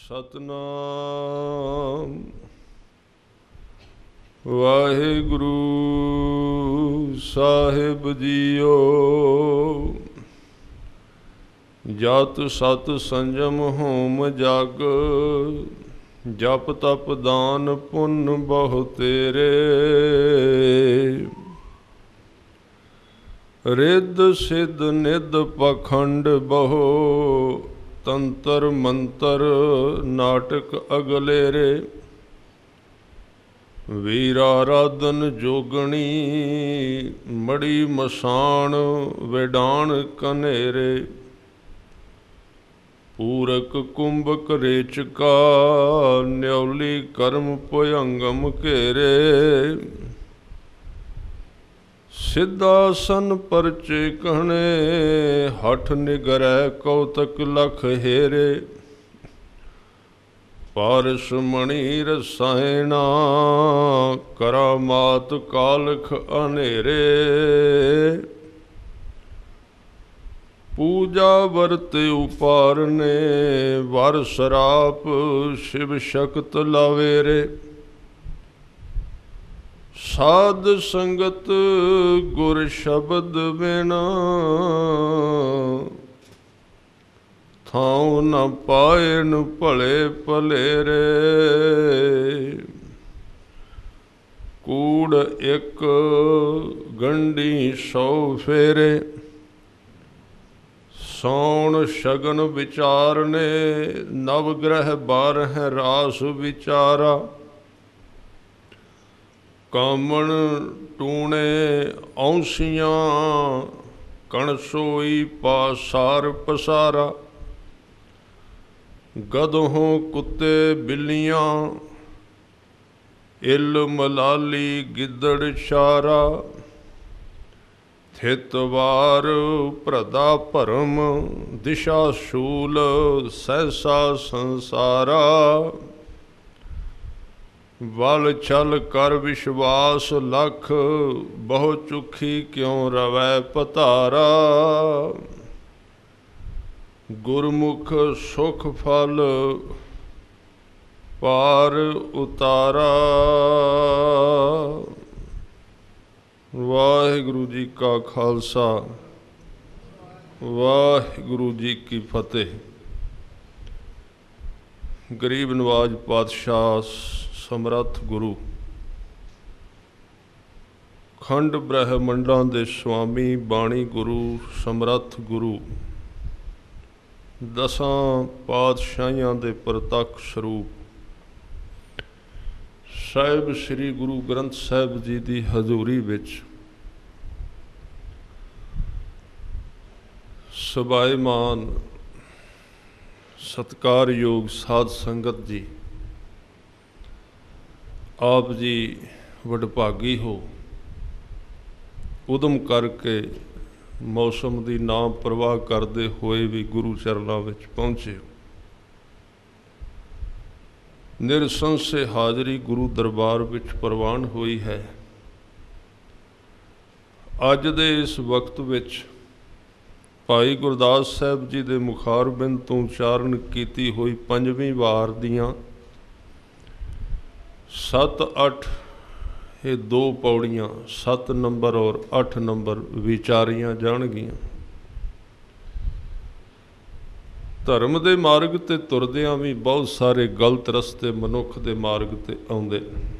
ਸਤਨਾਮ ਵਾਹਿਗੁਰੂ ਸਾਹਿਬ JIO. ਜਤ ਸਤ ਸੰਜਮ home ਜਗ, ਜਪ ਤਪ ਦਾਨ ਪੁੰਨ ਬਹੁ ਤੇਰੇ। ਰਿੱਧ ਸਿੱਧ ਨਿੱਧ ਪਖੰਡ ਬਹੁ, ਤੰਤਰ ਮੰਤਰ ਨਾਟਕ ਅਗਲੇਰੇ। ਵੀਰਾਰਾਧਨ ਜੋਗਣੀ, ਮੜੀ ਮਸਾਣ ਵਿਡਾਣ ਕਨੇਰੇ। ਪੂਰਕ ਕੁੰਭਕ ਰੇਚਕਾ, ਨਿਉਲੀ ਕਰਮ ਭੁਯੰਗਮ ਘੇਰੇ। ਸਿੱਧਾਸਨ ਪਰਚੇ ਕਹਣੇ, ਹਠ ਨਿਗਰੈ ਕੌਤਕ ਲਖ ਹੇਰੇ। ਪਾਰਸ ਮਣੀ ਰਸਾਇਣਾ, ਕਰਾਮਾਤ ਕਾਲਖ ਅਨੇਰੇ। ਪੂਜਾ ਵਰਤ ਉਪਾਰਨੇ, ਵਰ ਸਰਾਪ ਸ਼ਿਵ ਸ਼ਕਤ ਲਾਵੇਰੇ। ਸਾਧ ਸੰਗਤ ਗੁਰ ਸ਼ਬਦ ਬਿਨਾ, ਥਾਉ ਨ ਪਾਇਨ ਭਲੇ ਭਲੇਰੇ। ਕੂੜ ਇੱਕ ਗੰਢੀ ਸੌ ਫੇਰੇ, ਸੌਣ ਸ਼ਗਨ ਵਿਚਾਰਨੇ। ਨਵ ਗ੍ਰਹਿ ਬਾਰਹ ਰਾਸ ਵਿਚਾਰਾ, ਕਾਮਣ ਟੂਣੇ ਔਂਸੀਆਂ। ਕਣਸੋਈ ਪਾਸਾਰ ਪਸਾਰਾ, ਗਧੋਂ ਕੁੱਤੇ ਬਿੱਲੀਆਂ। ਇੱਲ ਮਲਾਲੀ ਗਿੱਦੜ ਛਾਰਾ, ਥਿਤ ਵਾਰ ਭਰਦਾ ਭਰਮ। ਦਿਸ਼ਾ ਸ਼ੂਲ ਸਹਿਸਾ ਸੰਸਾਰਾ, ਵਲ ਛਲ ਕਰ ਵਿਸ਼ਵਾਸ ਲਖ। ਬਹੁ ਚੁਖੀ ਕਿਉਂ ਰਵੈ ਪਤਾਰਾ, ਗੁਰਮੁਖ ਸੁਖ ਫਲ ਪਾਰ ਉਤਾਰਾ। ਵਾਹਿਗੁਰੂ ਜੀ ਕਾ ਖਾਲਸਾ, ਵਾਹਿਗੁਰੂ ਜੀ ਕੀ ਫਤਿਹ। ਗਰੀਬ ਨਵਾਜ ਪਾਤਸ਼ਾਹ ਸਮਰੱਥ ਗੁਰੂ, ਖੰਡ ਬ੍ਰਹਮੰਡਾਂ ਦੇ ਸੁਆਮੀ ਬਾਣੀ ਗੁਰੂ ਸਮਰੱਥ ਗੁਰੂ, ਦਸਾਂ ਪਾਤਸ਼ਾਹੀਆਂ ਦੇ ਪ੍ਰਤੱਖ ਸਰੂਪ ਸਾਹਿਬ ਸ੍ਰੀ ਗੁਰੂ ਗ੍ਰੰਥ ਸਾਹਿਬ ਜੀ ਦੀ ਹਜ਼ੂਰੀ ਵਿੱਚ ਸਭਾਏਮਾਨ ਸਤਿਕਾਰਯੋਗ ਸਾਧ ਸੰਗਤ ਜੀ, ਆਪ ਜੀ ਵਡਭਾਗੀ ਹੋ। ਉਦਮ ਕਰਕੇ ਮੌਸਮ ਦੀ ਨਾ ਪਰਵਾਹ ਕਰਦੇ ਹੋਏ ਵੀ ਗੁਰੂ ਚਰਨਾਂ ਵਿੱਚ ਪਹੁੰਚੇ। ਨਿਰਸੰਸ਼ੇ ਹਾਜ਼ਰੀ ਗੁਰੂ ਦਰਬਾਰ ਵਿੱਚ ਪ੍ਰਵਾਨ ਹੋਈ ਹੈ। ਅੱਜ ਦੇ ਇਸ ਵਕਤ ਵਿੱਚ ਭਾਈ ਗੁਰਦਾਸ ਸਾਹਿਬ ਜੀ ਦੇ ਮੁਖਾਰਬਿੰਦ ਤੋਂ ਉਚਾਰਨ ਕੀਤੀ ਹੋਈ ਪੰਜਵੀਂ ਵਾਰ ਦੀਆਂ 7-8 ਇਹ ਦੋ ਪੌੜੀਆਂ 7 ਨੰਬਰ ਔਰ 8 ਨੰਬਰ ਵਿਚਾਰੀਆਂ ਜਾਣਗੀਆਂ। ਧਰਮ ਦੇ ਮਾਰਗ 'ਤੇ ਤੁਰਦਿਆਂ ਵੀ ਬਹੁਤ ਸਾਰੇ ਗਲਤ ਰਸਤੇ ਮਨੁੱਖ ਦੇ ਮਾਰਗ 'ਤੇ ਆਉਂਦੇ,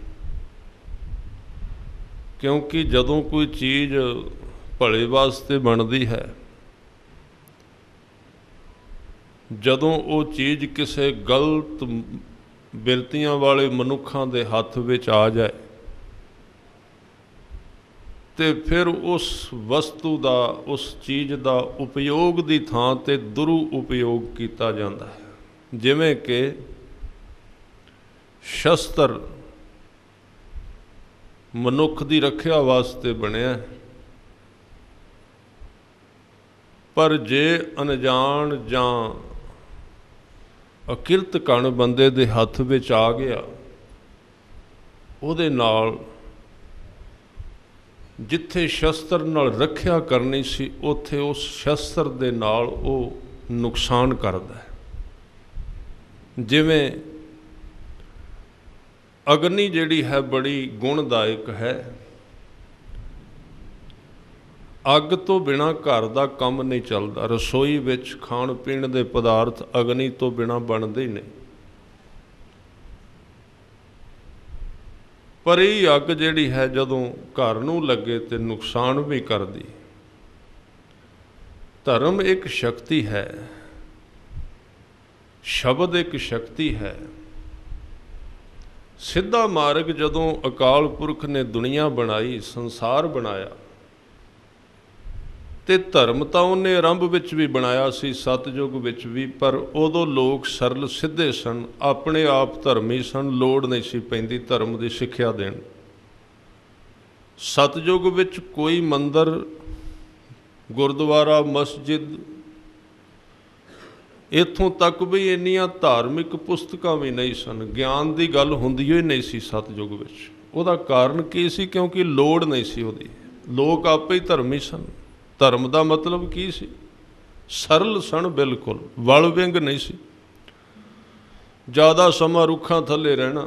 ਕਿਉਂਕਿ ਜਦੋਂ ਕੋਈ ਚੀਜ਼ ਭਲੇ ਵਾਸਤੇ ਬਣਦੀ ਹੈ, ਜਦੋਂ ਉਹ ਚੀਜ਼ ਕਿਸੇ ਗਲਤ ਬਿਰਤੀਆਂ ਵਾਲੇ ਮਨੁੱਖਾਂ ਦੇ ਹੱਥ ਵਿੱਚ ਆ ਜਾਏ ਤੇ ਫਿਰ ਉਸ ਵਸਤੂ ਦਾ, ਉਸ ਚੀਜ਼ ਦਾ ਉਪਯੋਗ ਦੀ ਥਾਂ 'ਤੇ ਦੁਰਉਪਯੋਗ ਕੀਤਾ ਜਾਂਦਾ ਹੈ। ਜਿਵੇਂ ਕਿ ਸ਼ਸਤਰ ਮਨੁੱਖ ਦੀ ਰੱਖਿਆ ਵਾਸਤੇ ਬਣਿਆ, ਪਰ ਜੇ ਅਣਜਾਣ ਜਾਂ ਅਕਿਰਤ ਕਣ ਬੰਦੇ ਦੇ ਹੱਥ ਵਿੱਚ ਆ ਗਿਆ, ਉਹਦੇ ਨਾਲ ਜਿੱਥੇ ਸ਼ਸਤਰ ਨਾਲ ਰੱਖਿਆ ਕਰਨੀ ਸੀ, ਉੱਥੇ ਉਸ ਸ਼ਸਤਰ ਦੇ ਨਾਲ ਉਹ ਨੁਕਸਾਨ ਕਰਦਾ ਹੈ। ਜਿਵੇਂ ਅਗਨੀ ਜਿਹੜੀ ਹੈ ਬੜੀ ਗੁਣਦਾਇਕ ਹੈ। ਅੱਗ ਤੋਂ ਬਿਨਾਂ ਘਰ ਦਾ ਕੰਮ ਨਹੀਂ ਚੱਲਦਾ। ਰਸੋਈ ਵਿੱਚ ਖਾਣ ਪੀਣ ਦੇ ਪਦਾਰਥ ਅਗਨੀ ਤੋਂ ਬਿਨਾਂ ਬਣਦੇ ਹੀ ਨਹੀਂ। ਪਰ ਇਹ ਅੱਗ ਜਿਹੜੀ ਹੈ ਜਦੋਂ ਘਰ ਨੂੰ ਲੱਗੇ ਤੇ ਨੁਕਸਾਨ ਵੀ ਕਰਦੀ। ਧਰਮ ਇੱਕ ਸ਼ਕਤੀ ਹੈ, ਸ਼ਬਦ ਇੱਕ ਸ਼ਕਤੀ ਹੈ। ਸਿੱਧਾ ਮਾਰਗ ਜਦੋਂ ਅਕਾਲ ਪੁਰਖ ਨੇ ਦੁਨੀਆ ਬਣਾਈ, ਸੰਸਾਰ ਬਣਾਇਆ, ਤੇ ਧਰਮ ਤਾਂ ਉਹਨੇ ਆਰੰਭ ਵਿੱਚ ਵੀ ਬਣਾਇਆ ਸੀ, ਸਤਯੁਗ ਵਿੱਚ ਵੀ, ਪਰ ਉਦੋਂ ਲੋਕ ਸਰਲ ਸਿੱਧੇ ਸਨ, ਆਪਣੇ ਆਪ ਧਰਮੀ ਸਨ, ਲੋੜ ਨਹੀਂ ਸੀ ਪੈਂਦੀ ਧਰਮ ਦੀ ਸਿੱਖਿਆ ਦੇਣ। ਸਤਯੁਗ ਵਿੱਚ ਕੋਈ ਮੰਦਰ, ਗੁਰਦੁਆਰਾ, ਮਸਜਿਦ, ਇੱਥੋਂ ਤੱਕ ਵੀ ਇੰਨੀਆਂ ਧਾਰਮਿਕ ਪੁਸਤਕਾਂ ਵੀ ਨਹੀਂ ਸਨ। ਗਿਆਨ ਦੀ ਗੱਲ ਹੁੰਦੀ ਹੋਈ ਨਹੀਂ ਸੀ ਸਤਯੁਗ ਵਿੱਚ। ਉਹਦਾ ਕਾਰਨ ਕੀ ਸੀ? ਕਿਉਂਕਿ ਲੋੜ ਨਹੀਂ ਸੀ ਉਹਦੀ, ਲੋਕ ਆਪੇ ਹੀ ਧਰਮੀ ਸਨ। ਧਰਮ ਦਾ ਮਤਲਬ ਕੀ ਸੀ? ਸਰਲ ਸਨ, ਬਿਲਕੁਲ ਵਲ ਵਿੰਗ ਨਹੀਂ ਸੀ। ਜ਼ਿਆਦਾ ਸਮਾਂ ਰੁੱਖਾਂ ਥੱਲੇ ਰਹਿਣਾ,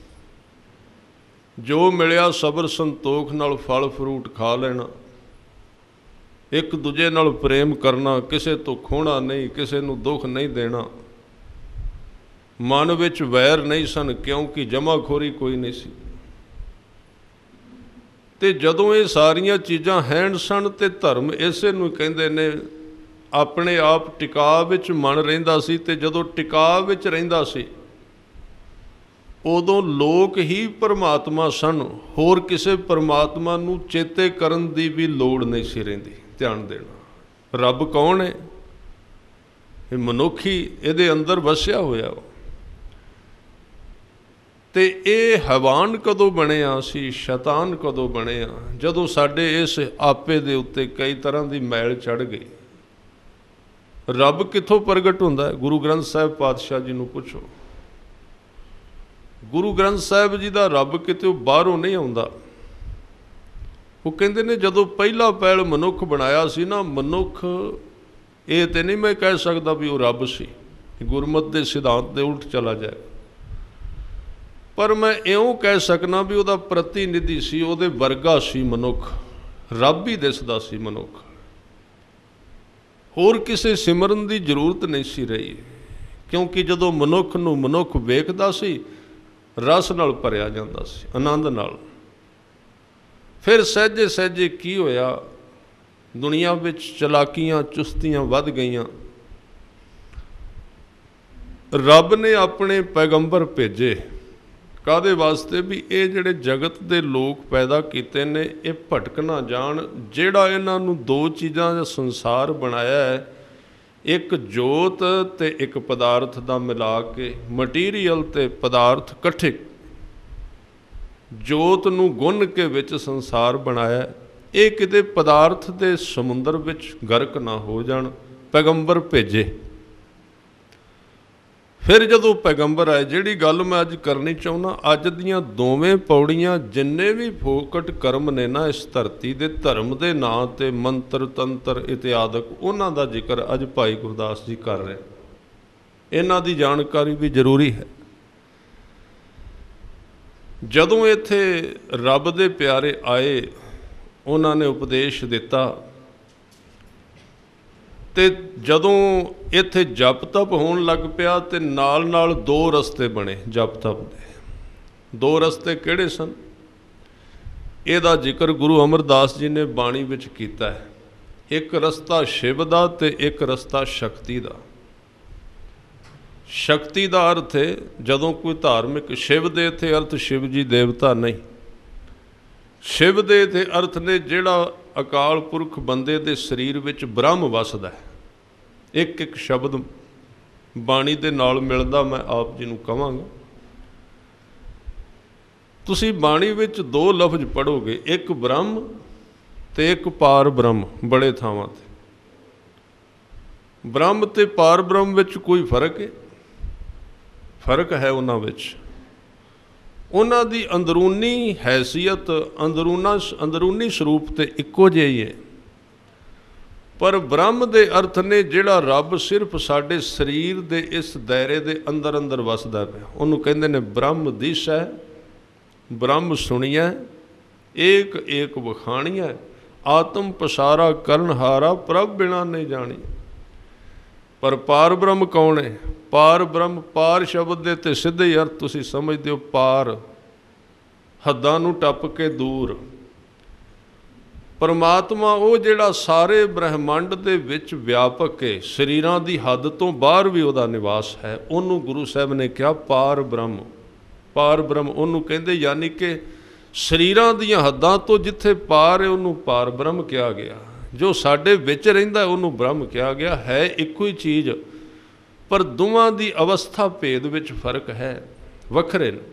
ਜੋ ਮਿਲਿਆ ਸਬਰ ਸੰਤੋਖ ਨਾਲ ਫਲ ਫਰੂਟ ਖਾ ਲੈਣਾ, ਇੱਕ ਦੂਜੇ ਨਾਲ ਪ੍ਰੇਮ ਕਰਨਾ, ਕਿਸੇ ਤੋਂ ਖੋਹਣਾ ਨਹੀਂ, ਕਿਸੇ ਨੂੰ ਦੁੱਖ ਨਹੀਂ ਦੇਣਾ। ਮਨ ਵਿੱਚ ਵੈਰ ਨਹੀਂ ਸਨ, ਕਿਉਂਕਿ ਜਮਾਖੋਰੀ ਕੋਈ ਨਹੀਂ ਸੀ। ਤੇ ਜਦੋਂ ਇਹ ਸਾਰੀਆਂ ਚੀਜ਼ਾਂ ਹੈਂਡ ਸਨ ਤੇ ਧਰਮ ਇਸੇ ਨੂੰ ਕਹਿੰਦੇ ਨੇ ਆਪਣੇ ਆਪ ਟਿਕਾਅ ਵਿੱਚ ਮਨ ਰਹਿੰਦਾ ਸੀ। ਤੇ ਜਦੋਂ ਟਿਕਾਅ ਵਿੱਚ ਰਹਿੰਦਾ ਸੀ ਉਦੋਂ ਲੋਕ ਹੀ ਪਰਮਾਤਮਾ ਸਨ, ਹੋਰ ਕਿਸੇ ਪਰਮਾਤਮਾ ਨੂੰ ਚੇਤੇ ਕਰਨ ਦੀ ਵੀ ਲੋੜ ਨਹੀਂ ਸੀ ਰਹਿੰਦੀ। ਧਿਆਨ ਦੇਣਾ, ਰੱਬ ਕੌਣ ਹੈ? ਇਹ ਮਨੁੱਖ ਹੀ ਇਹਦੇ ਅੰਦਰ ਵਸਿਆ ਹੋਇਆ। ਤੇ ਇਹ ਹੈਵਾਨ ਕਦੋਂ ਬਣਿਆ ਸੀ, ਸ਼ੈਤਾਨ ਕਦੋਂ ਬਣਿਆ? ਜਦੋਂ ਸਾਡੇ ਇਸ ਆਪੇ ਦੇ ਉੱਤੇ ਕਈ ਤਰ੍ਹਾਂ ਦੀ ਮੈਲ ਚੜ੍ਹ ਗਈ। ਰੱਬ ਕਿੱਥੋਂ ਪ੍ਰਗਟ ਹੁੰਦਾ ਹੈ? ਗੁਰੂ ਗ੍ਰੰਥ ਸਾਹਿਬ ਪਾਤਸ਼ਾਹ ਜੀ ਨੂੰ ਪੁੱਛੋ। ਗੁਰੂ ਗ੍ਰੰਥ ਸਾਹਿਬ ਜੀ ਦਾ ਰੱਬ ਕਿਤੇ ਬਾਹਰੋਂ ਨਹੀਂ ਆਉਂਦਾ। ਉਹ ਕਹਿੰਦੇ ਨੇ ਜਦੋਂ ਪਹਿਲਾ ਪਹਿਲ ਮਨੁੱਖ ਬਣਾਇਆ ਸੀ ਨਾ, ਮਨੁੱਖ ਇਹ ਤੇ ਨਹੀਂ ਮੈਂ ਕਹਿ ਸਕਦਾ ਵੀ ਉਹ ਰੱਬ ਸੀ, ਗੁਰਮਤਿ ਦੇ ਸਿਧਾਂਤ ਦੇ ਉਲਟ ਚਲਾ ਜਾਏ, ਪਰ ਮੈਂ ਇਉਂ ਕਹਿ ਸਕਦਾ ਵੀ ਉਹਦਾ ਪ੍ਰਤੀਨਿਧੀ ਸੀ, ਉਹਦੇ ਵਰਗਾ ਸੀ ਮਨੁੱਖ, ਰੱਬ ਹੀ ਦਿਸਦਾ ਸੀ ਮਨੁੱਖ। ਹੋਰ ਕਿਸੇ ਸਿਮਰਨ ਦੀ ਜ਼ਰੂਰਤ ਨਹੀਂ ਸੀ ਰਹੀ, ਕਿਉਂਕਿ ਜਦੋਂ ਮਨੁੱਖ ਨੂੰ ਮਨੁੱਖ ਵੇਖਦਾ ਸੀ ਰਸ ਨਾਲ ਭਰਿਆ ਜਾਂਦਾ ਸੀ, ਆਨੰਦ ਨਾਲ। ਫਿਰ ਸਹਿਜੇ ਸਹਿਜੇ ਕੀ ਹੋਇਆ, ਦੁਨੀਆ ਵਿੱਚ ਚਲਾਕੀਆਂ ਚੁਸਤੀਆਂ ਵੱਧ ਗਈਆਂ। ਰੱਬ ਨੇ ਆਪਣੇ ਪੈਗੰਬਰ ਭੇਜੇ, ਕਾਹਦੇ ਵਾਸਤੇ? ਵੀ ਇਹ ਜਿਹੜੇ ਜਗਤ ਦੇ ਲੋਕ ਪੈਦਾ ਕੀਤੇ ਨੇ ਇਹ ਭਟਕ ਨਾ ਜਾਣ। ਜਿਹੜਾ ਇਹਨਾਂ ਨੂੰ ਦੋ ਚੀਜ਼ਾਂ ਦਾ ਸੰਸਾਰ ਬਣਾਇਆ ਹੈ, ਇੱਕ ਜੋਤ ਤੇ ਇੱਕ ਪਦਾਰਥ ਦਾ ਮਿਲਾ ਕੇ, ਮਟੀਰੀਅਲ ਤੇ ਪਦਾਰਥ ਇਕੱਠੇ, ਜੋਤ ਨੂੰ ਗੁੰਨ ਕੇ ਵਿੱਚ ਸੰਸਾਰ ਬਣਾਇਆ। ਇਹ ਕਿਤੇ ਪਦਾਰਥ ਦੇ ਸਮੁੰਦਰ ਵਿੱਚ ਗਰਕ ਨਾ ਹੋ ਜਾਣ, ਪੈਗੰਬਰ ਭੇਜੇ। ਫਿਰ ਜਦੋਂ ਪੈਗੰਬਰ ਆਏ, ਜਿਹੜੀ ਗੱਲ ਮੈਂ ਅੱਜ ਕਰਨੀ ਚਾਹੁੰਦਾ, ਅੱਜ ਦੀਆਂ ਦੋਵੇਂ ਪੌੜੀਆਂ ਜਿੰਨੇ ਵੀ ਫੋਕਟ ਕਰਮ ਨੇ ਨਾ ਇਸ ਧਰਤੀ ਦੇ, ਧਰਮ ਦੇ ਨਾਂ ਤੇ ਮੰਤਰ ਤੰਤਰ ਇਤਿਆਦਿਕ, ਉਹਨਾਂ ਦਾ ਜ਼ਿਕਰ ਅੱਜ ਭਾਈ ਗੁਰਦਾਸ ਜੀ ਕਰ ਰਹੇ। ਇਹਨਾਂ ਦੀ ਜਾਣਕਾਰੀ ਵੀ ਜ਼ਰੂਰੀ ਹੈ। ਜਦੋਂ ਇੱਥੇ ਰੱਬ ਦੇ ਪਿਆਰੇ ਆਏ, ਉਹਨਾਂ ਨੇ ਉਪਦੇਸ਼ ਦਿੱਤਾ, ਤੇ ਜਦੋਂ ਇੱਥੇ ਜਪ ਤਪ ਹੋਣ ਲੱਗ ਪਿਆ ਤੇ ਨਾਲ ਨਾਲ ਦੋ ਰਸਤੇ ਬਣੇ ਜਪ ਤਪ ਦੇ। ਦੋ ਰਸਤੇ ਕਿਹੜੇ ਸਨ? ਇਹਦਾ ਜ਼ਿਕਰ ਗੁਰੂ ਅਮਰਦਾਸ ਜੀ ਨੇ ਬਾਣੀ ਵਿੱਚ ਕੀਤਾ ਹੈ। ਇੱਕ ਰਸਤਾ ਸ਼ਿਵ ਦਾ ਤੇ ਇੱਕ ਰਸਤਾ ਸ਼ਕਤੀ ਦਾ। ਸ਼ਕਤੀ ਦਾ ਅਰਥ ਹੈ ਜਦੋਂ ਕੋਈ ਧਾਰਮਿਕ, ਸ਼ਿਵ ਦੇ ਇੱਥੇ ਅਰਥ ਸ਼ਿਵ ਜੀ ਦੇਵਤਾ ਨਹੀਂ, ਸ਼ਿਵ ਦੇ ਇੱਥੇ ਅਰਥ ਨੇ ਜਿਹੜਾ ਅਕਾਲ ਪੁਰਖ ਬੰਦੇ ਦੇ ਸਰੀਰ ਵਿੱਚ ਬ੍ਰਹਮ ਵਸਦਾ ਹੈ। ਇੱਕ ਇੱਕ ਸ਼ਬਦ ਬਾਣੀ ਦੇ ਨਾਲ ਮਿਲਦਾ ਮੈਂ ਆਪ ਜੀ ਨੂੰ ਕਹਾਂਗਾ। ਤੁਸੀਂ ਬਾਣੀ ਵਿੱਚ ਦੋ ਲਫ਼ਜ਼ ਪੜ੍ਹੋਗੇ, ਇੱਕ ਬ੍ਰਹਮ ਤੇ ਇੱਕ ਪਾਰ ਬ੍ਰਹਮ, ਬੜੇ ਥਾਵਾਂ ਤੇ। ਬ੍ਰਹਮ ਤੇ ਪਾਰ ਬ੍ਰਹਮ ਵਿੱਚ ਕੋਈ ਫਰਕ ਹੈ? ਫਰਕ ਹੈ ਉਹਨਾਂ ਵਿੱਚ। ਉਹਨਾਂ ਦੀ ਅੰਦਰੂਨੀ ਹੈਸੀਅਤ, ਅੰਦਰੂਨੀ ਸਰੂਪ ਤੇ ਇੱਕੋ ਜਿਹਾ ਹੀ ਹੈ। पर ब्रह्म दे अर्थ ने जिहड़ा रब सिर्फ साडे शरीर दे इस दायरे दे अंदर अंदर वसदा पिया, उहनूं कहंदे ने ब्रह्म दिसै, ब्रह्म सुणिया, एक एक वखाणिया, आत्म पसारा करनहारा, प्रभ बिना नहीं जानी। पर पार ब्रह्म कौन है? पार ब्रह्म, पार शब्द दे ते सिद्धे ही अर्थ तुसीं समझदे हो, पार हद्दां नूं टप के दूर। परमात्मा वो जिहड़ा सारे ब्रह्मंड दे विच व्यापक है, शरीरां दी हद तो बाहर भी उहदा निवास है, उहनूं गुरु साहब ने कहा पार ब्रह्म। पार ब्रह्म उहनूं कहंदे, यानी कि शरीरां दीयां हद्दां तो जिथे पार है उहनूं पार ब्रह्म कहा गया। जो साडे विच रहिंदा उहनूं ब्रह्म कहा गया। है इक्को ही चीज़, पर दोवां दी अवस्था भेद विच फर्क है, वखरे ने।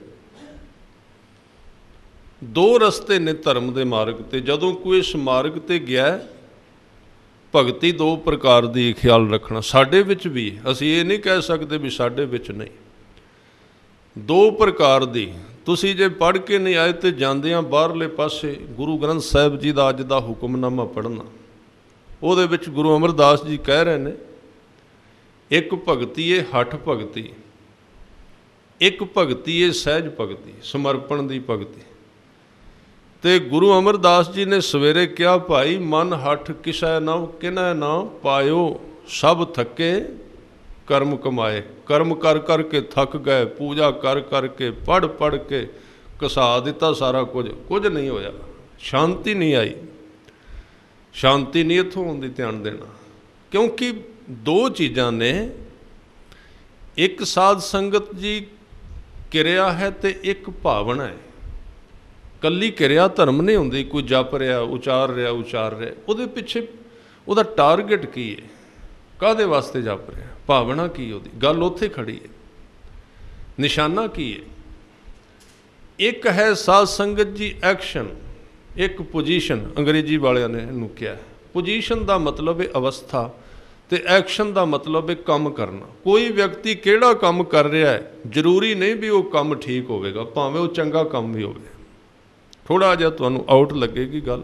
दो रस्ते ने धर्म के मार्ग ते, जदों कोई इस मार्ग ते गया, भगती दो प्रकार की ख्याल रखना। साडे विच भी, असीं ये नहीं कह सकते भी साडे विच नहीं। दो प्रकार दी तुसीं जे पढ़ के नहीं आए तो जांदियां बाहरले पासे गुरु ग्रंथ साहिब जी का अज का हुक्मनामा पढ़ना, उहदे विच गुरु अमरदास जी कह रहे हैं, एक भगती है हठ भगती, एक भगती है सहज भगती, समर्पण की भगती। तो गुरु अमरदास जी ने सवेरे क्या, भाई मन हठ किसै न किनै न पायो, सब थके कर्म कमाए। कर्म कर कर के थक गए, पूजा कर कर के, पढ़ पढ़ के घसा दिता सारा कुछ, कुछ नहीं होया, शांति नहीं आई। शांति नहीं इत्थों आउंदी, ध्यान देना। क्योंकि दो चीज़ां ने, एक साध संगत जी किरिया है तो एक भावना है। कल्ली किरिया धर्म नहीं होंदी, कोई जप रहा उचार रहा, उहदे पिछे उहदा टारगेट की है, काहदे वास्ते जप रहा, भावना की उहदी, गल उत्थे खड़ी है, निशाना की है। एक है साध संगत जी एक्शन, एक पोजीशन, अंग्रेजी वालियां ने इहनूं कहा। पोजीशन का मतलब है अवस्था, तो एक्शन का मतलब है काम करना। कोई व्यक्ति किहड़ा काम कर रहा है, जरूरी नहीं भी वो काम ठीक होवेगा, भावें वो चंगा काम भी होवे, थोड़ा जिहा तुहानूं आउट लगेगी गल।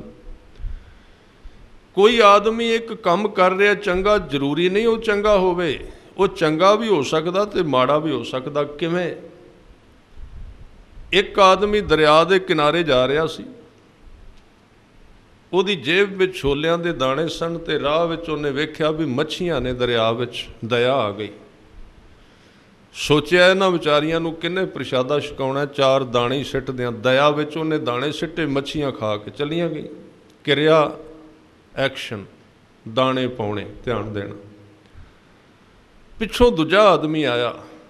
कोई आदमी एक काम कर रहा चंगा, जरूरी नहीं वो चंगा होवे, वो चंगा भी हो सकता तो माड़ा भी हो सकता। किवें? एक आदमी दरिया के किनारे जा रहा सी, उहदी जेब में छोलियां दे दाने सन, ते राह विच उहने वेख्या भी मच्छियां ने दरिया विच, दया आ गई। सोचिया इन्हां विचारियां नूं किन्ने प्रशादा छकाउणा, चार दाने ही सिੱਟ दियां। दया विच उहने दाने सिੱਟੇ, मच्छियां खा के चलियां गई। किरिया एक्शन, दाने पाउणे, ध्यान देना। पिछों दूजा आदमी आया,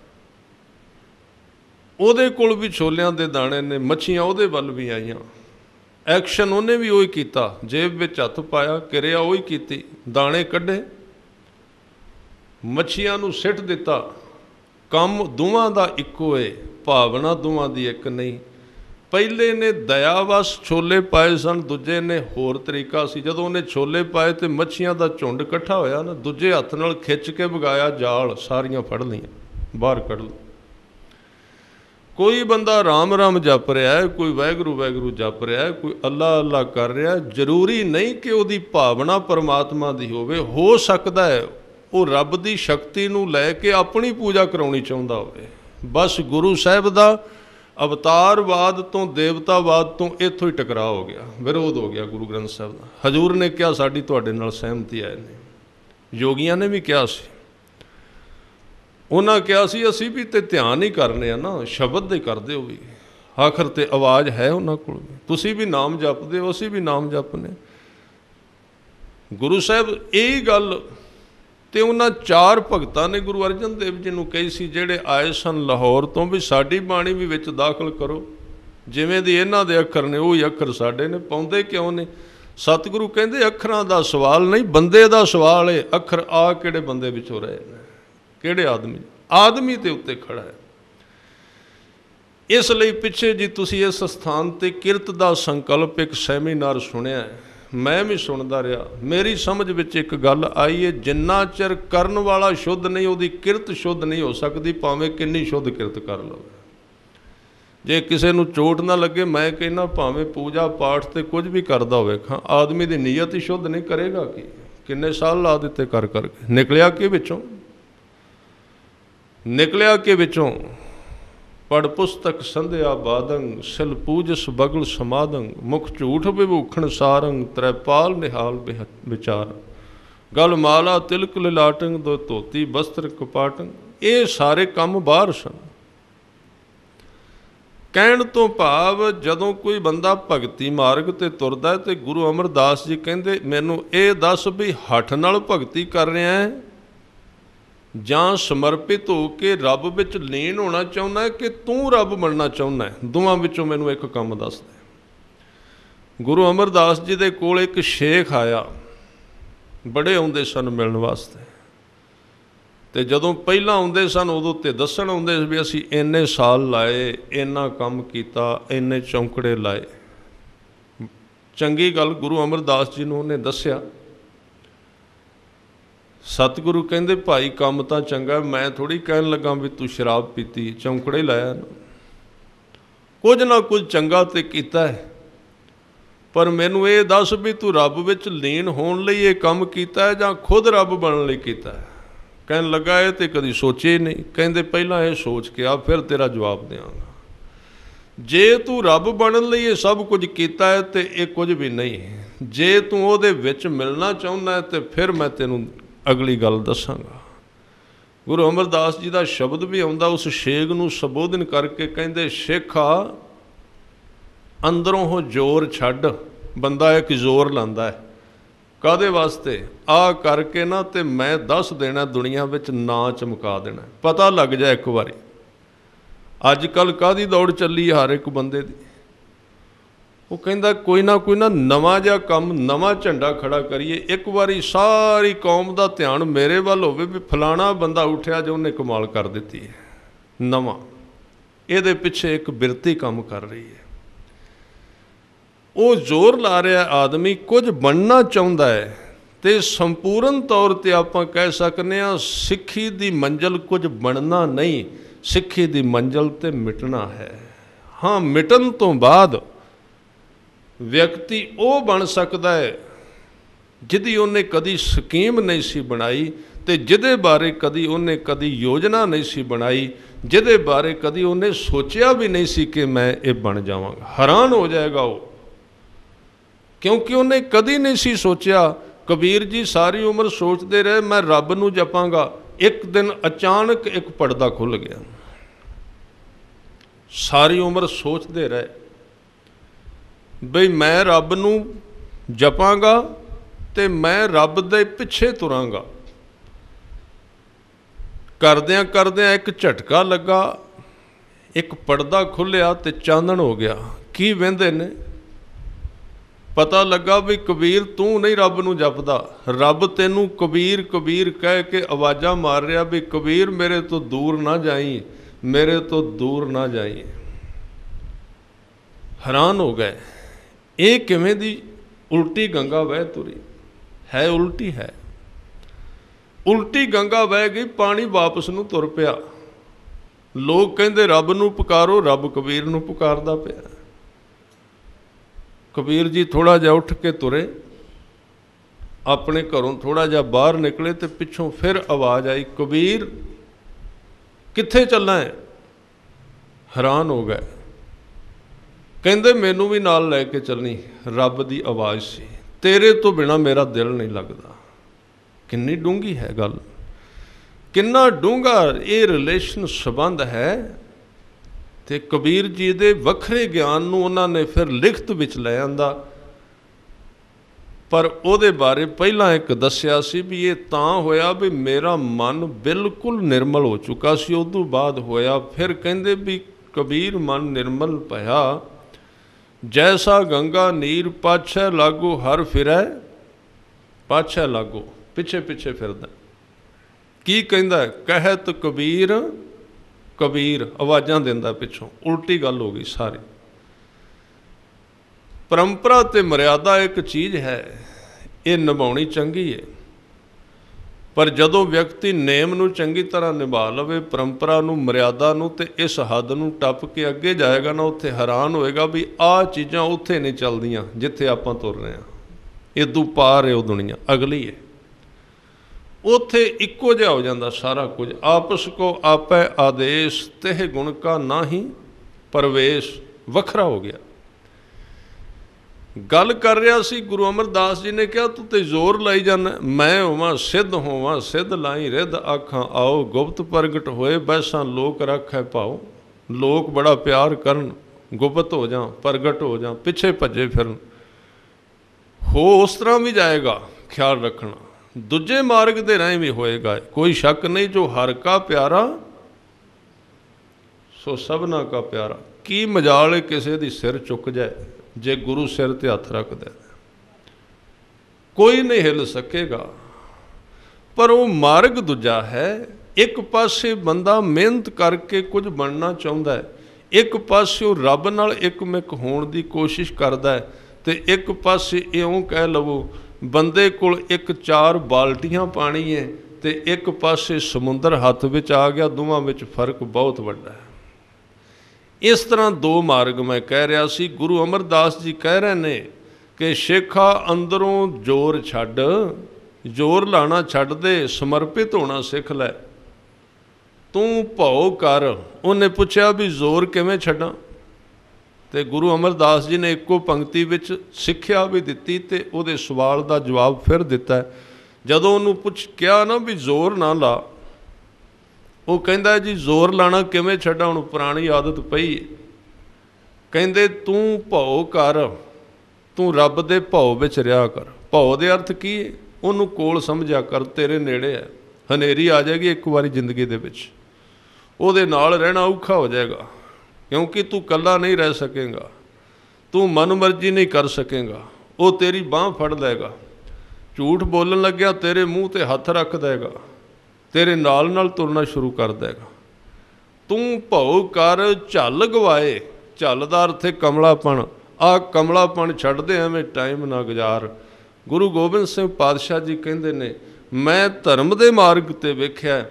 उहदे कोल भी छोलियां दे दाने ने, मच्छियां उहदे वल भी आईयां। एक्शन उहने भी उही कीता, जेब विच हत्थ पाया, किरिया उही कीती, दाने कढे, मच्छियां नूं सिੱਟ दिता। काम दोवां दा इक्को है, भावना दोवां दी एक नहीं। पहले ने दयावश छोले पाए सन, दूजे ने होर तरीका सी। जदों उन्हें छोले पाए तो मच्छियां दा झुंड इकट्ठा होया ना, दूजे हत्थ नाल खिच के वगाया जाल, सारियां फड़ लईआं, बाहर कढ़ लो। कोई बंदा राम राम जप रहा है, कोई वाहगुरू वाहगुरू जप रहा है, कोई अल्लाह अल्लाह कर रहा है। जरूरी नहीं कि उहदी भावना परमात्मा दी होवे, हो सकता है वो रब की शक्ति नूं लैके अपनी पूजा कराउणी चाहुंदा होवे। बस गुरु साहिब दा अवतारवाद तो देवतावाद तो इत्थों ही टकराव हो गया, विरोध हो गया गुरु ग्रंथ साहिब दा। हजूर ने कहा साडी तुहाडे नाल सहमति आए ने, योगियां ने भी कहा सी, उन्हां कहा सी असीं भी ते ध्यान ही करने आ ना, शब्द दे करदे हो भी, आखिर ते आवाज़ है उन्हां कोल भी, तुसीं भी नाम जपदे हो, असीं भी नाम जपने। गुरु साहिब यही गल ते उन्हां चार भगतां ने गुरु अर्जन देव जी नूं कही सी, जिहड़े आए सन लाहौर तो, भी साडी बाणी भी विच दाखल करो, जिवें दी इन्हां दे अखर ने उही अखर साडे ने। पाउंदे क्यों ने? सतगुरु कहंदे अखरां दा सवाल नहीं, बंदे दा सवाल है। अखर आ किहड़े बंदे विचों रहे ने, किहड़े आदमी? आदमी ते उत्ते खड़ा है। इसलिए पिछे जी तुसीं इस स्थान ते किरत दा संकल्प एक सैमीनार सुनिया है, मैं भी सुनता रहा। मेरी समझ विच एक गल आई है, जिन्ना चिर करन वाला शुद्ध नहीं, उहदी किरत शुद्ध नहीं हो सकती, भावें किन्नी शुद्ध किरत कर लो। जे किसी नूं चोट ना लगे, मैं कहना भावें पूजा पाठ ते कुछ भी करता होवे, आदमी की नीयत ही शुद्ध नहीं करेगा कि ਕਿੰਨੇ ਸਾਲ ਲਾ ਦਿੱਤੇ ਕਰ ਕਰਕੇ। ਨਿਕਲਿਆ ਕਿ ਵਿੱਚੋਂ, ਨਿਕਲਿਆ ਕਿ ਵਿੱਚੋਂ ਪੜ ਪੁਸਤਕ ਸੰਧਿਆ ਬਾਦੰਗ, ਸਿਲ ਪੂਜਸ ਬਗਲ ਸਮਾਦੰਗ, ਮੁਖ ਝੂਠ ਵਿਭੂਖਣ ਸਾਰੰਗ, ਤ੍ਰੈਪਾਲ ਨਿਹਾਲ ਵਿਚਾਰ, ਗਲ ਮਾਲਾ ਤਿਲਕ ਲਿਲਾਟੰਗ, ਦੋ ਧੋਤੀ ਬਸਤਰ ਕਪਾਟੰਗ। ਇਹ ਸਾਰੇ ਕੰਮ ਬਾਹਰ ਸਨ। ਕਹਿਣ ਤੋਂ ਭਾਵ ਜਦੋਂ ਕੋਈ ਬੰਦਾ ਭਗਤੀ ਮਾਰਗ ਤੇ ਤੁਰਦਾ ਹੈ ਤੇ ਗੁਰੂ ਅਮਰਦਾਸ ਜੀ ਕਹਿੰਦੇ ਮੈਨੂੰ ਇਹ ਦੱਸ ਵੀ ਹੱਠ ਨਾਲ ਭਗਤੀ ਕਰ ਰਿਹਾ ਹੈ ਜਾਂ ਸਮਰਪਿਤ ਹੋ ਕੇ ਰੱਬ ਵਿੱਚ ਲੀਨ ਹੋਣਾ ਚਾਹੁੰਦਾ ਹੈ ਕਿ ਤੂੰ ਰੱਬ ਬਣਨਾ ਚਾਹੁੰਦਾ ਹੈ। ਦੋਵਾਂ ਵਿੱਚੋਂ ਮੈਨੂੰ ਇੱਕ ਕੰਮ ਦੱਸ ਦੇ। ਗੁਰੂ ਅਮਰਦਾਸ ਜੀ ਦੇ ਕੋਲ ਇੱਕ ਸ਼ੇਖ ਆਇਆ, ਬੜੇ ਆਉਂਦੇ ਸਨ ਮਿਲਣ ਵਾਸਤੇ, ਤੇ ਜਦੋਂ ਪਹਿਲਾਂ ਆਉਂਦੇ ਸਨ ਉਦੋਂ ਤੇ ਦੱਸਣ ਆਉਂਦੇ ਸੀ ਵੀ ਅਸੀਂ ਇੰਨੇ ਸਾਲ ਲਾਏ, ਇੰਨਾ ਕੰਮ ਕੀਤਾ, ਇੰਨੇ ਚੌਂਕੜੇ ਲਾਏ। ਚੰਗੀ ਗੱਲ ਗੁਰੂ ਅਮਰਦਾਸ ਜੀ ਨੂੰ ਉਹਨੇ ਦੱਸਿਆ। ਸਤਿਗੁਰੂ ਕਹਿੰਦੇ ਭਾਈ ਕੰਮ ਤਾਂ ਚੰਗਾ, ਮੈਂ ਥੋੜ੍ਹੀ ਕਹਿਣ ਲੱਗਾ ਵੀ ਤੂੰ ਸ਼ਰਾਬ ਪੀਤੀ, ਚੌਂਕੜੇ ਲਾਇਆ ਨਾ, ਕੁਝ ਨਾ ਕੁਝ ਚੰਗਾ ਤੇ ਕੀਤਾ ਹੈ, ਪਰ ਮੈਨੂੰ ਇਹ ਦੱਸ ਵੀ ਤੂੰ ਰੱਬ ਵਿੱਚ ਲੀਨ ਹੋਣ ਲਈ ਇਹ ਕੰਮ ਕੀਤਾ ਹੈ ਜਾਂ ਖੁਦ ਰੱਬ ਬਣਨ ਲਈ ਕੀਤਾ ਹੈ। ਕਹਿਣ ਲੱਗਾ ਇਹ ਤੇ ਕਦੀ ਸੋਚੇ ਹੀ ਨਹੀਂ। ਕਹਿੰਦੇ ਪਹਿਲਾਂ ਇਹ ਸੋਚ ਕੇ ਆ, ਫਿਰ ਤੇਰਾ ਜਵਾਬ ਦਿਆਂਗਾ। ਜੇ ਤੂੰ ਰੱਬ ਬਣਨ ਲਈ ਇਹ ਸਭ ਕੁਝ ਕੀਤਾ ਹੈ ਤੇ ਇਹ ਕੁਝ ਵੀ ਨਹੀਂ। ਜੇ ਤੂੰ ਉਹਦੇ ਵਿੱਚ ਮਿਲਣਾ ਚਾਹੁੰਦਾ ਹੈ ਤੇ ਫਿਰ ਮੈਂ ਤੈਨੂੰ ਅਗਲੀ ਗੱਲ ਦੱਸਾਂਗਾ। ਗੁਰੂ ਅਮਰਦਾਸ ਜੀ ਦਾ ਸ਼ਬਦ ਵੀ ਆਉਂਦਾ, ਉਸ ਸ਼ੇਖ ਨੂੰ ਸੰਬੋਧਨ ਕਰਕੇ ਕਹਿੰਦੇ ਸ਼ੇਖਾ ਅੰਦਰੋਂ ਉਹ ਜ਼ੋਰ ਛੱਡ। ਬੰਦਾ ਇੱਕ ਜ਼ੋਰ ਲਾਉਂਦਾ ਹੈ ਕਾਹਦੇ ਵਾਸਤੇ? ਆ ਕਰਕੇ ਨਾ ਤੇ ਮੈਂ ਦੱਸ ਦੇਣਾ ਦੁਨੀਆ ਵਿੱਚ, ਨਾਂ ਚਮਕਾ ਦੇਣਾ, ਪਤਾ ਲੱਗ ਜਾਏ ਇੱਕ ਵਾਰੀ। ਅੱਜ ਕੱਲ੍ਹ ਕਾਹਦੀ ਦੌੜ ਚੱਲੀ ਹਰ ਇੱਕ ਬੰਦੇ ਦੀ। ਉਹ ਕਹਿੰਦਾ ਕੋਈ ਨਾ ਨਵਾਂ ਜਿਹਾ ਕੰਮ, ਨਵਾਂ ਝੰਡਾ ਖੜਾ ਕਰੀਏ, ਇੱਕ ਵਾਰੀ ਸਾਰੀ ਕੌਮ ਦਾ ਧਿਆਨ ਮੇਰੇ ਵੱਲ ਹੋਵੇ ਵੀ ਫਲਾਣਾ ਬੰਦਾ ਉੱਠਿਆ ਜੋ ਉਹਨੇ ਕਮਾਲ ਕਰ ਦਿੱਤੀ ਹੈ, ਨਵਾਂ, ਇਹਦੇ ਪਿੱਛੇ ਇੱਕ ਬਿਰਤੀ ਕੰਮ ਕਰ ਰਹੀ ਹੈ। ਉਹ ਜ਼ੋਰ ਲਾ ਰਿਹਾ ਆਦਮੀ, ਕੁਝ ਬਣਨਾ ਚਾਹੁੰਦਾ ਹੈ। ਤੇ ਸੰਪੂਰਨ ਤੌਰ 'ਤੇ ਆਪਾਂ ਕਹਿ ਸਕਦੇ ਹਾਂ ਸਿੱਖੀ ਦੀ ਮੰਜ਼ਿਲ ਕੁਝ ਬਣਨਾ ਨਹੀਂ, ਸਿੱਖੀ ਦੀ ਮੰਜ਼ਿਲ 'ਤੇ ਮਿਟਣਾ ਹੈ। ਹਾਂ, ਮਿਟਣ ਤੋਂ ਬਾਅਦ ਵਿਅਕਤੀ ਉਹ ਬਣ ਸਕਦਾ ਹੈ ਜਿਹਦੀ ਉਹਨੇ ਕਦੀ ਸਕੀਮ ਨਹੀਂ ਸੀ ਬਣਾਈ ਤੇ ਜਿਹਦੇ ਬਾਰੇ ਉਹਨੇ ਕਦੀ ਯੋਜਨਾ ਨਹੀਂ ਸੀ ਬਣਾਈ, ਜਿਹਦੇ ਬਾਰੇ ਕਦੀ ਉਹਨੇ ਸੋਚਿਆ ਵੀ ਨਹੀਂ ਸੀ ਕਿ ਮੈਂ ਇਹ ਬਣ ਜਾਵਾਂਗਾ। ਹੈਰਾਨ ਹੋ ਜਾਏਗਾ ਉਹ, ਕਿਉਂਕਿ ਉਹਨੇ ਕਦੀ ਨਹੀਂ ਸੀ ਸੋਚਿਆ। ਕਬੀਰ ਜੀ ਸਾਰੀ ਉਮਰ ਸੋਚਦੇ ਰਹੇ ਮੈਂ ਰੱਬ ਨੂੰ ਜਪਾਂਗਾ। ਇੱਕ ਦਿਨ ਅਚਾਨਕ ਇੱਕ ਪਰਦਾ ਖੁੱਲ੍ਹ ਗਿਆ। ਸਾਰੀ ਉਮਰ ਸੋਚਦੇ ਰਹੇ ਬਈ ਮੈਂ ਰੱਬ ਨੂੰ ਜਪਾਂਗਾ ਤੇ ਮੈਂ ਰੱਬ ਦੇ ਪਿੱਛੇ ਤੁਰਾਂਗਾ। ਕਰਦਿਆਂ ਕਰਦਿਆਂ ਇੱਕ ਝਟਕਾ ਲੱਗਾ, ਇੱਕ ਪਰਦਾ ਖੁੱਲ੍ਹਿਆ ਤੇ ਚਾਨਣ ਹੋ ਗਿਆ। ਕੀ ਵਹਿੰਦੇ ਨੇ? ਪਤਾ ਲੱਗਾ ਵੀ ਕਬੀਰ ਤੂੰ ਨਹੀਂ ਰੱਬ ਨੂੰ ਜਪਦਾ, ਰੱਬ ਤੈਨੂੰ ਕਬੀਰ ਕਬੀਰ ਕਹਿ ਕੇ ਆਵਾਜ਼ਾਂ ਮਾਰ ਰਿਹਾ ਵੀ ਕਬੀਰ ਮੇਰੇ ਤੋਂ ਦੂਰ ਨਾ ਜਾਈਂ, ਮੇਰੇ ਤੋਂ ਦੂਰ ਨਾ ਜਾਈਂ। ਹੈਰਾਨ ਹੋ ਗਏ, ਇਹ ਕਿਵੇਂ ਦੀ ਉਲਟੀ ਗੰਗਾ ਵਹਿ ਤੁਰੀ ਹੈ? ਉਲਟੀ ਹੈ, ਉਲਟੀ ਗੰਗਾ ਵਹਿ ਗਈ, ਪਾਣੀ ਵਾਪਸ ਨੂੰ ਤੁਰ ਪਿਆ। ਲੋਕ ਕਹਿੰਦੇ ਰੱਬ ਨੂੰ ਪੁਕਾਰੋ, ਰੱਬ ਕਬੀਰ ਨੂੰ ਪੁਕਾਰਦਾ ਪਿਆ। ਕਬੀਰ ਜੀ ਥੋੜ੍ਹਾ ਜਿਹਾ ਉੱਠ ਕੇ ਤੁਰੇ, ਆਪਣੇ ਘਰੋਂ ਥੋੜ੍ਹਾ ਜਿਹਾ ਬਾਹਰ ਨਿਕਲੇ ਤੇ ਪਿੱਛੋਂ ਫਿਰ ਆਵਾਜ਼ ਆਈ, ਕਬੀਰ ਕਿੱਥੇ ਚੱਲਾਂ ਹੈ? ਹੈਰਾਨ ਹੋ ਗਏ, ਕਹਿੰਦੇ ਮੈਨੂੰ ਵੀ ਨਾਲ ਲੈ ਕੇ ਚੱਲਣੀ। ਰੱਬ ਦੀ ਆਵਾਜ਼ ਸੀ, ਤੇਰੇ ਤੋਂ ਬਿਨਾਂ ਮੇਰਾ ਦਿਲ ਨਹੀਂ ਲੱਗਦਾ। ਕਿੰਨੀ ਡੂੰਘੀ ਹੈ ਗੱਲ, ਕਿੰਨਾ ਡੂੰਘਾ ਇਹ ਰਿਲੇਸ਼ਨ ਸੰਬੰਧ ਹੈ। ਤੇ ਕਬੀਰ ਜੀ ਦੇ ਵੱਖਰੇ ਗਿਆਨ ਨੂੰ ਉਹਨਾਂ ਨੇ ਫਿਰ ਲਿਖਤ ਵਿੱਚ ਲੈ ਆਂਦਾ। ਪਰ ਉਹਦੇ ਬਾਰੇ ਪਹਿਲਾਂ ਇੱਕ ਦੱਸਿਆ ਸੀ ਵੀ ਇਹ ਤਾਂ ਹੋਇਆ ਵੀ ਮੇਰਾ ਮਨ ਬਿਲਕੁਲ ਨਿਰਮਲ ਹੋ ਚੁੱਕਾ ਸੀ, ਉਦੋਂ ਬਾਅਦ ਹੋਇਆ। ਫਿਰ ਕਹਿੰਦੇ ਵੀ ਕਬੀਰ ਮਨ ਨਿਰਮਲ ਭਇਆ, ਜੈਸਾ ਗੰਗਾ ਨੀਰ ਪਾਛੈ ਲਾਗੋ ਹਰ ਫਿਰੈ, ਪਾਛੈ ਲਾਗੋ ਪਿੱਛੇ ਪਿੱਛੇ ਫਿਰਦਾ। ਕੀ ਕਹਿੰਦਾ? ਕਹਿਤ ਕਬੀਰ ਕਬੀਰ, ਆਵਾਜ਼ਾਂ ਦਿੰਦਾ ਪਿੱਛੋਂ। ਉਲਟੀ ਗੱਲ ਹੋ ਗਈ ਸਾਰੀ। ਪਰੰਪਰਾ ਤੇ ਮਰਿਆਦਾ ਇੱਕ ਚੀਜ਼ ਹੈ, ਇਹ ਨਿਭਾਉਣੀ ਚੰਗੀ ਹੈ, ਪਰ ਜਦੋਂ ਵਿਅਕਤੀ ਨੇਮ ਨੂੰ ਚੰਗੀ ਤਰ੍ਹਾਂ ਨਿਭਾ ਲਵੇ, ਪਰੰਪਰਾ ਨੂੰ, ਮਰਿਆਦਾ ਨੂੰ, ਤੇ ਇਸ ਹੱਦ ਨੂੰ ਟੱਪ ਕੇ ਅੱਗੇ ਜਾਏਗਾ ਨਾ, ਉੱਥੇ ਹੈਰਾਨ ਹੋਏਗਾ ਵੀ ਆਹ ਚੀਜ਼ਾਂ ਉੱਥੇ ਨਹੀਂ ਚੱਲਦੀਆਂ ਜਿੱਥੇ ਆਪਾਂ ਤੁਰ ਰਹੇ ਹਾਂ। ਇਦੋਂ ਪਾਰ ਹੈ ਉਹ ਦੁਨੀਆ, ਅਗਲੀ ਹੈ। ਉੱਥੇ ਇੱਕੋ ਜਿਹਾ ਹੋ ਜਾਂਦਾ ਸਾਰਾ ਕੁਝ। ਆਪਸ ਕੋ ਆਪੈ ਆਦੇਸ਼ ਤਿਹ ਗੁਣ ਕਾ ਨਾਹੀ ਪਰਵੇਸ਼, ਵੱਖਰਾ ਹੋ ਗਿਆ। ਗੱਲ ਕਰ ਰਿਹਾ ਸੀ ਗੁਰੂ ਅਮਰਦਾਸ ਜੀ ਨੇ ਕਿਹਾ ਤੂੰ ਤੇ ਜ਼ੋਰ ਲਾਈ ਜਾਂਦਾ, ਮੈਂ ਹੋਵਾਂ ਸਿੱਧ ਹੋਵਾਂ ਸਿੱਧ ਲਾਈ ਰਿੱਧ ਆਖਾਂ ਆਓ, ਗੁਪਤ ਪ੍ਰਗਟ ਹੋਏ ਬੈਸਾਂ ਲੋਕ ਰੱਖੈ ਭਾਉ। ਲੋਕ ਬੜਾ ਪਿਆਰ ਕਰਨ, ਗੁਪਤ ਹੋ ਜਾ ਪ੍ਰਗਟ ਹੋ ਜਾ, ਪਿੱਛੇ ਭੱਜੇ ਫਿਰਨ। ਹੋ ਉਸ ਤਰ੍ਹਾਂ ਵੀ ਜਾਏਗਾ, ਖਿਆਲ ਰੱਖਣਾ ਦੂਜੇ ਮਾਰਗ ਦੇ ਰਾਹੀਂ ਵੀ ਹੋਏਗਾ, ਕੋਈ ਸ਼ੱਕ ਨਹੀਂ। ਜੋ ਹਰ ਕਾ ਪਿਆਰਾ ਸੋ ਸਭਨਾ ਕਾ ਪਿਆਰਾ। ਕੀ ਮਜਾਲ ਹੈ ਕਿਸੇ ਦੀ ਸਿਰ ਚੁੱਕ ਜਾਏ, ਜੇ ਗੁਰੂ ਸਿਰ ਤੇ ਹੱਥ ਰੱਖਦਾ ਕੋਈ ਨਹੀਂ ਹਿੱਲ ਸਕੇਗਾ। ਪਰ ਉਹ ਮਾਰਗ ਦੂਜਾ ਹੈ। ਇੱਕ ਪਾਸੇ ਬੰਦਾ ਮਿਹਨਤ ਕਰਕੇ ਕੁਝ ਬਣਨਾ ਚਾਹੁੰਦਾ ਹੈ, ਇੱਕ ਪਾਸੇ ਉਹ ਰੱਬ ਨਾਲ ਇੱਕਮਿਕ ਹੋਣ ਦੀ ਕੋਸ਼ਿਸ਼ ਕਰਦਾ ਹੈ, ਤੇ ਇੱਕ ਪਾਸੇ ਇਉਂ ਕਹਿ ਲਵੋ ਬੰਦੇ ਕੋਲ 1-4 ਬਾਲਟੀਆਂ ਪਾਣੀ ਹੈ ਤੇ ਇੱਕ ਪਾਸੇ ਸਮੁੰਦਰ ਹੱਥ ਵਿੱਚ ਆ ਗਿਆ। ਦੋਵਾਂ ਵਿੱਚ ਫਰਕ ਬਹੁਤ ਵੱਡਾ ਹੈ। ਇਸ ਤਰ੍ਹਾਂ ਦੋ ਮਾਰਗ ਮੈਂ ਕਹਿ ਰਿਹਾ ਸੀ। ਗੁਰੂ ਅਮਰਦਾਸ ਜੀ ਕਹਿ ਰਹੇ ਨੇ ਕਿ ਸ਼ੇਖਾ ਅੰਦਰੋਂ ਜ਼ੋਰ ਛੱਡ, ਜ਼ੋਰ ਲਾਣਾ ਛੱਡ ਦੇ, ਸਮਰਪਿਤ ਹੋਣਾ ਸਿੱਖ ਲੈ, ਤੂੰ ਭਉ ਕਰ। ਉਹਨੇ ਪੁੱਛਿਆ ਵੀ ਜ਼ੋਰ ਕਿਵੇਂ ਛੱਡਾਂ, ਤੇ ਗੁਰੂ ਅਮਰਦਾਸ ਜੀ ਨੇ ਇੱਕੋ ਪੰਕਤੀ ਵਿੱਚ ਸਿੱਖਿਆ ਵੀ ਦਿੱਤੀ ਤੇ ਉਹਦੇ ਸਵਾਲ ਦਾ ਜਵਾਬ ਫਿਰ ਦਿੱਤਾ। ਜਦੋਂ ਉਹਨੂੰ ਕਿਹਾ ਨਾ ਵੀ ਜ਼ੋਰ ਨਾ ਲਾ, ਉਹ ਕਹਿੰਦਾ ਜੀ ਜ਼ੋਰ ਲਾਣਾ ਕਿਵੇਂ ਛੱਡਾਂ, ਹੁਣ ਪੁਰਾਣੀ ਆਦਤ ਪਈ ਹੈ। ਕਹਿੰਦੇ ਤੂੰ ਭਉ ਕਰ, ਤੂੰ ਰੱਬ ਦੇ ਭਉ ਵਿੱਚ ਰਿਹਾ ਕਰ। ਭਉ ਦੇ ਅਰਥ ਕੀ ਹੈ, ਉਹਨੂੰ ਕੋਲ ਸਮਝਿਆ ਕਰ, ਤੇਰੇ ਨੇੜੇ ਹੈ। ਹਨੇਰੀ ਆ ਜਾਏਗੀ ਇੱਕ ਵਾਰੀ ਜ਼ਿੰਦਗੀ ਦੇ ਵਿੱਚ, ਉਹਦੇ ਨਾਲ ਰਹਿਣਾ ਔਖਾ ਹੋ ਜਾਏਗਾ, ਕਿਉਂਕਿ ਤੂੰ ਇਕੱਲਾ ਨਹੀਂ ਰਹਿ ਸਕੇਗਾ, ਤੂੰ ਮਨ ਮਰਜ਼ੀ ਨਹੀਂ ਕਰ ਸਕੇਗਾ। ਉਹ ਤੇਰੀ ਬਾਂਹ ਫੜ ਲਏਗਾ, ਝੂਠ ਬੋਲਣ ਲੱਗਿਆ ਤੇਰੇ ਮੂੰਹ ਤੇ ਹੱਥ ਰੱਖ ਦੇਗਾ, ਤੇਰੇ ਨਾਲ ਨਾਲ ਤੁਰਨਾ ਸ਼ੁਰੂ ਕਰ ਦੇਗਾ। ਤੂੰ ਭਉ ਕਰ ਝੱਲ ਗਵਾਏ। ਝੱਲ ਦਾ ਅਰਥ ਹੈ ਕਮਲਾਪਣ। ਆਹ ਕਮਲਾਪਣ ਛੱਡ ਦੇ, ਐਵੇਂ ਟਾਈਮ ਨਾ ਗੁਜ਼ਾਰ। ਗੁਰੂ ਗੋਬਿੰਦ ਸਿੰਘ ਪਾਤਸ਼ਾਹ ਜੀ ਕਹਿੰਦੇ ਨੇ ਮੈਂ ਧਰਮ ਦੇ ਮਾਰਗ 'ਤੇ ਵੇਖਿਆ,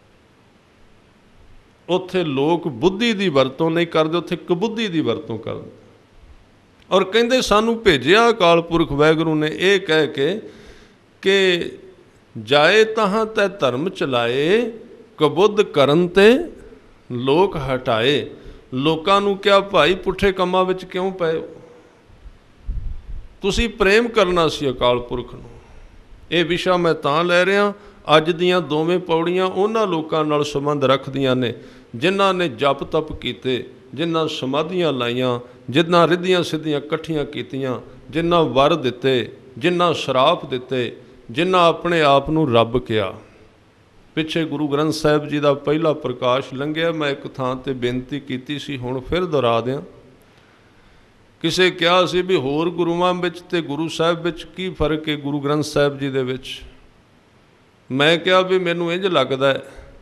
ਉੱਥੇ ਲੋਕ ਬੁੱਧੀ ਦੀ ਵਰਤੋਂ ਨਹੀਂ ਕਰਦੇ, ਉੱਥੇ ਕਬੁੱਧੀ ਦੀ ਵਰਤੋਂ ਕਰਦੇ। ਔਰ ਕਹਿੰਦੇ ਸਾਨੂੰ ਭੇਜਿਆ ਅਕਾਲ ਪੁਰਖ ਵਾਹਿਗੁਰੂ ਨੇ ਇਹ ਕਹਿ ਕੇ ਕਿ ਜਾਏ ਤਹਾਂ ਤੈ ਧਰਮ ਚਲਾਏ, ਕਬੁੱਧ ਕਰਨ ਤੇ ਲੋਕ ਹਟਾਏ। ਲੋਕਾਂ ਨੂੰ ਕਿਹਾ ਭਾਈ ਪੁੱਠੇ ਕੰਮਾਂ ਵਿੱਚ ਕਿਉਂ ਪਏ ਹੋ, ਤੁਸੀਂ ਪ੍ਰੇਮ ਕਰਨਾ ਸੀ ਅਕਾਲ ਪੁਰਖ ਨੂੰ। ਇਹ ਵਿਸ਼ਾ ਮੈਂ ਤਾਂ ਲੈ ਰਿਹਾ, ਅੱਜ ਦੀਆਂ ਦੋਵੇਂ ਪੌੜੀਆਂ ਉਹਨਾਂ ਲੋਕਾਂ ਨਾਲ ਸੰਬੰਧ ਰੱਖਦੀਆਂ ਨੇ ਜਿਨ੍ਹਾਂ ਨੇ ਜਪ ਤਪ ਕੀਤੇ, ਜਿਨ੍ਹਾਂ ਸਮਾਧੀਆਂ ਲਾਈਆਂ, ਜਿਨ੍ਹਾਂ ਰਿੱਧੀਆਂ ਸਿੱਧੀਆਂ ਇਕੱਠੀਆਂ ਕੀਤੀਆਂ, ਜਿਨ੍ਹਾਂ ਵਰ ਦਿੱਤੇ, ਜਿਨ੍ਹਾਂ ਸ਼ਰਾਪ ਦਿੱਤੇ, ਜਿਨ੍ਹਾਂ ਆਪਣੇ ਆਪ ਨੂੰ ਰੱਬ ਕਿਹਾ। ਪਿੱਛੇ ਗੁਰੂ ਗ੍ਰੰਥ ਸਾਹਿਬ ਜੀ ਦਾ ਪਹਿਲਾ ਪ੍ਰਕਾਸ਼ ਲੰਘਿਆ, ਮੈਂ ਇੱਕ ਥਾਂ 'ਤੇ ਬੇਨਤੀ ਕੀਤੀ ਸੀ, ਹੁਣ ਫਿਰ ਦੁਹਰਾ ਦਿਆਂ। ਕਿਸੇ ਕਿਹਾ ਸੀ ਵੀ ਹੋਰ ਗੁਰੂਆਂ ਵਿੱਚ ਤੇ ਗੁਰੂ ਸਾਹਿਬ ਵਿੱਚ ਕੀ ਫਰਕ ਹੈ, ਗੁਰੂ ਗ੍ਰੰਥ ਸਾਹਿਬ ਜੀ ਦੇ ਵਿੱਚ। ਮੈਂ ਕਿਹਾ ਵੀ ਮੈਨੂੰ ਇੰਝ ਲੱਗਦਾ,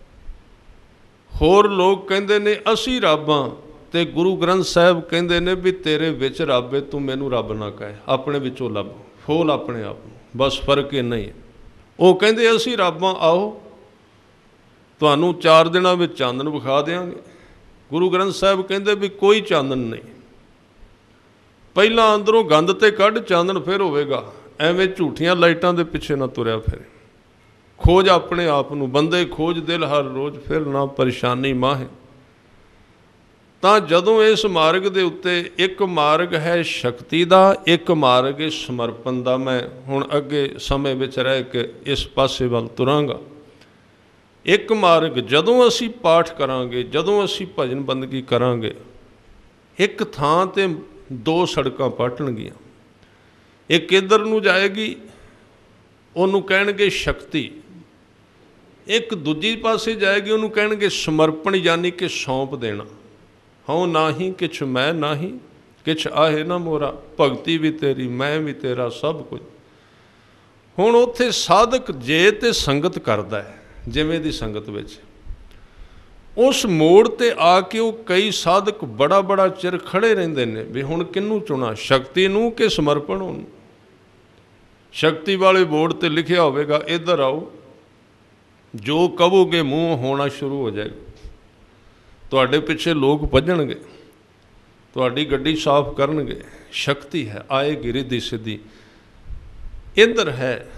ਹੋਰ ਲੋਕ ਕਹਿੰਦੇ ਨੇ ਅਸੀਂ ਰੱਬ ਹਾਂ, ਤੇ ਗੁਰੂ ਗ੍ਰੰਥ ਸਾਹਿਬ ਕਹਿੰਦੇ ਨੇ ਵੀ ਤੇਰੇ ਵਿੱਚ ਰੱਬ ਹੈ, ਤੂੰ ਮੈਨੂੰ ਰੱਬ ਨਾ ਕਹੇ, ਆਪਣੇ ਵਿੱਚੋਂ ਲੱਭ, ਫੋਲ ਆਪਣੇ ਆਪ ਨੂੰ, ਬਸ ਫਰਕ ਇੰਨਾ ਹੀ ਹੈ। ਉਹ ਕਹਿੰਦੇ ਅਸੀਂ ਰੱਬ ਹਾਂ, ਆਓ ਤੁਹਾਨੂੰ 4 ਦਿਨਾਂ ਵਿੱਚ ਚਾਨਣ ਵਿਖਾ ਦਿਆਂਗੇ। ਗੁਰੂ ਗ੍ਰੰਥ ਸਾਹਿਬ ਕਹਿੰਦੇ ਵੀ ਕੋਈ ਚਾਨਣ ਨਹੀਂ, ਪਹਿਲਾਂ ਅੰਦਰੋਂ ਗੰਦ ਤੇ ਕੱਢ, ਚਾਨਣ ਫਿਰ ਹੋਵੇਗਾ। ਐਵੇਂ ਝੂਠੀਆਂ ਲਾਈਟਾਂ ਦੇ ਪਿੱਛੇ ਨਾ ਤੁਰਿਆ ਫਿਰੇ, ਖੋਜ ਆਪਣੇ ਆਪ ਨੂੰ। ਬੰਦੇ ਖੋਜ ਦਿਲ ਹਰ ਰੋਜ਼, ਫਿਰ ਨਾ ਪਰੇਸ਼ਾਨੀ ਮਾਹੇ। ਤਾਂ ਜਦੋਂ ਇਸ ਮਾਰਗ ਦੇ ਉੱਤੇ ਇੱਕ ਮਾਰਗ ਹੈ ਸ਼ਕਤੀ ਦਾ, ਇੱਕ ਮਾਰਗ ਹੈ ਸਮਰਪਣ ਦਾ। ਮੈਂ ਹੁਣ ਅੱਗੇ ਸਮੇਂ ਵਿੱਚ ਰਹਿ ਕੇ ਇਸ ਪਾਸੇ ਵੱਲ ਤੁਰਾਂਗਾ। ਇੱਕ ਮਾਰਗ ਜਦੋਂ ਅਸੀਂ ਪਾਠ ਕਰਾਂਗੇ, ਜਦੋਂ ਅਸੀਂ ਭਜਨ ਬੰਦਗੀ ਕਰਾਂਗੇ, ਇੱਕ ਥਾਂ 'ਤੇ 2 ਸੜਕਾਂ ਪਾਟਣਗੀਆਂ। ਇੱਕ ਇੱਧਰ ਨੂੰ ਜਾਏਗੀ, ਉਹਨੂੰ ਕਹਿਣਗੇ ਸ਼ਕਤੀ। ਇੱਕ ਦੂਜੀ ਪਾਸੇ ਜਾਏਗੀ, ਉਹਨੂੰ ਕਹਿਣਗੇ ਸਮਰਪਣ, ਯਾਨੀ ਕਿ ਸੌਂਪ ਦੇਣਾ। ਹਉ ਨਾਹੀਂ ਕਿਛ ਮੈਂ ਨਾਹੀਂ, ਕਿਛ ਆਹੇ ਨਾ ਮੋਰਾ, ਭਗਤੀ ਵੀ ਤੇਰੀ ਮੈਂ ਵੀ ਤੇਰਾ, ਸਭ ਕੁਝ। ਹੁਣ ਉੱਥੇ ਸਾਧਕ ਜੇ ਤੇ ਸੰਗਤ ਕਰਦਾ ਹੈ, ਜਿਵੇਂ ਦੀ ਸੰਗਤ ਵਿੱਚ, ਉਸ ਮੋੜ 'ਤੇ ਆ ਕੇ ਉਹ ਕਈ ਸਾਧਕ ਬੜਾ ਬੜਾ ਚਿਰ ਖੜ੍ਹੇ ਰਹਿੰਦੇ ਨੇ ਵੀ ਹੁਣ ਕਿਹਨੂੰ ਚੁਣਾ, ਸ਼ਕਤੀ ਨੂੰ ਕਿ ਸਮਰਪਣ ਨੂੰ। ਸ਼ਕਤੀ ਵਾਲੇ ਬੋਰਡ 'ਤੇ ਲਿਖਿਆ ਹੋਵੇਗਾ ਇੱਧਰ ਆਓ, ਜੋ ਕਹੋਗੇ ਮੂੰਹ ਹੋਣਾ ਸ਼ੁਰੂ ਹੋ ਜਾਏਗਾ, ਤੁਹਾਡੇ ਪਿੱਛੇ ਲੋਕ ਭੱਜਣਗੇ, ਤੁਹਾਡੀ ਗੱਡੀ ਸਾਫ਼ ਕਰਨਗੇ। ਸ਼ਕਤੀ ਹੈ, ਆਏਗੀ ਰਿੱਧੀ ਸਿੱਧੀ। ਇੱਧਰ ਹੈ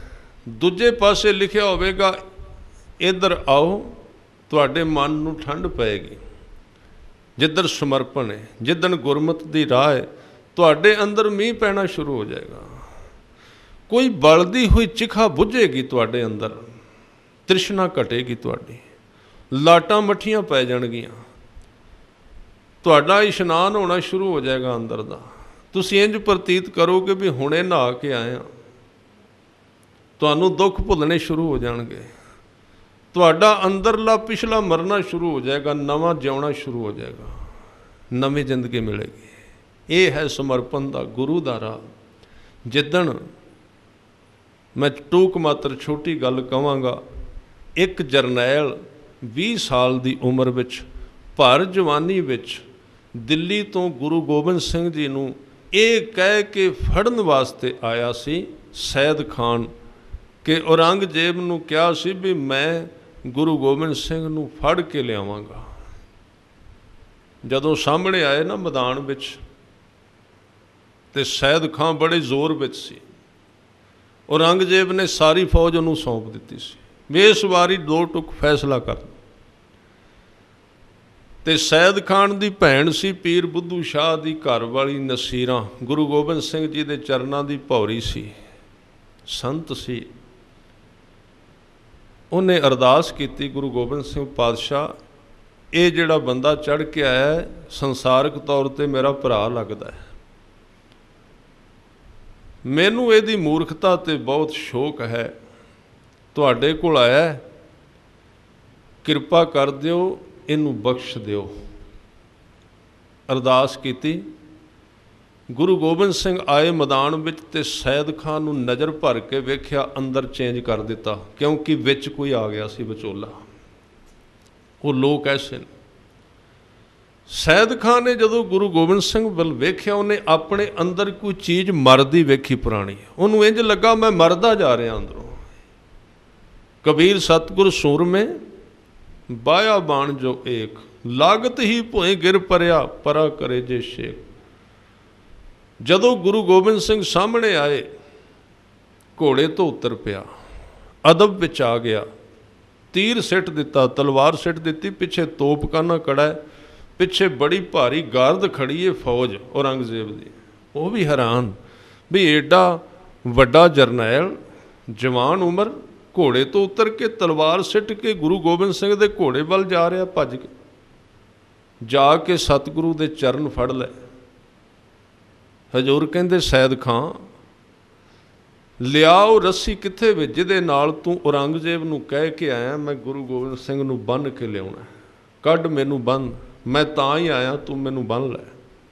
ਦੂਜੇ ਪਾਸੇ ਲਿਖਿਆ ਹੋਵੇਗਾ ਇੱਧਰ ਆਓ, ਤੁਹਾਡੇ ਮਨ ਨੂੰ ਠੰਡ ਪਏਗੀ। ਜਿੱਧਰ ਸਮਰਪਣ ਹੈ, ਜਿੱਦਣ ਗੁਰਮਤਿ ਦੀ ਰਾਹ ਹੈ, ਤੁਹਾਡੇ ਅੰਦਰ ਮੀਂਹ ਪੈਣਾ ਸ਼ੁਰੂ ਹੋ ਜਾਏਗਾ। ਕੋਈ ਬਲਦੀ ਹੋਈ ਚਿਖਾ ਬੁੱਝੇਗੀ ਤੁਹਾਡੇ ਅੰਦਰ, ਤ੍ਰਿਸ਼ਨਾ ਘਟੇਗੀ ਤੁਹਾਡੀ, ਲਾਟਾਂ ਮੱਠੀਆਂ ਪੈ ਜਾਣਗੀਆਂ, ਤੁਹਾਡਾ ਇਸ਼ਨਾਨ ਹੋਣਾ ਸ਼ੁਰੂ ਹੋ ਜਾਏਗਾ ਅੰਦਰ ਦਾ। ਤੁਸੀਂ ਇੰਜ ਪ੍ਰਤੀਤ ਕਰੋਗੇ ਵੀ ਹੁਣੇ ਨਹਾ ਕੇ ਆਏ ਹਾਂ। ਤੁਹਾਨੂੰ ਦੁੱਖ ਭੁੱਲਣੇ ਸ਼ੁਰੂ ਹੋ ਜਾਣਗੇ, ਤੁਹਾਡਾ ਅੰਦਰਲਾ ਪਿਛਲਾ ਮਰਨਾ ਸ਼ੁਰੂ ਹੋ ਜਾਏਗਾ, ਨਵਾਂ ਜਿਉਣਾ ਸ਼ੁਰੂ ਹੋ ਜਾਏਗਾ, ਨਵੀਂ ਜ਼ਿੰਦਗੀ ਮਿਲੇਗੀ। ਇਹ ਹੈ ਸਮਰਪਣ ਦਾ, ਗੁਰੂ ਦਾ ਰਾਹ। ਜਿੱਦਣ ਮੈਂ ਟੂਕ ਮਾਤਰ ਛੋਟੀ ਗੱਲ ਕਹਾਂਗਾ, ਇੱਕ ਜਰਨੈਲ 20 ਸਾਲ ਦੀ ਉਮਰ ਵਿੱਚ, ਭਰ ਜਵਾਨੀ ਵਿੱਚ, ਦਿੱਲੀ ਤੋਂ ਗੁਰੂ ਗੋਬਿੰਦ ਸਿੰਘ ਜੀ ਨੂੰ ਇਹ ਕਹਿ ਕੇ ਫੜਨ ਵਾਸਤੇ ਆਇਆ ਸੀ ਸੈਦ ਖਾਨ, ਕਿ ਔਰੰਗਜ਼ੇਬ ਨੂੰ ਕਿਹਾ ਸੀ ਵੀ ਮੈਂ ਗੁਰੂ ਗੋਬਿੰਦ ਸਿੰਘ ਨੂੰ ਫੜ ਕੇ ਲਿਆਵਾਂਗਾ। ਜਦੋਂ ਸਾਹਮਣੇ ਆਏ ਨਾ ਮੈਦਾਨ ਵਿੱਚ, ਤੇ ਸੈਦ ਖਾਨ ਬੜੇ ਜ਼ੋਰ ਵਿੱਚ ਸੀ। ਔਰੰਗਜ਼ੇਬ ਨੇ ਸਾਰੀ ਫੌਜ ਉਹਨੂੰ ਸੌਂਪ ਦਿੱਤੀ ਸੀ ਵੀ ਇਸ ਵਾਰੀ ਦੋ ਟੁਕ ਫੈਸਲਾ ਕਰ। ਤੇ ਸੈਦ ਖਾਨ ਦੀ ਭੈਣ ਸੀ ਪੀਰ ਬੁੱਧੂ ਸ਼ਾਹ ਦੀ ਘਰ ਵਾਲੀ ਨਸੀਰਾਂ, ਗੁਰੂ ਗੋਬਿੰਦ ਸਿੰਘ ਜੀ ਦੇ ਚਰਨਾਂ ਦੀ ਭੌਰੀ ਸੀ, ਸੰਤ ਸੀ। ਉਹਨੇ ਅਰਦਾਸ ਕੀਤੀ, ਗੁਰੂ ਗੋਬਿੰਦ ਸਿੰਘ ਪਾਤਸ਼ਾਹ, ਇਹ ਜਿਹੜਾ ਬੰਦਾ ਚੜ੍ਹ ਕੇ ਆਇਆ ਸੰਸਾਰਿਕ ਤੌਰ 'ਤੇ ਮੇਰਾ ਭਰਾ ਲੱਗਦਾ ਹੈ, ਮੈਨੂੰ ਇਹਦੀ ਮੂਰਖਤਾ 'ਤੇ ਬਹੁਤ ਸ਼ੋਕ ਹੈ, ਤੁਹਾਡੇ ਕੋਲ ਆਇਆ, ਕਿਰਪਾ ਕਰ ਦਿਓ, ਇਹਨੂੰ ਬਖਸ਼ ਦਿਓ। ਅਰਦਾਸ ਕੀਤੀ। ਗੁਰੂ ਗੋਬਿੰਦ ਸਿੰਘ ਆਏ ਮੈਦਾਨ ਵਿੱਚ, ਤੇ ਸੈਦ ਖਾਨ ਨੂੰ ਨਜ਼ਰ ਭਰ ਕੇ ਵੇਖਿਆ, ਅੰਦਰ ਚੇਂਜ ਕਰ ਦਿੱਤਾ, ਕਿਉਂਕਿ ਵਿੱਚ ਕੋਈ ਆ ਗਿਆ ਸੀ ਵਿਚੋਲਾ। ਉਹ ਲੋਕ ਐਸੇ ਨੇ। ਸੈਦ ਖਾਨ ਨੇ ਜਦੋਂ ਗੁਰੂ ਗੋਬਿੰਦ ਸਿੰਘ ਵੱਲ ਵੇਖਿਆ, ਉਹਨੇ ਆਪਣੇ ਅੰਦਰ ਕੋਈ ਚੀਜ਼ ਮਰਦੀ ਵੇਖੀ ਪੁਰਾਣੀ। ਉਹਨੂੰ ਇੰਜ ਲੱਗਾ ਮੈਂ ਮਰਦਾ ਜਾ ਰਿਹਾ ਅੰਦਰੋਂ। ਕਬੀਰ ਸਤਿਗੁਰ ਸੂਰਮੇ ਬਾਇਆ ਬਾਣ ਜੋ ਏਕ, ਲਾਗਤ ਹੀ ਭੋਏ ਗਿਰ ਪਰਿਆ, ਪਰਾ ਕਰੇ ਜੇ ਸ਼ੇਖ। ਜਦੋਂ ਗੁਰੂ ਗੋਬਿੰਦ ਸਿੰਘ ਸਾਹਮਣੇ ਆਏ, ਘੋੜੇ ਤੋਂ ਉਤਰ ਪਿਆ, ਅਦਬ ਵਿੱਚ ਆ ਗਿਆ, ਤੀਰ ਸਿੱਟ ਦਿੱਤਾ, ਤਲਵਾਰ ਸਿੱਟ ਦਿੱਤੀ, ਪਿੱਛੇ ਤੋਪਖਾਨਾ ਖੜਾ ਹੈ, ਪਿੱਛੇ ਬੜੀ ਭਾਰੀ ਗਾਰਦ ਖੜੀ ਹੈ ਫੌਜ ਔਰੰਗਜ਼ੇਬ ਦੀ। ਉਹ ਵੀ ਹੈਰਾਨ ਵੀ ਏਡਾ ਵੱਡਾ ਜਰਨੈਲ, ਜਵਾਨ ਉਮਰ, ਘੋੜੇ ਤੋਂ ਉਤਰ ਕੇ ਤਲਵਾਰ ਸਿੱਟ ਕੇ ਗੁਰੂ ਗੋਬਿੰਦ ਸਿੰਘ ਦੇ ਘੋੜੇ ਵੱਲ ਜਾ ਰਿਹਾ ਭੱਜ ਕੇ। ਜਾ ਕੇ ਸਤਿਗੁਰੂ ਦੇ ਚਰਨ ਫੜ ਲਏ। ਹਜ਼ੂਰ ਕਹਿੰਦੇ ਸੈਦ ਖਾਂ, ਲਿਆਓ ਰੱਸੀ ਕਿੱਥੇ ਵੇ ਜਿਹਦੇ ਨਾਲ ਤੂੰ ਔਰੰਗਜ਼ੇਬ ਨੂੰ ਕਹਿ ਕੇ ਆਇਆ ਮੈਂ ਗੁਰੂ ਗੋਬਿੰਦ ਸਿੰਘ ਨੂੰ ਬੰਨ੍ਹ ਕੇ ਲਿਆਉਣਾ, ਕੱਢ ਮੈਨੂੰ ਬੰਨ੍ਹ, ਮੈਂ ਤਾਂ ਹੀ ਆਇਆ, ਤੂੰ ਮੈਨੂੰ ਬੰਨ੍ਹ ਲੈ।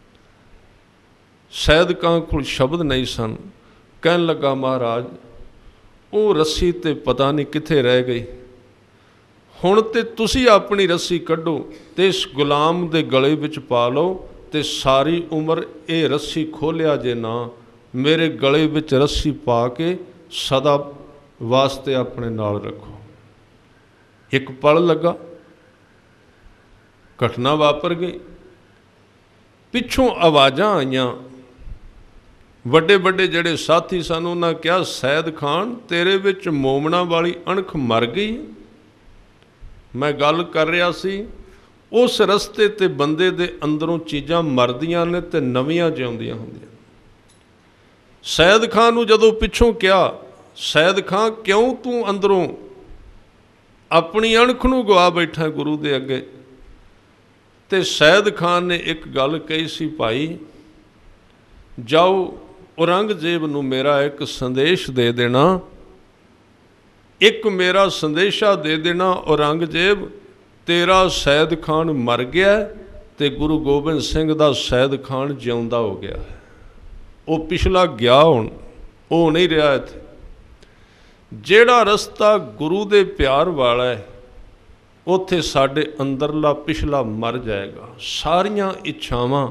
ਸੈਦ ਖਾਂ ਕੋਲ ਸ਼ਬਦ ਨਹੀਂ ਸਨ। ਕਹਿਣ ਲੱਗਾ ਮਹਾਰਾਜ, ਉਹ ਰੱਸੀ ਤੇ ਪਤਾ ਨਹੀਂ ਕਿੱਥੇ ਰਹਿ ਗਈ, ਹੁਣ ਤੇ ਤੁਸੀਂ ਆਪਣੀ ਰੱਸੀ ਕੱਢੋ ਤੇ ਇਸ ਗੁਲਾਮ ਦੇ ਗਲੇ ਵਿੱਚ ਪਾ ਲਓ, ਤੇ ਸਾਰੀ ਉਮਰ ਇਹ ਰੱਸੀ ਖੋਲਿਆ ਜੇ ਨਾ, ਮੇਰੇ ਗਲੇ ਵਿੱਚ ਰੱਸੀ ਪਾ ਕੇ ਸਦਾ ਵਾਸਤੇ ਆਪਣੇ ਨਾਲ ਰੱਖੋ। ਇੱਕ ਪਲ ਲੱਗਾ, ਘਟਨਾ ਵਾਪਰ ਗਈ। ਪਿੱਛੋਂ ਆਵਾਜ਼ਾਂ ਆਈਆਂ, ਵੱਡੇ ਵੱਡੇ ਜਿਹੜੇ ਸਾਥੀ ਸਨ ਉਹਨਾਂ ਕਿਹਾ, ਸੈਦ ਖਾਨ ਤੇਰੇ ਵਿੱਚ ਮੋਮਣਾ ਵਾਲੀ ਅਣਖ ਮਰ ਗਈ। ਮੈਂ ਗੱਲ ਕਰ ਰਿਹਾ ਸੀ, ਉਸ ਰਸਤੇ ਤੇ ਬੰਦੇ ਦੇ ਅੰਦਰੋਂ ਚੀਜ਼ਾਂ ਮਰਦੀਆਂ ਨੇ ਤੇ ਨਵੀਆਂ ਜਿਉਂਦੀਆਂ ਹੁੰਦੀਆਂ। ਸੈਦ ਖਾਨ ਨੂੰ ਜਦੋਂ ਪਿੱਛੋਂ ਕਿਹਾ, ਸੈਦ ਖਾਨ ਕਿਉਂ ਤੂੰ ਅੰਦਰੋਂ ਆਪਣੀ ਅਣਖ ਨੂੰ ਗਵਾ ਬੈਠਾ ਗੁਰੂ ਦੇ ਅੱਗੇ? ਤੇ ਸੈਦ ਖਾਨ ਨੇ ਇੱਕ ਗੱਲ ਕਹੀ ਸੀ, ਭਾਈ ਜਾਓ ਔਰੰਗਜ਼ੇਬ ਨੂੰ ਮੇਰਾ ਇੱਕ ਸੰਦੇਸ਼ ਦੇ ਦੇਣਾ, ਇੱਕ ਮੇਰਾ ਸੰਦੇਸ਼ਾ ਦੇ ਦੇਣਾ, ਔਰੰਗਜ਼ੇਬ ਤੇਰਾ ਸੈਦ ਖਾਨ ਮਰ ਗਿਆ ਤੇ ਗੁਰੂ ਗੋਬਿੰਦ ਸਿੰਘ ਦਾ ਸੈਦ ਖਾਨ ਜਿਉਂਦਾ ਹੋ ਗਿਆ ਹੈ। ਉਹ ਪਿਛਲਾ ਗਿਆ, ਹੁਣ ਉਹ ਨਹੀਂ ਰਿਹਾ ਇੱਥੇ। ਜਿਹੜਾ ਰਸਤਾ ਗੁਰੂ ਦੇ ਪਿਆਰ ਵਾਲਾ ਹੈ, ਉੱਥੇ ਸਾਡੇ ਅੰਦਰਲਾ ਪਿਛਲਾ ਮਰ ਜਾਏਗਾ। ਸਾਰੀਆਂ ਇੱਛਾਵਾਂ,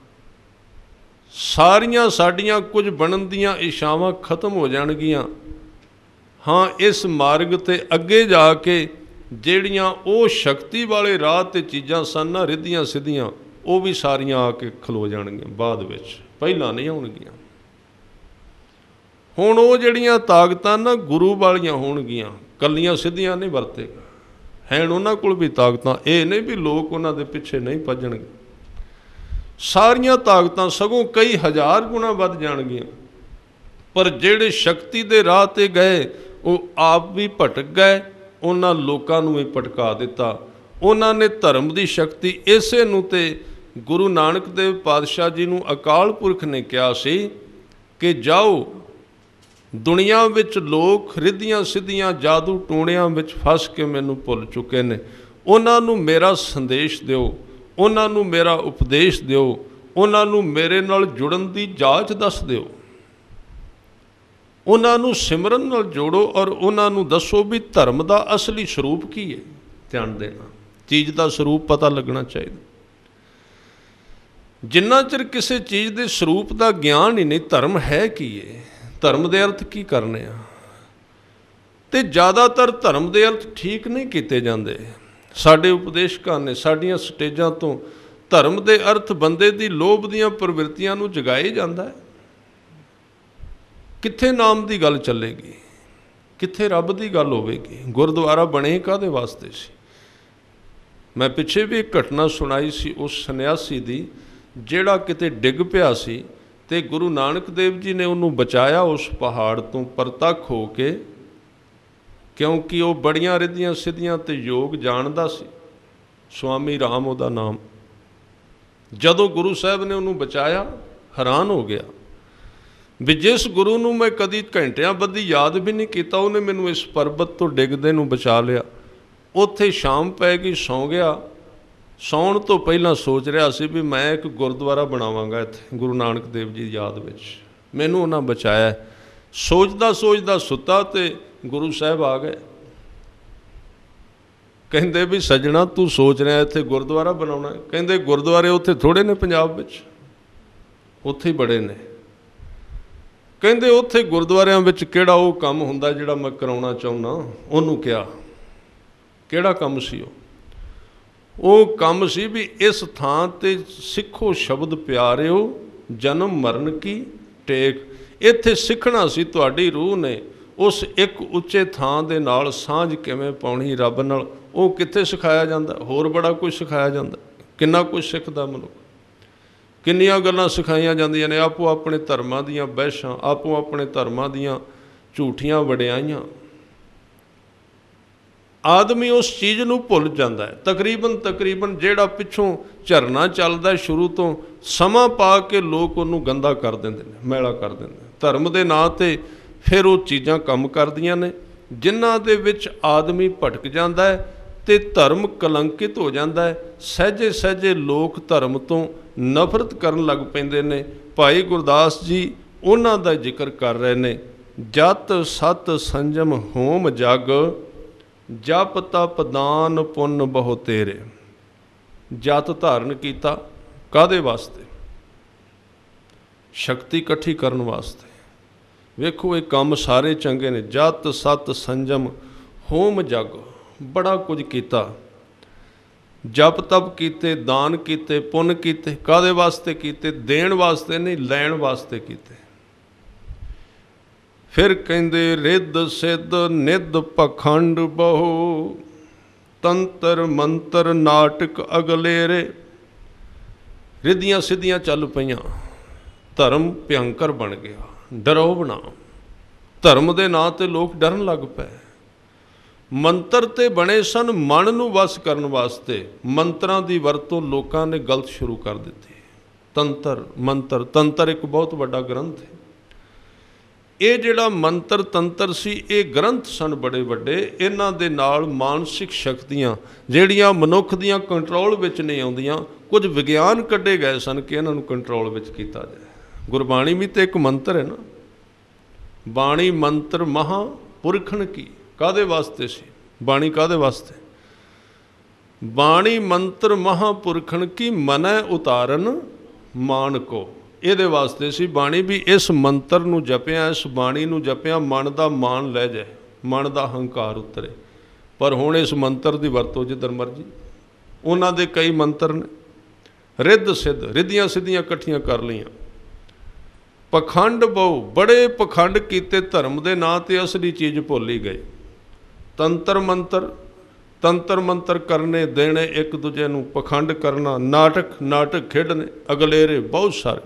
ਸਾਰੀਆਂ ਸਾਡੀਆਂ ਕੁਝ ਬਣਨ ਦੀਆਂ ਇੱਛਾਵਾਂ ਖਤਮ ਹੋ ਜਾਣਗੀਆਂ। ਹਾਂ, ਇਸ ਮਾਰਗ 'ਤੇ ਅੱਗੇ ਜਾ ਕੇ ਜਿਹੜੀਆਂ ਉਹ ਸ਼ਕਤੀ ਵਾਲੇ ਰਾਹ 'ਤੇ ਚੀਜ਼ਾਂ ਸਨ ਨਾ ਰਿੱਧੀਆਂ ਸਿੱਧੀਆਂ, ਉਹ ਵੀ ਸਾਰੀਆਂ ਆ ਕੇ ਖਲੋ ਜਾਣਗੀਆਂ ਬਾਅਦ ਵਿੱਚ, ਪਹਿਲਾਂ ਨਹੀਂ ਆਉਣਗੀਆਂ। ਹੁਣ ਉਹ ਜਿਹੜੀਆਂ ਤਾਕਤਾਂ ਨਾ ਗੁਰੂ ਵਾਲੀਆਂ ਹੋਣਗੀਆਂ, ਕੱਲੀਆਂ ਸਿੱਧੀਆਂ ਨਹੀਂ ਵਰਤੇਗਾ। ਹੈਣ ਉਹਨਾਂ ਕੋਲ ਵੀ ਤਾਕਤਾਂ, ਇਹ ਨਹੀਂ ਵੀ ਲੋਕ ਉਹਨਾਂ ਦੇ ਪਿੱਛੇ ਨਹੀਂ ਭੱਜਣਗੇ। ਸਾਰੀਆਂ ਤਾਕਤਾਂ ਸਗੋਂ ਕਈ ਹਜ਼ਾਰ ਗੁਣਾ ਵੱਧ ਜਾਣਗੀਆਂ। ਪਰ ਜਿਹੜੇ ਸ਼ਕਤੀ ਦੇ ਰਾਹ 'ਤੇ ਗਏ ਉਹ ਆਪ ਵੀ ਭਟਕ ਗਏ, ਉਹਨਾਂ ਲੋਕਾਂ ਨੂੰ ਵੀ ਭਟਕਾ ਦਿੱਤਾ। ਉਹਨਾਂ ਨੇ ਧਰਮ ਦੀ ਸ਼ਕਤੀ ਇਸੇ ਨੂੰ ਤੇ ਗੁਰੂ ਨਾਨਕ ਦੇਵ ਪਾਤਸ਼ਾਹ ਜੀ ਨੂੰ ਅਕਾਲ ਪੁਰਖ ਨੇ ਕਿਹਾ ਸੀ ਕਿ ਜਾਓ, ਦੁਨੀਆ ਵਿੱਚ ਲੋਕ ਰਿੱਧੀਆਂ ਸਿੱਧੀਆਂ ਜਾਦੂ ਟੂਣਿਆਂ ਵਿੱਚ ਫਸ ਕੇ ਮੈਨੂੰ ਭੁੱਲ ਚੁੱਕੇ ਨੇ, ਉਹਨਾਂ ਨੂੰ ਮੇਰਾ ਸੰਦੇਸ਼ ਦਿਓ, ਉਹਨਾਂ ਨੂੰ ਮੇਰਾ ਉਪਦੇਸ਼ ਦਿਓ, ਉਹਨਾਂ ਨੂੰ ਮੇਰੇ ਨਾਲ ਜੁੜਨ ਦੀ ਜਾਚ ਦੱਸ ਦਿਓ, ਉਹਨਾਂ ਨੂੰ ਸਿਮਰਨ ਨਾਲ ਜੋੜੋ ਔਰ ਉਹਨਾਂ ਨੂੰ ਦੱਸੋ ਵੀ ਧਰਮ ਦਾ ਅਸਲੀ ਸਰੂਪ ਕੀ ਹੈ। ਧਿਆਨ ਦੇਣਾ, ਚੀਜ਼ ਦਾ ਸਰੂਪ ਪਤਾ ਲੱਗਣਾ ਚਾਹੀਦਾ। ਜਿੰਨਾ ਚਿਰ ਕਿਸੇ ਚੀਜ਼ ਦੇ ਸਰੂਪ ਦਾ ਗਿਆਨ ਹੀ ਨਹੀਂ, ਧਰਮ ਹੈ ਕੀ ਹੈ, ਧਰਮ ਦੇ ਅਰਥ ਕੀ ਕਰਨੇ ਆ, ਤੇ ਜ਼ਿਆਦਾਤਰ ਧਰਮ ਦੇ ਅਰਥ ਠੀਕ ਨਹੀਂ ਕੀਤੇ ਜਾਂਦੇ। ਸਾਡੇ ਉਪਦੇਸ਼ਕਾਂ ਨੇ ਸਾਡੀਆਂ ਸਟੇਜਾਂ ਤੋਂ ਧਰਮ ਦੇ ਅਰਥ ਬੰਦੇ ਦੀ ਲੋਭ ਦੀਆਂ ਪ੍ਰਵਿਰਤੀਆਂ ਨੂੰ ਜਗਾਏ ਜਾਂਦਾ ਹੈ। ਕਿੱਥੇ ਨਾਮ ਦੀ ਗੱਲ ਚੱਲੇਗੀ, ਕਿੱਥੇ ਰੱਬ ਦੀ ਗੱਲ ਹੋਵੇਗੀ। ਗੁਰਦੁਆਰਾ ਬਣੇ ਕਾਹਦੇ ਵਾਸਤੇ ਸੀ। ਮੈਂ ਪਿੱਛੇ ਵੀ ਇੱਕ ਘਟਨਾ ਸੁਣਾਈ ਸੀ ਉਸ ਸੰਨਿਆਸੀ ਦੀ, ਜਿਹੜਾ ਕਿਤੇ ਡਿੱਗ ਪਿਆ ਸੀ ਤੇ ਗੁਰੂ ਨਾਨਕ ਦੇਵ ਜੀ ਨੇ ਉਹਨੂੰ ਬਚਾਇਆ ਉਸ ਪਹਾੜ ਤੋਂ ਪ੍ਰਤੱਖ ਹੋ ਕੇ, ਕਿਉਂਕਿ ਉਹ ਬੜੀਆਂ ਰਿੱਧੀਆਂ ਸਿੱਧੀਆਂ ਤੇ ਯੋਗ ਜਾਣਦਾ ਸੀ। ਸਵਾਮੀ ਰਾਮ ਉਹਦਾ ਨਾਮ। ਜਦੋਂ ਗੁਰੂ ਸਾਹਿਬ ਨੇ ਉਹਨੂੰ ਬਚਾਇਆ, ਹੈਰਾਨ ਹੋ ਗਿਆ ਵੀ ਜਿਸ ਗੁਰੂ ਨੂੰ ਮੈਂ ਕਦੀ ਘੰਟਿਆਂ ਬੱਧੀ ਯਾਦ ਵੀ ਨਹੀਂ ਕੀਤਾ, ਉਹਨੇ ਮੈਨੂੰ ਇਸ ਪਰਬਤ ਤੋਂ ਡਿੱਗਦੇ ਨੂੰ ਬਚਾ ਲਿਆ। ਉੱਥੇ ਸ਼ਾਮ ਪੈ ਗਈ, ਸੌਂ ਗਿਆ। ਸੌਣ ਤੋਂ ਪਹਿਲਾਂ ਸੋਚ ਰਿਹਾ ਸੀ ਵੀ ਮੈਂ ਇੱਕ ਗੁਰਦੁਆਰਾ ਬਣਾਵਾਂਗਾ ਇੱਥੇ ਗੁਰੂ ਨਾਨਕ ਦੇਵ ਜੀ ਦੀ ਯਾਦ ਵਿੱਚ, ਮੈਨੂੰ ਉਹਨਾਂ ਬਚਾਇਆ। ਸੋਚਦਾ ਸੋਚਦਾ ਸੁੱਤਾ ਤੇ ਗੁਰੂ ਸਾਹਿਬ ਆ ਗਏ। ਕਹਿੰਦੇ ਵੀ ਸੱਜਣਾ ਤੂੰ ਸੋਚ ਰਿਹਾ ਇੱਥੇ ਗੁਰਦੁਆਰਾ ਬਣਾਉਣਾ। ਕਹਿੰਦੇ ਗੁਰਦੁਆਰੇ ਉੱਥੇ ਥੋੜ੍ਹੇ ਨੇ ਪੰਜਾਬ ਵਿੱਚ, ਉੱਥੇ ਹੀ ਬੜੇ ਨੇ। ਕਹਿੰਦੇ ਉੱਥੇ ਗੁਰਦੁਆਰਿਆਂ ਵਿੱਚ ਕਿਹੜਾ ਉਹ ਕੰਮ ਹੁੰਦਾ ਜਿਹੜਾ ਮੈਂ ਕਰਾਉਣਾ ਚਾਹੁੰਦਾ। ਉਹਨੂੰ ਕਿਹਾ ਕਿਹੜਾ ਕੰਮ ਸੀ ਉਹ ਕੰਮ ਸੀ ਵੀ ਇਸ ਥਾਂ 'ਤੇ ਸਿੱਖੋ ਸ਼ਬਦ ਪਿਆਰਿਓ, ਜਨਮ ਮਰਨ ਕੀ ਟੇਕ। ਇੱਥੇ ਸਿੱਖਣਾ ਸੀ ਤੁਹਾਡੀ ਰੂਹ ਨੇ ਉਸ ਇੱਕ ਉੱਚੇ ਥਾਂ ਦੇ ਨਾਲ ਸਾਂਝ ਕਿਵੇਂ ਪਾਉਣੀ ਰੱਬ ਨਾਲ। ਉਹ ਕਿੱਥੇ ਸਿਖਾਇਆ ਜਾਂਦਾ, ਹੋਰ ਬੜਾ ਕੁਝ ਸਿਖਾਇਆ ਜਾਂਦਾ। ਕਿੰਨਾ ਕੁਝ ਸਿੱਖਦਾ ਮਨੁੱਖ, ਕਿੰਨੀਆਂ ਗੱਲਾਂ ਸਿਖਾਈਆਂ ਜਾਂਦੀਆਂ ਨੇ। ਆਪੋ ਆਪਣੇ ਧਰਮਾਂ ਦੀਆਂ ਬਹਿਸ਼ਾਂ, ਆਪੋ ਆਪਣੇ ਧਰਮਾਂ ਦੀਆਂ ਝੂਠੀਆਂ ਵਡਿਆਈਆਂ। ਆਦਮੀ ਉਸ ਚੀਜ਼ ਨੂੰ ਭੁੱਲ ਜਾਂਦਾ ਹੈ। ਤਕਰੀਬਨ ਜਿਹੜਾ ਪਿੱਛੋਂ ਝਰਨਾ ਚੱਲਦਾ ਸ਼ੁਰੂ ਤੋਂ, ਸਮਾਂ ਪਾ ਕੇ ਲੋਕ ਉਹਨੂੰ ਗੰਦਾ ਕਰ ਦਿੰਦੇ ਨੇ, ਮੈਲਾ ਕਰ ਦਿੰਦੇ ਨੇ ਧਰਮ ਦੇ ਨਾਂ 'ਤੇ। ਫਿਰ ਉਹ ਚੀਜ਼ਾਂ ਕੰਮ ਕਰਦੀਆਂ ਨੇ ਜਿਨ੍ਹਾਂ ਦੇ ਵਿੱਚ ਆਦਮੀ ਭਟਕ ਜਾਂਦਾ ਹੈ ਅਤੇ ਧਰਮ ਕਲੰਕਿਤ ਹੋ ਜਾਂਦਾ ਹੈ। ਸਹਿਜੇ ਸਹਿਜੇ ਲੋਕ ਧਰਮ ਤੋਂ ਨਫ਼ਰਤ ਕਰਨ ਲੱਗ ਪੈਂਦੇ ਨੇ। ਭਾਈ ਗੁਰਦਾਸ ਜੀ ਉਹਨਾਂ ਦਾ ਜ਼ਿਕਰ ਕਰ ਰਹੇ ਨੇ, ਜਤ ਸਤ ਸੰਜਮ ਹੋਮ ਜਗ, ਜਪ ਤਪ ਦਾਨ ਪੁੰਨ ਬਹੁ ਤੇਰੇ। ਜਤ ਧਾਰਨ ਕੀਤਾ ਕਾਹਦੇ ਵਾਸਤੇ? ਸ਼ਕਤੀ ਇਕੱਠੀ ਕਰਨ ਵਾਸਤੇ। ਵੇਖੋ ਇਹ ਕੰਮ ਸਾਰੇ ਚੰਗੇ ਨੇ। ਜਤ ਸਤ ਸੰਜਮ ਹੋਮ ਜਗ, ਬੜਾ ਕੁਝ ਕੀਤਾ। ਜਪ ਤਪ ਕੀਤੇ, ਦਾਨ ਕੀਤੇ, ਪੁੰਨ ਕੀਤੇ। ਕਾਹਦੇ ਵਾਸਤੇ ਕੀਤੇ? ਦੇਣ ਵਾਸਤੇ ਨਹੀਂ, ਲੈਣ ਵਾਸਤੇ ਕੀਤੇ। ਫਿਰ ਕਹਿੰਦੇ ਰਿੱਧ ਸਿੱਧ ਨਿੱਧ ਪਖੰਡ ਬਹੁ, ਤੰਤਰ ਮੰਤਰ ਨਾਟਕ ਅਗਲੇਰੇ। ਰਿੱਧੀਆਂ ਸਿੱਧੀਆਂ ਚੱਲ ਪਈਆਂ, ਧਰਮ ਭਿਅੰਕਰ ਬਣ ਗਿਆ, ਡਰਾਉਣਾ। ਧਰਮ ਦੇ ਨਾਂ 'ਤੇ ਲੋਕ ਡਰਨ ਲੱਗ ਪਏ। ਮੰਤਰ ਤੇ ਬਣੇ ਸਨ ਮਨ ਨੂੰ ਵਸ ਕਰਨ ਵਾਸਤੇ। ਮੰਤਰਾਂ ਦੀ ਵਰਤੋਂ ਲੋਕਾਂ ਨੇ ਗਲਤ ਸ਼ੁਰੂ ਕਰ ਦਿੱਤੀ। ਤੰਤਰ ਮੰਤਰ, ਤੰਤਰ ਇੱਕ ਬਹੁਤ ਵੱਡਾ ਗ੍ਰੰਥ ਹੈ। ਇਹ ਜਿਹੜਾ ਮੰਤਰ ਤੰਤਰ ਸੀ, ਇਹ ਗ੍ਰੰਥ ਸਨ ਬੜੇ ਵੱਡੇ। ਇਹਨਾਂ ਦੇ ਨਾਲ ਮਾਨਸਿਕ ਸ਼ਕਤੀਆਂ ਜਿਹੜੀਆਂ ਮਨੁੱਖ ਦੀਆਂ ਕੰਟਰੋਲ ਵਿੱਚ ਨਹੀਂ ਆਉਂਦੀਆਂ, ਕੁਝ ਵਿਗਿਆਨ ਕੱਢੇ ਗਏ ਸਨ ਕਿ ਇਹਨਾਂ ਨੂੰ ਕੰਟਰੋਲ ਵਿੱਚ ਕੀਤਾ ਜਾਏ। ਗੁਰਬਾਣੀ ਵੀ ਤਾਂ ਇੱਕ ਮੰਤਰ ਹੈ ਨਾ। ਬਾਣੀ ਮੰਤਰ ਮਹਾਂ ਪੁਰਖਣ ਕੀ, ਕਾਹਦੇ ਵਾਸਤੇ ਸੀ ਬਾਣੀ? ਕਾਹਦੇ ਵਾਸਤੇ? ਬਾਣੀ ਮੰਤਰ ਮਹਾਂਪੁਰਖਣ ਕੀ ਮਨੈ ਉਤਾਰਨ ਮਾਨ ਕੋ। ਇਹਦੇ ਵਾਸਤੇ ਸੀ ਬਾਣੀ ਵੀ। ਇਸ ਮੰਤਰ ਨੂੰ ਜਪਿਆ, ਇਸ ਬਾਣੀ ਨੂੰ ਜਪਿਆ, ਮਨ ਦਾ ਮਾਨ ਲੈ ਜਾਏ, ਮਨ ਦਾ ਹੰਕਾਰ ਉਤਰੇ। ਪਰ ਹੁਣ ਇਸ ਮੰਤਰ ਦੀ ਵਰਤੋਂ ਜਿੱਧਰ ਮਰਜੀ। ਉਹਨਾਂ ਦੇ ਕਈ ਮੰਤਰ ਨੇ। ਰਿੱਧ ਸਿੱਧ, ਰਿੱਧੀਆਂ ਸਿੱਧੀਆਂ ਇਕੱਠੀਆਂ ਕਰ ਲਈਆਂ। ਪਖੰਡ ਬਹੁ, ਬੜੇ ਪਖੰਡ ਕੀਤੇ ਧਰਮ ਦੇ ਨਾਂ 'ਤੇ ਅਸਲੀ ਚੀਜ਼ ਭੁੱਲ ਹੀ ਗਏ। ਤੰਤਰ ਮੰਤਰ ਕਰਨੇ ਦੇਣੇ, ਇੱਕ ਦੂਜੇ ਨੂੰ ਪਖੰਡ ਕਰਨਾ, ਨਾਟਕ ਖੇਡਣੇ, ਅਗਲੇਰੇ ਬਹੁਤ ਸਾਰੇ।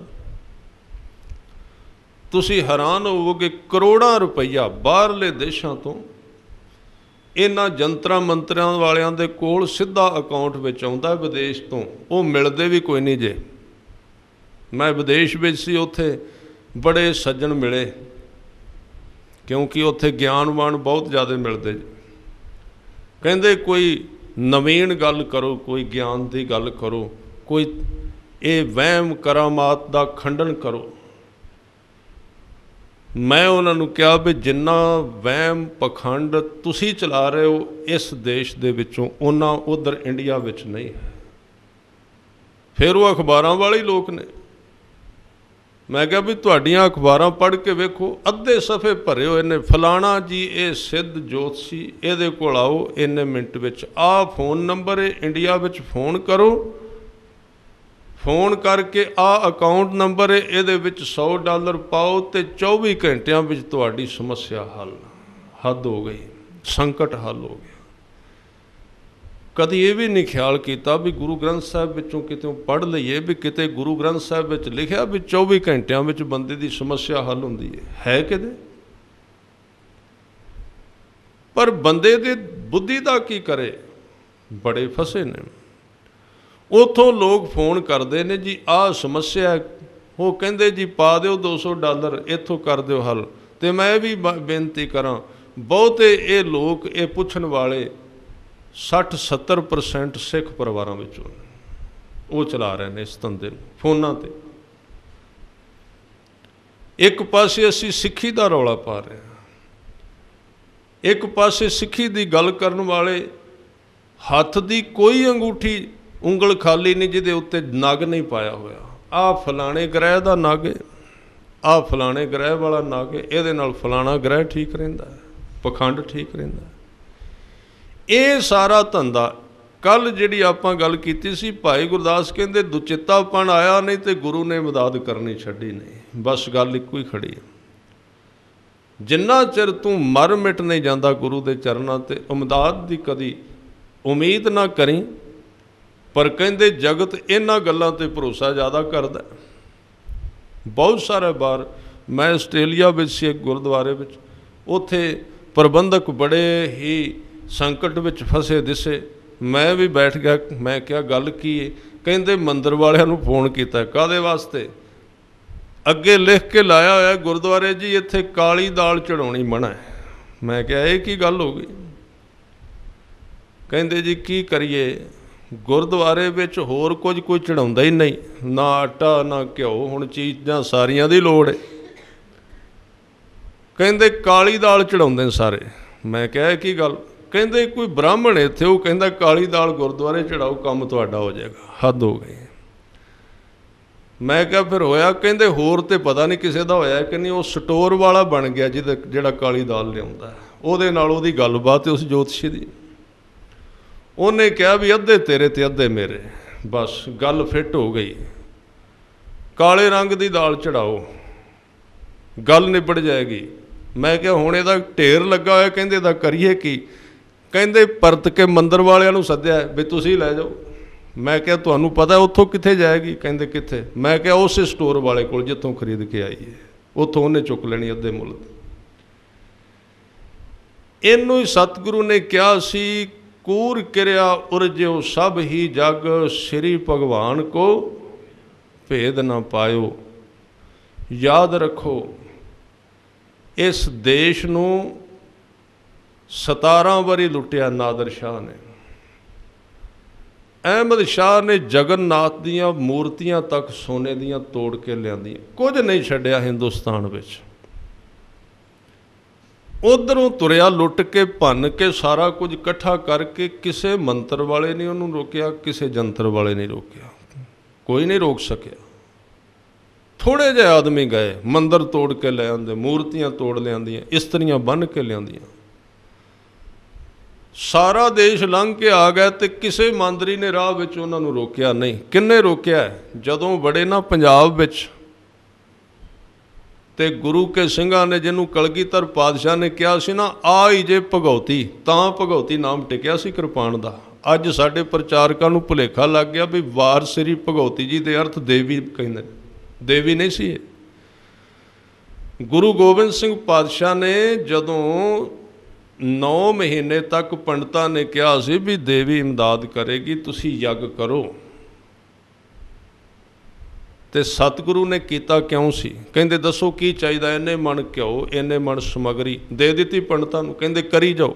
ਤੁਸੀਂ ਹੈਰਾਨ ਹੋਵੋਗੇ, ਕਰੋੜਾਂ ਰੁਪਈਆ ਬਾਹਰਲੇ ਦੇਸ਼ਾਂ ਤੋਂ ਇਹਨਾਂ ਜੰਤਰਾਂ ਮੰਤਰਾਂ ਵਾਲਿਆਂ ਦੇ ਕੋਲ ਸਿੱਧਾ ਅਕਾਊਂਟ ਵਿੱਚ ਆਉਂਦਾ ਵਿਦੇਸ਼ ਤੋਂ। ਉਹ ਮਿਲਦੇ ਵੀ ਕੋਈ ਨਹੀਂ ਜੇ। ਮੈਂ ਵਿਦੇਸ਼ ਵਿੱਚ ਸੀ, ਉੱਥੇ ਬੜੇ ਸੱਜਣ ਮਿਲੇ, ਕਿਉਂਕਿ ਉੱਥੇ ਗਿਆਨਵਾਨ ਬਹੁਤ ਜ਼ਿਆਦਾ ਮਿਲਦੇ। ਕਹਿੰਦੇ ਕੋਈ ਨਵੀਨ ਗੱਲ ਕਰੋ, ਕੋਈ ਗਿਆਨ ਦੀ ਗੱਲ ਕਰੋ, ਕੋਈ ਇਹ ਵਹਿਮ ਕਰਾਮਾਤ ਦਾ ਖੰਡਨ ਕਰੋ। ਮੈਂ ਉਹਨਾਂ ਨੂੰ ਕਿਹਾ ਵੀ ਜਿੰਨਾ ਵਹਿਮ ਪਖੰਡ ਤੁਸੀਂ ਚਲਾ ਰਹੇ ਹੋ ਇਸ ਦੇਸ਼ ਦੇ ਵਿੱਚੋਂ, ਉਹਨਾਂ ਉੱਧਰ ਇੰਡੀਆ ਵਿੱਚ ਨਹੀਂ ਹੈ। ਫਿਰ ਉਹ ਅਖਬਾਰਾਂ ਵਾਲੇ ਹੀ ਲੋਕ ਨੇ। ਮੈਂ ਕਿਹਾ ਵੀ ਤੁਹਾਡੀਆਂ ਅਖਬਾਰਾਂ ਪੜ੍ਹ ਕੇ ਵੇਖੋ, ਅੱਧੇ ਸਫ਼ੇ ਭਰੇ ਹੋਏ ਨੇ, ਫਲਾਣਾ ਜੀ ਇਹ ਸਿੱਧ ਜੋਤਸ਼ੀ, ਇਹਦੇ ਕੋਲ ਆਓ ਇੰਨੇ ਮਿੰਟ ਵਿੱਚ, ਆਹ ਫੋਨ ਨੰਬਰ ਹੈ, ਇੰਡੀਆ ਵਿੱਚ ਫੋਨ ਕਰੋ, ਫੋਨ ਕਰਕੇ ਆਹ ਅਕਾਊਂਟ ਨੰਬਰ ਹੈ, ਇਹਦੇ ਵਿੱਚ $100 ਪਾਓ ਅਤੇ 24 ਘੰਟਿਆਂ ਵਿੱਚ ਤੁਹਾਡੀ ਸਮੱਸਿਆ ਹੱਲ। ਹੱਦ ਹੋ ਗਈ, ਸੰਕਟ ਹੱਲ ਹੋ ਗਿਆ। ਕਦੀ ਇਹ ਵੀ ਨਹੀਂ ਖਿਆਲ ਕੀਤਾ ਵੀ ਗੁਰੂ ਗ੍ਰੰਥ ਸਾਹਿਬ ਵਿੱਚੋਂ ਕਿਤੋਂ ਪੜ੍ਹ ਲਈਏ ਵੀ ਕਿਤੇ ਗੁਰੂ ਗ੍ਰੰਥ ਸਾਹਿਬ ਵਿੱਚ ਲਿਖਿਆ ਵੀ 24 ਘੰਟਿਆਂ ਵਿੱਚ ਬੰਦੇ ਦੀ ਸਮੱਸਿਆ ਹੱਲ ਹੁੰਦੀ ਹੈ ਕਿਤੇ? ਪਰ ਬੰਦੇ ਦੀ ਬੁੱਧੀ ਦਾ ਕੀ ਕਰੇ, ਬੜੇ ਫਸੇ ਨੇ। ਉੱਥੋਂ ਲੋਕ ਫੋਨ ਕਰਦੇ ਨੇ ਜੀ ਆਹ ਸਮੱਸਿਆ, ਉਹ ਕਹਿੰਦੇ ਜੀ ਪਾ ਦਿਓ $200, ਇੱਥੋਂ ਕਰ ਦਿਓ ਹੱਲ। ਅਤੇ ਮੈਂ ਵੀ ਬੇਨਤੀ ਕਰਾਂ, ਬਹੁਤੇ ਇਹ ਲੋਕ ਇਹ ਪੁੱਛਣ ਵਾਲੇ 60-70% ਸਿੱਖ ਪਰਿਵਾਰਾਂ ਵਿੱਚੋਂ ਉਹ ਚਲਾ ਰਹੇ ਨੇ ਇਸ ਧੰਦੇ ਨੂੰ ਫੋਨਾਂ 'ਤੇ। ਇੱਕ ਪਾਸੇ ਅਸੀਂ ਸਿੱਖੀ ਦਾ ਰੌਲਾ ਪਾ ਰਹੇ ਹਾਂ, ਇੱਕ ਪਾਸੇ ਸਿੱਖੀ ਦੀ ਗੱਲ ਕਰਨ ਵਾਲੇ ਹੱਥ ਦੀ ਕੋਈ ਅੰਗੂਠੀ ਉਂਗਲ ਖਾਲੀ ਨਹੀਂ ਜਿਹਦੇ ਉੱਤੇ ਨਗ ਨਹੀਂ ਪਾਇਆ ਹੋਇਆ। ਆਹ ਫਲਾਣੇ ਗ੍ਰਹਿ ਦਾ ਨਗ ਹੈ, ਆਹ ਫਲਾਣੇ ਗ੍ਰਹਿ ਵਾਲਾ ਨਗ ਹੈ, ਇਹਦੇ ਨਾਲ ਫਲਾਣਾ ਗ੍ਰਹਿ ਠੀਕ ਰਹਿੰਦਾ, ਪਖੰਡ ਠੀਕ ਰਹਿੰਦਾ। ਇਹ ਸਾਰਾ ਧੰਦਾ ਕੱਲ੍ਹ ਜਿਹੜੀ ਆਪਾਂ ਗੱਲ ਕੀਤੀ ਸੀ, ਭਾਈ ਗੁਰਦਾਸ ਕਹਿੰਦੇ ਦੁਚਿੱਤਾਪਣ ਆਇਆ ਨਹੀਂ ਤੇ ਗੁਰੂ ਨੇ ਮਦਦ ਕਰਨੀ ਛੱਡੀ ਨਹੀਂ। ਬਸ ਗੱਲ ਇੱਕੋ ਹੀ ਖੜੀ ਹੈ, ਜਿੰਨਾ ਚਿਰ ਤੂੰ ਮਰ ਮਿਟ ਨਹੀਂ ਜਾਂਦਾ ਗੁਰੂ ਦੇ ਚਰਨਾਂ 'ਤੇ, ਇਮਦਾਦ ਦੀ ਕਦੀ ਉਮੀਦ ਨਾ ਕਰੀ। ਪਰ ਕਹਿੰਦੇ ਜਗਤ ਇਹਨਾਂ ਗੱਲਾਂ 'ਤੇ ਭਰੋਸਾ ਜ਼ਿਆਦਾ ਕਰਦਾ। ਬਹੁਤ ਸਾਰੇ ਵਾਰ ਮੈਂ ਆਸਟ੍ਰੇਲੀਆ ਵਿੱਚ ਸੀ, ਇੱਕ ਗੁਰਦੁਆਰੇ ਵਿੱਚ, ਉੱਥੇ ਪ੍ਰਬੰਧਕ ਬੜੇ ਹੀ ਸੰਕਟ ਵਿੱਚ ਫਸੇ ਦਿਸੇ। ਮੈਂ ਵੀ ਬੈਠ ਗਿਆ, ਮੈਂ ਕਿਹਾ ਗੱਲ ਕੀ ਹੈ? ਕਹਿੰਦੇ ਮੰਦਰ ਵਾਲਿਆਂ ਨੂੰ ਫੋਨ ਕੀਤਾ। ਕਾਹਦੇ ਵਾਸਤੇ? ਅੱਗੇ ਲਿਖ ਕੇ ਲਾਇਆ ਹੋਇਆ ਗੁਰਦੁਆਰੇ ਜੀ ਇੱਥੇ ਕਾਲੀ ਦਾਲ ਚੜਾਉਣੀ ਮਨ੍ਹਾ ਹੈ। ਮੈਂ ਕਿਹਾ ਇਹ ਕੀ ਗੱਲ ਹੋ ਗਈ? ਕਹਿੰਦੇ ਜੀ ਕੀ ਕਰੀਏ, ਗੁਰਦੁਆਰੇ ਵਿੱਚ ਹੋਰ ਕੁਝ ਕੋਈ ਚੜਾਉਂਦਾ ਹੀ ਨਹੀਂ, ਨਾ ਆਟਾ ਨਾ ਘਿਓ, ਹੁਣ ਚੀਜ਼ਾਂ ਸਾਰੀਆਂ ਦੀ ਲੋੜ ਹੈ। ਕਹਿੰਦੇ ਕਾਲੀ ਦਾਲ ਚੜਾਉਂਦੇ ਨੇ ਸਾਰੇ। ਮੈਂ ਕਿਹਾ ਕੀ ਗੱਲ? ਕਹਿੰਦੇ ਕੋਈ ਬ੍ਰਾਹਮਣ ਇੱਥੇ, ਉਹ ਕਹਿੰਦਾ ਕਾਲੀ ਦਾਲ ਗੁਰਦੁਆਰੇ ਚੜਾਓ, ਕੰਮ ਤੁਹਾਡਾ ਹੋ ਜਾਏਗਾ। ਹੱਦ ਹੋ ਗਈ। ਮੈਂ ਕਿਹਾ ਫਿਰ ਹੋਇਆ? ਕਹਿੰਦੇ ਹੋਰ ਤਾਂ ਪਤਾ ਨਹੀਂ ਕਿਸੇ ਦਾ ਹੋਇਆ ਕਿ ਨਹੀਂ, ਉਹ ਸਟੋਰ ਵਾਲਾ ਬਣ ਗਿਆ ਜਿਹੜਾ ਕਾਲੀ ਦਾਲ ਲਿਆਉਂਦਾ, ਉਹਦੇ ਨਾਲ ਉਹਦੀ ਗੱਲਬਾਤ ਉਸ ਜੋਤਸ਼ੀ ਦੀ। ਉਹਨੇ ਕਿਹਾ ਵੀ ਅੱਧੇ ਤੇਰੇ ਤੇ ਅੱਧੇ ਮੇਰੇ। ਬਸ ਗੱਲ ਫਿੱਟ ਹੋ ਗਈ, ਕਾਲੇ ਰੰਗ ਦੀ ਦਾਲ ਚੜਾਓ, ਗੱਲ ਨਿਬੜ ਜਾਏਗੀ। ਮੈਂ ਕਿਹਾ ਹੁਣ ਇਹਦਾ ਢੇਰ ਲੱਗਾ ਹੋਇਆ, ਕਹਿੰਦੇ ਇਹਦਾ ਕਰੀਏ ਕੀ? ਕਹਿੰਦੇ ਪਰਤ ਕੇ ਮੰਦਰ ਵਾਲਿਆਂ ਨੂੰ ਸੱਦਿਆ ਵੀ ਤੁਸੀਂ ਲੈ ਜਾਓ। ਮੈਂ ਕਿਹਾ ਤੁਹਾਨੂੰ ਪਤਾ ਉੱਥੋਂ ਕਿੱਥੇ ਜਾਏਗੀ? ਕਹਿੰਦੇ ਕਿੱਥੇ? ਮੈਂ ਕਿਹਾ ਉਸੇ ਸਟੋਰ ਵਾਲੇ ਕੋਲ ਜਿੱਥੋਂ ਖਰੀਦ ਕੇ ਆਈ ਹੈ, ਉੱਥੋਂ ਉਹਨੇ ਚੁੱਕ ਲੈਣੀ ਅੱਧੇ ਮੁੱਲ। ਇਹਨੂੰ ਹੀ ਸਤਿਗੁਰੂ ਨੇ ਕਿਹਾ ਸੀ, ਕੂਰ ਕਿਰਿਆ ਉਰਜਿਓ ਸਭ ਹੀ ਜਗ, ਸ੍ਰੀ ਭਗਵਾਨ ਕੋ ਭੇਦ ਨਾ ਪਾਇਓ। ਯਾਦ ਰੱਖੋ, ਇਸ ਦੇਸ਼ ਨੂੰ 17 ਵਾਰੀ ਲੁੱਟਿਆ ਨਾਦਰ ਸ਼ਾਹ ਨੇ। ਅਹਿਮਦ ਸ਼ਾਹ ਨੇ ਜਗਨਨਾਥ ਦੀਆਂ ਮੂਰਤੀਆਂ ਤੱਕ ਸੋਨੇ ਦੀਆਂ ਤੋੜ ਕੇ ਲਿਆਂਦੀਆਂ, ਕੁਝ ਨਹੀਂ ਛੱਡਿਆ ਹਿੰਦੁਸਤਾਨ ਵਿੱਚ। ਉੱਧਰੋਂ ਤੁਰਿਆ ਲੁੱਟ ਕੇ, ਭੰਨ ਕੇ, ਸਾਰਾ ਕੁਝ ਇਕੱਠਾ ਕਰਕੇ। ਕਿਸੇ ਮੰਤਰ ਵਾਲੇ ਨੇ ਉਹਨੂੰ ਰੋਕਿਆ, ਕਿਸੇ ਜੰਤਰ ਵਾਲੇ ਨੇ ਰੋਕਿਆ, ਕੋਈ ਨਹੀਂ ਰੋਕ ਸਕਿਆ। ਥੋੜ੍ਹੇ ਜਿਹੇ ਆਦਮੀ ਗਏ, ਮੰਦਰ ਤੋੜ ਕੇ ਲੈ ਆਉਂਦੇ, ਮੂਰਤੀਆਂ ਤੋੜ ਲਿਆਂਦੀਆਂ, ਇਸਤਰੀਆਂ ਬੰਨ੍ਹ ਕੇ ਲਿਆਂਦੀਆਂ। ਸਾਰਾ ਦੇਸ਼ ਲੰਘ ਕੇ ਆ ਗਿਆ ਅਤੇ ਕਿਸੇ ਮੰਤਰੀ ਨੇ ਰਾਹ ਵਿੱਚ ਉਹਨਾਂ ਨੂੰ ਰੋਕਿਆ ਨਹੀਂ। ਕਿੰਨੇ ਰੋਕਿਆ? ਜਦੋਂ ਵੜੇ ਨਾ ਪੰਜਾਬ ਵਿੱਚ, ਤੇ ਗੁਰੂ ਕੇ ਸਿੰਘਾਂ ਨੇ, ਜਿਹਨੂੰ ਕਲਗੀਧਰ ਪਾਤਸ਼ਾਹ ਨੇ ਕਿਹਾ ਸੀ ਨਾ, ਆ ਹੀ ਜੇ ਭਗਉਤੀ, ਤਾਂ ਭਗਉਤੀ ਨਾਮ ਟਿਕਿਆ ਸੀ ਕਿਰਪਾਨ ਦਾ। ਅੱਜ ਸਾਡੇ ਪ੍ਰਚਾਰਕਾਂ ਨੂੰ ਭੁਲੇਖਾ ਲੱਗ ਗਿਆ ਵੀ ਵਾਰ ਸ੍ਰੀ ਭਗਉਤੀ ਜੀ ਦੇ ਅਰਥ ਦੇਵੀ ਕਹਿੰਦੇ, ਦੇਵੀ ਨਹੀਂ ਸੀ ਇਹ। ਗੁਰੂ ਗੋਬਿੰਦ ਸਿੰਘ ਪਾਤਸ਼ਾਹ ਨੇ ਜਦੋਂ 9 ਮਹੀਨੇ ਤੱਕ ਪੰਡਤਾਂ ਨੇ ਕਿਹਾ ਸੀ ਵੀ ਦੇਵੀ ਇਮਦਾਦ ਕਰੇਗੀ, ਤੁਸੀਂ ਯੱਗ ਕਰੋ, ਤੇ ਸਤਿਗੁਰੂ ਨੇ ਕੀਤਾ ਕਿਉਂ ਸੀ? ਕਹਿੰਦੇ ਦੱਸੋ ਕੀ ਚਾਹੀਦਾ? ਇੰਨੇ ਮਣ ਘਿਓ, ਇੰਨੇ ਮਣ ਸਮੱਗਰੀ ਦੇ ਦਿੱਤੀ ਪੰਡਤਾਂ ਨੂੰ, ਕਹਿੰਦੇ ਕਰੀ ਜਾਓ।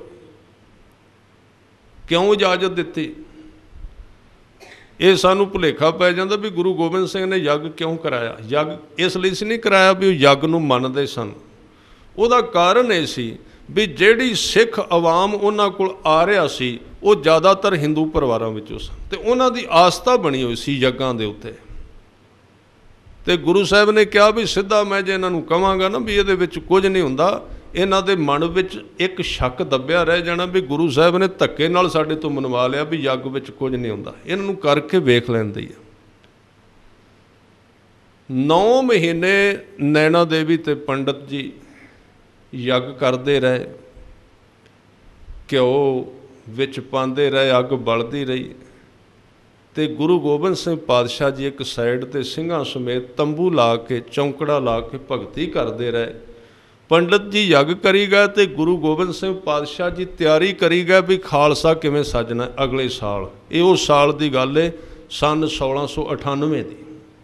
ਕਿਉਂ ਇਜਾਜ਼ਤ ਦਿੱਤੀ? ਇਹ ਸਾਨੂੰ ਭੁਲੇਖਾ ਪੈ ਜਾਂਦਾ ਵੀ ਗੁਰੂ ਗੋਬਿੰਦ ਸਿੰਘ ਨੇ ਯੱਗ ਕਿਉਂ ਕਰਾਇਆ। ਯੱਗ ਇਸ ਲਈ ਸੀ ਨਹੀਂ ਕਰਾਇਆ ਵੀ ਉਹ ਯੱਗ ਨੂੰ ਮੰਨਦੇ ਸਨ। ਉਹਦਾ ਕਾਰਨ ਇਹ ਸੀ ਵੀ ਜਿਹੜੀ ਸਿੱਖ ਆਵਾਮ ਉਹਨਾਂ ਕੋਲ ਆ ਰਿਹਾ ਸੀ ਉਹ ਜ਼ਿਆਦਾਤਰ ਹਿੰਦੂ ਪਰਿਵਾਰਾਂ ਵਿੱਚੋਂ ਸਨ, ਤੇ ਉਹਨਾਂ ਦੀ ਆਸਥਾ ਬਣੀ ਹੋਈ ਸੀ ਯੱਗਾਂ ਦੇ ਉੱਤੇ। ਤੇ ਗੁਰੂ ਸਾਹਿਬ ਨੇ ਕਿਹਾ ਵੀ ਸਿੱਧਾ ਮੈਂ ਜੇ ਇਹਨਾਂ ਨੂੰ ਕਹਾਂਗਾ ਨਾ ਵੀ ਇਹਦੇ ਵਿੱਚ ਕੁਝ ਨਹੀਂ ਹੁੰਦਾ, ਇਹਨਾਂ ਦੇ ਮਨ ਵਿੱਚ ਇੱਕ ਸ਼ੱਕ ਦੱਬਿਆ ਰਹਿ ਜਾਣਾ ਵੀ ਗੁਰੂ ਸਾਹਿਬ ਨੇ ਧੱਕੇ ਨਾਲ ਸਾਡੇ ਤੋਂ ਮਨਵਾ ਲਿਆ ਵੀ ਯੱਗ ਵਿੱਚ ਕੁਝ ਨਹੀਂ ਹੁੰਦਾ, ਇਹਨਾਂ ਨੂੰ ਕਰਕੇ ਵੇਖ ਲੈਂਦੀ ਹੈ। 9 ਮਹੀਨੇ ਨੈਣਾ ਦੇਵੀ ਤੇ ਪੰਡਤ ਜੀ ਯੱਗ ਕਰਦੇ ਰਹੇ, ਘਿਓ ਵਿੱਚ ਪਾਉਂਦੇ ਰਹੇ, ਅੱਗ ਬਲਦੀ ਰਹੀ, ਤੇ ਗੁਰੂ ਗੋਬਿੰਦ ਸਿੰਘ ਪਾਤਸ਼ਾਹ ਜੀ ਇੱਕ ਸਾਈਡ ਤੇ ਸਿੰਘਾਂ ਸਮੇਤ ਤੰਬੂ ਲਾ ਕੇ, ਚੌਂਕੜਾ ਲਾ ਕੇ ਭਗਤੀ ਕਰਦੇ ਰਹੇ। ਪੰਡਤ ਜੀ ਯੱਗ ਕਰੀ ਗਏ ਤੇ ਗੁਰੂ ਗੋਬਿੰਦ ਸਿੰਘ ਪਾਤਸ਼ਾਹ ਜੀ ਤਿਆਰੀ ਕਰੀ ਗਏ ਵੀ ਖਾਲਸਾ ਕਿਵੇਂ ਸਾਜਣਾ ਅਗਲੇ ਸਾਲ। ਇਹ ਉਸ ਸਾਲ ਦੀ ਗੱਲ ਹੈ, ਸੰਨ 1698 ਦੀ।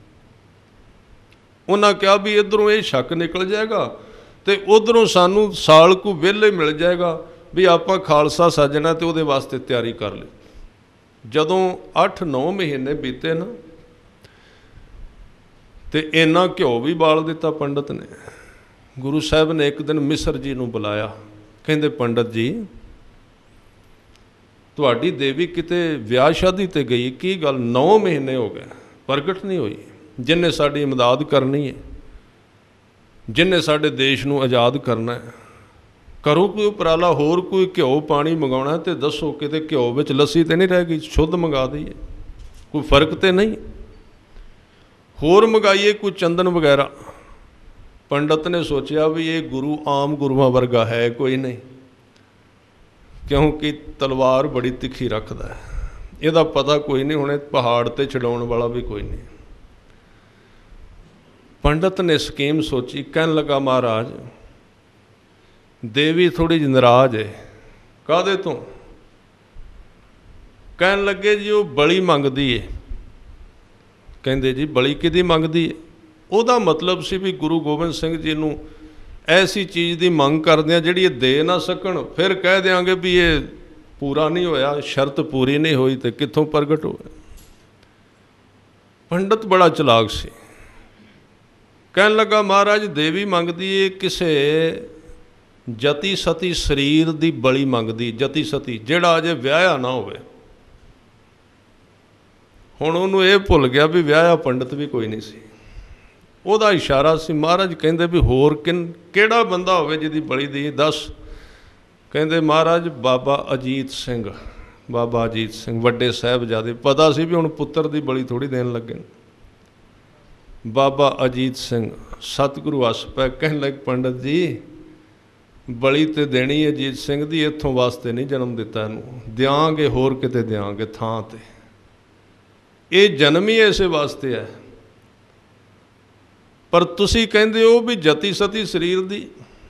ਉਹਨਾਂ ਕਿਹਾ ਵੀ ਇੱਧਰੋਂ ਇਹ ਸ਼ੱਕ ਨਿਕਲ ਜਾਏਗਾ ਤੇ ਉੱਧਰੋਂ ਸਾਨੂੰ ਸਾਲ ਕੁ ਵਿਹਲੇ ਮਿਲ ਜਾਏਗਾ ਵੀ ਆਪਾਂ ਖਾਲਸਾ ਸਾਜਣਾ, ਤੇ ਉਹਦੇ ਵਾਸਤੇ ਤਿਆਰੀ ਕਰ ਲਈ। ਜਦੋਂ 8-9 ਮਹੀਨੇ ਬੀਤੇ ਨਾ, ਤੇ ਇੰਨਾ ਘਿਓ ਵੀ ਬਾਲ ਦਿੱਤਾ ਪੰਡਤ ਨੇ। ਗੁਰੂ ਸਾਹਿਬ ਨੇ ਇੱਕ ਦਿਨ ਮਿਸਰ ਜੀ ਨੂੰ ਬੁਲਾਇਆ, ਕਹਿੰਦੇ ਪੰਡਤ ਜੀ ਤੁਹਾਡੀ ਦੇਵੀ ਕਿਤੇ ਵਿਆਹ ਸ਼ਾਦੀ ਤੇ ਗਈ, ਕੀ ਗੱਲ 9 ਮਹੀਨੇ ਹੋ ਗਏ ਪ੍ਰਗਟ ਨਹੀਂ ਹੋਈ? ਜਿਹਨੇ ਸਾਡੀ ਇਮਦਾਦ ਕਰਨੀ ਹੈ, ਜਿਹਨੇ ਸਾਡੇ ਦੇਸ਼ ਨੂੰ ਆਜ਼ਾਦ ਕਰਨਾ ਹੈ, ਕਰੋ ਕੋਈ ਉਪਰਾਲਾ, ਹੋਰ ਕੋਈ ਘਿਓ ਪਾਣੀ ਮੰਗਾਉਣਾ ਤੇ ਦੱਸੋ, ਕਿਤੇ ਘਿਓ ਵਿੱਚ ਲੱਸੀ ਤੇ ਨਹੀਂ ਰਹਿ ਗਈ, ਸ਼ੁੱਧ ਮੰਗਾ ਦਈਏ, ਕੋਈ ਫਰਕ ਤੇ ਨਹੀਂ, ਹੋਰ ਮੰਗਾਈਏ ਕੋਈ ਚੰਦਨ ਵਗੈਰਾ। ਪੰਡਤ ਨੇ ਸੋਚਿਆ ਵੀ ਇਹ ਗੁਰੂ ਆਮ ਗੁਰੂਆਂ ਵਰਗਾ ਹੈ ਕੋਈ ਨਹੀਂ, ਕਿਉਂਕਿ ਤਲਵਾਰ ਬੜੀ ਤਿੱਖੀ ਰੱਖਦਾ ਹੈ, ਇਹਦਾ ਪਤਾ ਕੋਈ ਨਹੀਂ, ਹੁਣੇ ਪਹਾੜ ਤੇ ਛਡਾਉਣ ਵਾਲਾ ਵੀ ਕੋਈ ਨਹੀਂ। ਪੰਡਤ ਨੇ ਸਕੀਮ ਸੋਚੀ, ਕਹਿਣ ਲੱਗਾ ਮਹਾਰਾਜ ਦੇਵੀ ਥੋੜ੍ਹੀ ਜਿਹੀ ਨਾਰਾਜ਼ ਹੈ। ਕਾਹਦੇ ਤੋਂ? ਕਹਿਣ ਲੱਗੇ ਜੀ ਉਹ ਬਲੀ ਮੰਗਦੀ ਹੈ। ਕਹਿੰਦੇ ਜੀ ਬਲੀ ਕਿਹਦੀ ਮੰਗਦੀ ਹੈ? ਉਹਦਾ ਮਤਲਬ ਸੀ ਵੀ ਗੁਰੂ ਗੋਬਿੰਦ ਸਿੰਘ ਜੀ ਨੂੰ ਐਸੀ ਚੀਜ਼ ਦੀ ਮੰਗ ਕਰਦੇ ਆ ਜਿਹੜੀ ਇਹ ਦੇ ਨਾ ਸਕਣ, ਫਿਰ ਕਹਿ ਦਿਆਂਗੇ ਵੀ ਇਹ ਪੂਰਾ ਨਹੀਂ ਹੋਇਆ, ਸ਼ਰਤ ਪੂਰੀ ਨਹੀਂ ਹੋਈ, ਤੇ ਕਿੱਥੋਂ ਪ੍ਰਗਟ ਹੋਇਆ। ਪੰਡਤ ਬੜਾ ਚਲਾਕ ਸੀ, ਕਹਿਣ ਲੱਗਾ ਮਹਾਰਾਜ ਦੇਵੀ ਮੰਗਦੀ ਏ ਕਿਸੇ ਜਤੀ ਸਤੀ ਸਰੀਰ ਦੀ ਬਲੀ ਮੰਗਦੀ, ਜਤੀ ਸਤੀ ਜਿਹੜਾ ਅਜੇ ਵਿਆਹਿਆ ਨਾ ਹੋਵੇ। ਹੁਣ ਉਹਨੂੰ ਇਹ ਭੁੱਲ ਗਿਆ ਵੀ ਵਿਆਹਿਆ ਪੰਡਤ ਵੀ ਕੋਈ ਨਹੀਂ ਸੀ, ਉਹਦਾ ਇਸ਼ਾਰਾ ਸੀ। ਮਹਾਰਾਜ ਕਹਿੰਦੇ ਵੀ ਹੋਰ ਕਿਹੜਾ ਬੰਦਾ ਹੋਵੇ ਜਿਹਦੀ ਬਲੀ ਦੀ, ਦੱਸ। ਕਹਿੰਦੇ ਮਹਾਰਾਜ ਬਾਬਾ ਅਜੀਤ ਸਿੰਘ, ਬਾਬਾ ਅਜੀਤ ਸਿੰਘ ਵੱਡੇ ਸਾਹਿਬਜ਼ਾਦੇ। ਪਤਾ ਸੀ ਵੀ ਹੁਣ ਪੁੱਤਰ ਦੀ ਬਲੀ ਥੋੜ੍ਹੀ ਦੇਣ ਲੱਗੇ। ਬਾਬਾ ਅਜੀਤ ਸਿੰਘ ਸਤਿਗੁਰੂ ਹੱਸ ਪਏ, ਕਹਿਣ ਲੱਗ ਪੰਡਤ ਜੀ ਬਲੀ ਤੇ ਦੇਣੀ ਅਜੀਤ ਸਿੰਘ ਦੀ, ਇੱਥੋਂ ਵਾਸਤੇ ਨਹੀਂ ਜਨਮ ਦਿੱਤਾ ਇਹਨੂੰ, ਦਿਆਂਗੇ ਹੋਰ ਕਿਤੇ ਦਿਆਂਗੇ ਥਾਂ ਤੇ, ਇਹ ਜਨਮ ਹੀ ਇਸੇ ਵਾਸਤੇ ਹੈ। ਪਰ ਤੁਸੀਂ ਕਹਿੰਦੇ ਹੋ ਵੀ ਜਤੀ ਸਤੀ ਸਰੀਰ ਦੀ,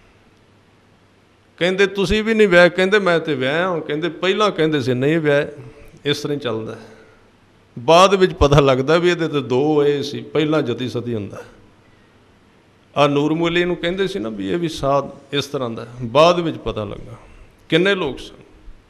ਕਹਿੰਦੇ ਤੁਸੀਂ ਵੀ ਨਹੀਂ ਵਿਆਹ, ਕਹਿੰਦੇ ਮੈਂ ਤੇ ਵਿਆਹ, ਕਹਿੰਦੇ ਪਹਿਲਾਂ ਕਹਿੰਦੇ ਸੀ ਨਹੀਂ ਵਿਆਹ। ਇਸ ਤਰ੍ਹਾਂ ਹੀ ਚੱਲਦਾ, ਬਾਅਦ ਵਿੱਚ ਪਤਾ ਲੱਗਦਾ ਵੀ ਇਹਦੇ ਤੇ ਦੋ ਇਹ ਸੀ, ਪਹਿਲਾਂ ਜਤੀ ਸਤੀ ਹੁੰਦਾ। ਆ ਨੂਰਮੁਲੀ ਨੂੰ ਕਹਿੰਦੇ ਸੀ ਨਾ ਵੀ ਇਹ ਵੀ ਸਾਧ ਇਸ ਤਰ੍ਹਾਂ ਦਾ, ਬਾਅਦ ਵਿੱਚ ਪਤਾ ਲੱਗਾ ਕਿੰਨੇ ਲੋਕ ਸਨ।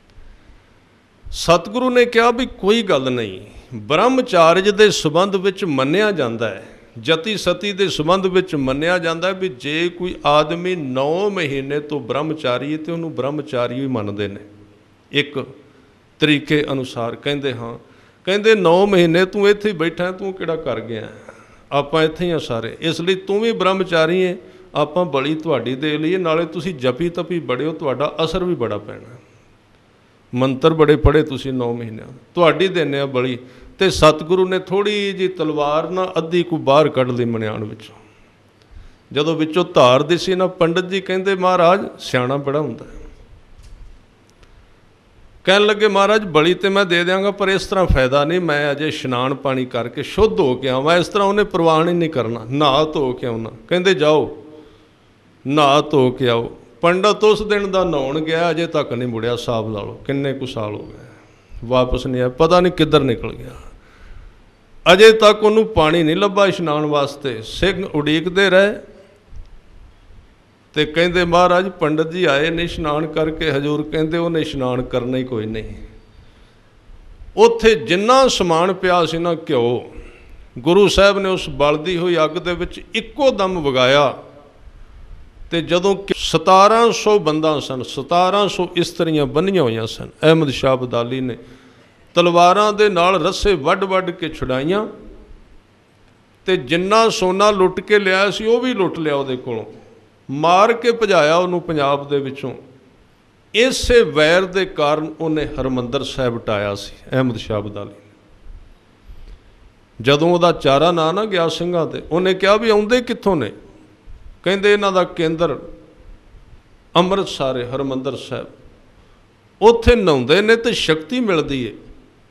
ਸਤਿਗੁਰੂ ਨੇ ਕਿਹਾ ਵੀ ਕੋਈ ਗੱਲ ਨਹੀਂ, ਬ੍ਰਹਮਚਾਰਜ ਦੇ ਸੰਬੰਧ ਵਿੱਚ ਮੰਨਿਆ ਜਾਂਦਾ ਹੈ, ਜਤੀ ਸਤੀ ਦੇ ਸੰਬੰਧ ਵਿੱਚ ਮੰਨਿਆ ਜਾਂਦਾ ਵੀ ਜੇ ਕੋਈ ਆਦਮੀ 9 ਮਹੀਨੇ ਤੋਂ ਬ੍ਰਹਮਚਾਰੀ ਹੈ ਤੇ ਉਹਨੂੰ ਬ੍ਰਹਮਚਾਰੀ ਹੀ ਮੰਨਦੇ ਨੇ ਇੱਕ ਤਰੀਕੇ ਅਨੁਸਾਰ। ਕਹਿੰਦੇ ਹਾਂ, ਕਹਿੰਦੇ 9 ਮਹੀਨੇ ਤੂੰ ਇੱਥੇ ਹੀ ਬੈਠਾ, ਤੂੰ ਕਿਹੜਾ ਕਰ ਗਿਆ, ਆਪਾਂ ਇੱਥੇ ਹੀ ਆ ਸਾਰੇ, ਇਸ ਲਈ ਤੂੰ ਵੀ ਬ੍ਰਹਮਚਾਰੀ ਹੈ, ਆਪਾਂ ਬਲੀ ਤੁਹਾਡੀ ਦੇ ਲਈਏ, ਨਾਲੇ ਤੁਸੀਂ ਜਪੀ ਤਪੀ ਬੜੇ ਹੋ, ਤੁਹਾਡਾ ਅਸਰ ਵੀ ਬੜਾ ਪੈਣਾ, ਮੰਤਰ ਬੜੇ ਪੜ੍ਹੇ ਤੁਸੀਂ 9 ਮਹੀਨਿਆਂ, ਤੁਹਾਡੀ ਦਿੰਦੇ ਆ ਬਲੀ। ਤੇ ਸਤਿਗੁਰੂ ਨੇ ਥੋੜ੍ਹੀ ਜਿਹੀ ਤਲਵਾਰ ਨਾ ਅੱਧੀ ਕੁ ਬਾਹਰ ਕੱਢ ਲਈ ਮਨਿਆਣ ਵਿੱਚੋਂ, ਜਦੋਂ ਵਿੱਚੋਂ ਧਾਰ ਦਿਸੀ ਨਾ, ਪੰਡਤ ਜੀ ਕਹਿੰਦੇ ਮਹਾਰਾਜ ਸਿਆਣਾ ਬੜਾ ਹੁੰਦਾ। ਕਹਿਣ ਲੱਗੇ ਮਹਾਰਾਜ ਬਲੀ ਤੇ ਮੈਂ ਦੇ ਦਿਆਂਗਾ, ਪਰ ਇਸ ਤਰ੍ਹਾਂ ਫਾਇਦਾ ਨਹੀਂ, ਮੈਂ ਅਜੇ ਇਸ਼ਨਾਨ ਪਾਣੀ ਕਰਕੇ ਸ਼ੁੱਧ ਹੋ ਕੇ ਆਵਾਂ। ਇਸ ਤਰ੍ਹਾਂ ਉਹਨੇ ਪ੍ਰਵਾਨ ਹੀ ਨਹੀਂ ਕਰਨਾ, ਨਹਾ ਧੋ ਕੇ ਆਉਣਾ। ਕਹਿੰਦੇ ਜਾਓ ਨਹਾ ਧੋ ਕੇ ਆਓ। ਪੰਡਤ ਉਸ ਦਿਨ ਦਾ ਨਹਾਉਣ ਗਿਆ, ਅਜੇ ਤੱਕ ਨਹੀਂ ਮੁੜਿਆ। ਹਿਸਾਬ ਲਾ ਲਓ ਕਿੰਨੇ ਕੁ ਸਾਲ ਹੋ ਗਏ, ਵਾਪਸ ਨਹੀਂ ਆਇਆ, ਪਤਾ ਨਹੀਂ ਕਿੱਧਰ ਨਿਕਲ ਗਿਆ। ਅਜੇ ਤੱਕ ਉਹਨੂੰ ਪਾਣੀ ਨਹੀਂ ਲੱਭਾ ਇਸ਼ਨਾਨ ਵਾਸਤੇ। ਸਿੰਘ ਉਡੀਕਦੇ ਰਹੇ ਤੇ ਕਹਿੰਦੇ ਮਹਾਰਾਜ ਪੰਡਤ ਜੀ ਆਏ ਨੇ ਇਸ਼ਨਾਨ ਕਰਕੇ। ਹਜ਼ੂਰ ਕਹਿੰਦੇ ਉਹਨੇ ਇਸ਼ਨਾਨ ਕਰਨਾ ਹੀ ਕੋਈ ਨਹੀਂ। ਉੱਥੇ ਜਿੰਨਾ ਸਮਾਨ ਪਿਆ ਸੀ ਨਾ ਘਿਓ, ਗੁਰੂ ਸਾਹਿਬ ਨੇ ਉਸ ਬਲਦੀ ਹੋਈ ਅੱਗ ਦੇ ਵਿੱਚ ਇੱਕੋ ਦਮ ਵਗਾਇਆ। ਤੇ ਜਦੋਂ 1700 ਬੰਦਾ ਸਨ, 1700 ਇਸਤਰੀਆਂ ਬੰਨੀਆਂ ਹੋਈਆਂ ਸਨ। ਅਹਿਮਦ ਸ਼ਾਹ ਅਬਦਾਲੀ ਨੇ ਤਲਵਾਰਾਂ ਦੇ ਨਾਲ ਰੱਸੇ ਵੱਢ ਵੱਢ ਕੇ ਛੁਡਾਈਆਂ ਤੇ ਜਿੰਨਾ ਸੋਨਾ ਲੁੱਟ ਕੇ ਲਿਆ ਸੀ ਉਹ ਵੀ ਲੁੱਟ ਲਿਆ ਉਹਦੇ ਕੋਲੋਂ, ਮਾਰ ਕੇ ਭਜਾਇਆ ਉਹਨੂੰ ਪੰਜਾਬ ਦੇ ਵਿੱਚੋਂ। ਇਸੇ ਵੈਰ ਦੇ ਕਾਰਨ ਉਹਨੇ ਹਰਿਮੰਦਰ ਸਾਹਿਬ ਢਾਇਆ ਸੀ ਅਹਿਮਦ ਸ਼ਾਹ ਅਬਦਾਲੀ। ਜਦੋਂ ਉਹਦਾ ਚਾਰਾ ਨਾਂ ਨਾ ਗਿਆ ਸਿੰਘਾਂ ਤੇ, ਉਹਨੇ ਕਿਹਾ ਵੀ ਆਉਂਦੇ ਕਿੱਥੋਂ ਨੇ? ਕਹਿੰਦੇ ਇਹਨਾਂ ਦਾ ਕੇਂਦਰ ਅੰਮ੍ਰਿਤਸਰ ਹੈ, ਹਰਿਮੰਦਰ ਸਾਹਿਬ। ਉੱਥੇ ਨਹਾਉਂਦੇ ਨੇ ਤੇ ਸ਼ਕਤੀ ਮਿਲਦੀ ਹੈ,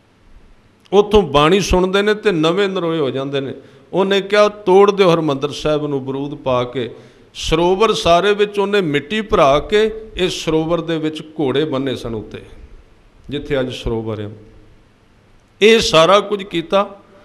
ਉੱਥੋਂ ਬਾਣੀ ਸੁਣਦੇ ਨੇ ਤੇ ਨਵੇਂ ਨਰੋਏ ਹੋ ਜਾਂਦੇ ਨੇ। ਉਹਨੇ ਕਿਹਾ ਤੋੜ ਦਿਓ ਹਰਿਮੰਦਰ ਸਾਹਿਬ ਨੂੰ ਬਰੂਦ ਪਾ ਕੇ। ਸਰੋਵਰ ਸਾਰੇ ਵਿੱਚ ਉਹਨੇ ਮਿੱਟੀ ਭਰਾ ਕੇ ਇਸ ਸਰੋਵਰ ਦੇ ਵਿੱਚ ਘੋੜੇ ਬੰਨੇ ਸਨ ਉੱਤੇ, ਜਿੱਥੇ ਅੱਜ ਸਰੋਵਰ ਹੈ। ਇਹ ਸਾਰਾ ਕੁਝ ਕੀਤਾ।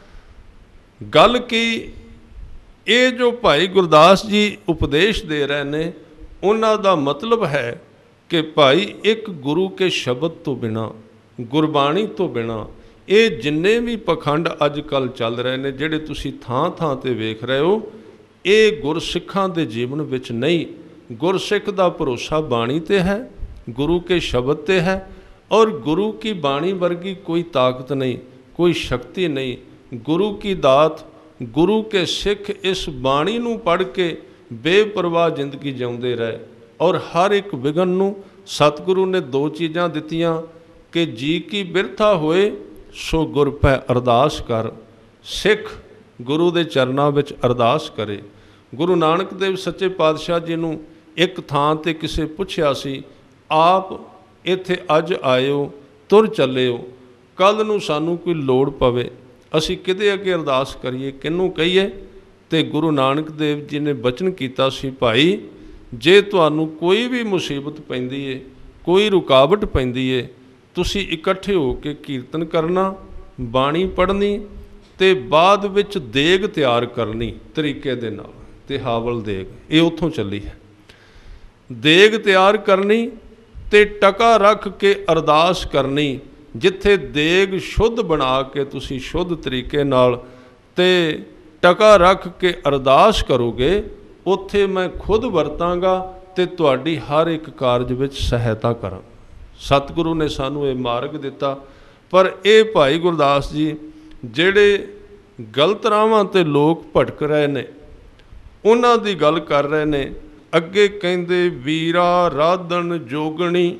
ਗੱਲ ਕੀ, ਇਹ ਜੋ ਭਾਈ ਗੁਰਦਾਸ ਜੀ ਉਪਦੇਸ਼ ਦੇ ਰਹੇ ਨੇ, ਉਹਨਾਂ ਦਾ ਮਤਲਬ ਹੈ ਕਿ ਭਾਈ ਇੱਕ ਗੁਰੂ ਕੇ ਸ਼ਬਦ ਤੋਂ ਬਿਨਾਂ, ਗੁਰਬਾਣੀ ਤੋਂ ਬਿਨਾਂ ਇਹ ਜਿੰਨੇ ਵੀ ਪਖੰਡ ਅੱਜ ਕੱਲ੍ਹ ਚੱਲ ਰਹੇ ਨੇ, ਜਿਹੜੇ ਤੁਸੀਂ ਥਾਂ ਥਾਂ 'ਤੇ ਵੇਖ ਰਹੇ ਹੋ, ਇਹ ਗੁਰਸਿੱਖਾਂ ਦੇ ਜੀਵਨ ਵਿੱਚ ਨਹੀਂ। ਗੁਰਸਿੱਖ ਦਾ ਭਰੋਸਾ ਬਾਣੀ 'ਤੇ ਹੈ, ਗੁਰੂ ਕੇ ਸ਼ਬਦ 'ਤੇ ਹੈ। ਔਰ ਗੁਰੂ ਕੀ ਬਾਣੀ ਵਰਗੀ ਕੋਈ ਤਾਕਤ ਨਹੀਂ, ਕੋਈ ਸ਼ਕਤੀ ਨਹੀਂ। ਗੁਰੂ ਕੀ ਦਾਤ, ਗੁਰੂ ਕੇ ਸਿੱਖ ਇਸ ਬਾਣੀ ਨੂੰ ਪੜ੍ਹ ਕੇ ਬੇਪਰਵਾਹ ਜ਼ਿੰਦਗੀ ਜਿਉਂਦੇ ਰਹੇ। ਔਰ ਹਰ ਇੱਕ ਵਿਗਨ ਨੂੰ ਸਤਿਗੁਰੂ ਨੇ ਦੋ ਚੀਜ਼ਾਂ ਦਿੱਤੀਆਂ ਕਿ ਜੀ ਕੀ ਬਿਰਥਾ ਹੋਏ ਸੋ ਗੁਰ ਪੈ ਅਰਦਾਸ ਕਰ। ਸਿੱਖ ਗੁਰੂ ਦੇ ਚਰਨਾਂ ਵਿੱਚ ਅਰਦਾਸ ਕਰੇ। ਗੁਰੂ ਨਾਨਕ ਦੇਵ ਸੱਚੇ ਪਾਤਸ਼ਾਹ ਜੀ ਨੂੰ ਇੱਕ ਥਾਂ 'ਤੇ ਕਿਸੇ ਪੁੱਛਿਆ ਸੀ, ਆਪ ਇੱਥੇ ਅੱਜ ਆਏ ਹੋ, ਤੁਰ ਚੱਲੇ ਹੋ, ਕੱਲ੍ਹ ਨੂੰ ਸਾਨੂੰ ਕੋਈ ਲੋੜ ਪਵੇ, ਅਸੀਂ ਕਿਹਦੇ ਅੱਗੇ ਅਰਦਾਸ ਕਰੀਏ, ਕਿਹਨੂੰ ਕਹੀਏ? ਤੇ ਗੁਰੂ ਨਾਨਕ ਦੇਵ ਜੀ ਨੇ ਬਚਨ ਕੀਤਾ ਸੀ, ਭਾਈ ਜੇ ਤੁਹਾਨੂੰ ਕੋਈ ਵੀ ਮੁਸੀਬਤ ਪੈਂਦੀ ਏ, ਕੋਈ ਰੁਕਾਵਟ ਪੈਂਦੀ ਏ, ਤੁਸੀਂ ਇਕੱਠੇ ਹੋ ਕੇ ਕੀਰਤਨ ਕਰਨਾ, ਬਾਣੀ ਪੜ੍ਹਨੀ ਤੇ ਬਾਅਦ ਵਿੱਚ ਦੇਗ ਤਿਆਰ ਕਰਨੀ ਤਰੀਕੇ ਦੇ ਨਾਲ। ਤੇ ਹਾਵਲ ਦੇਗ ਇਹ ਉੱਥੋਂ ਚੱਲੀ ਹੈ। ਦੇਗ ਤਿਆਰ ਕਰਨੀ ਤੇ ਟਕਾ ਰੱਖ ਕੇ ਅਰਦਾਸ ਕਰਨੀ। ਜਿੱਥੇ ਦੇਗ ਸ਼ੁੱਧ ਬਣਾ ਕੇ ਤੁਸੀਂ ਸ਼ੁੱਧ ਤਰੀਕੇ ਨਾਲ ਤੇ ਟਕਾ ਰੱਖ ਕੇ ਅਰਦਾਸ ਕਰੋਗੇ, ਉੱਥੇ ਮੈਂ ਖੁਦ ਵਰਤਾਂਗਾ ਤੇ ਤੁਹਾਡੀ ਹਰ ਇੱਕ ਕਾਰਜ ਵਿੱਚ ਸਹਾਇਤਾ ਕਰਾਂ। ਸਤਿਗੁਰੂ ਨੇ ਸਾਨੂੰ ਇਹ ਮਾਰਗ ਦਿੱਤਾ। ਪਰ ਇਹ ਭਾਈ ਗੁਰਦਾਸ ਜੀ ਜਿਹੜੇ ਗਲਤ ਰਾਹਾਂ 'ਤੇ ਲੋਕ ਭਟਕ ਰਹੇ ਨੇ, ਉਹਨਾਂ ਦੀ ਗੱਲ ਕਰ ਰਹੇ ਨੇ। ਅੱਗੇ ਕਹਿੰਦੇ ਵੀਰਾ ਰਾਧਨ ਜੋਗਣੀ,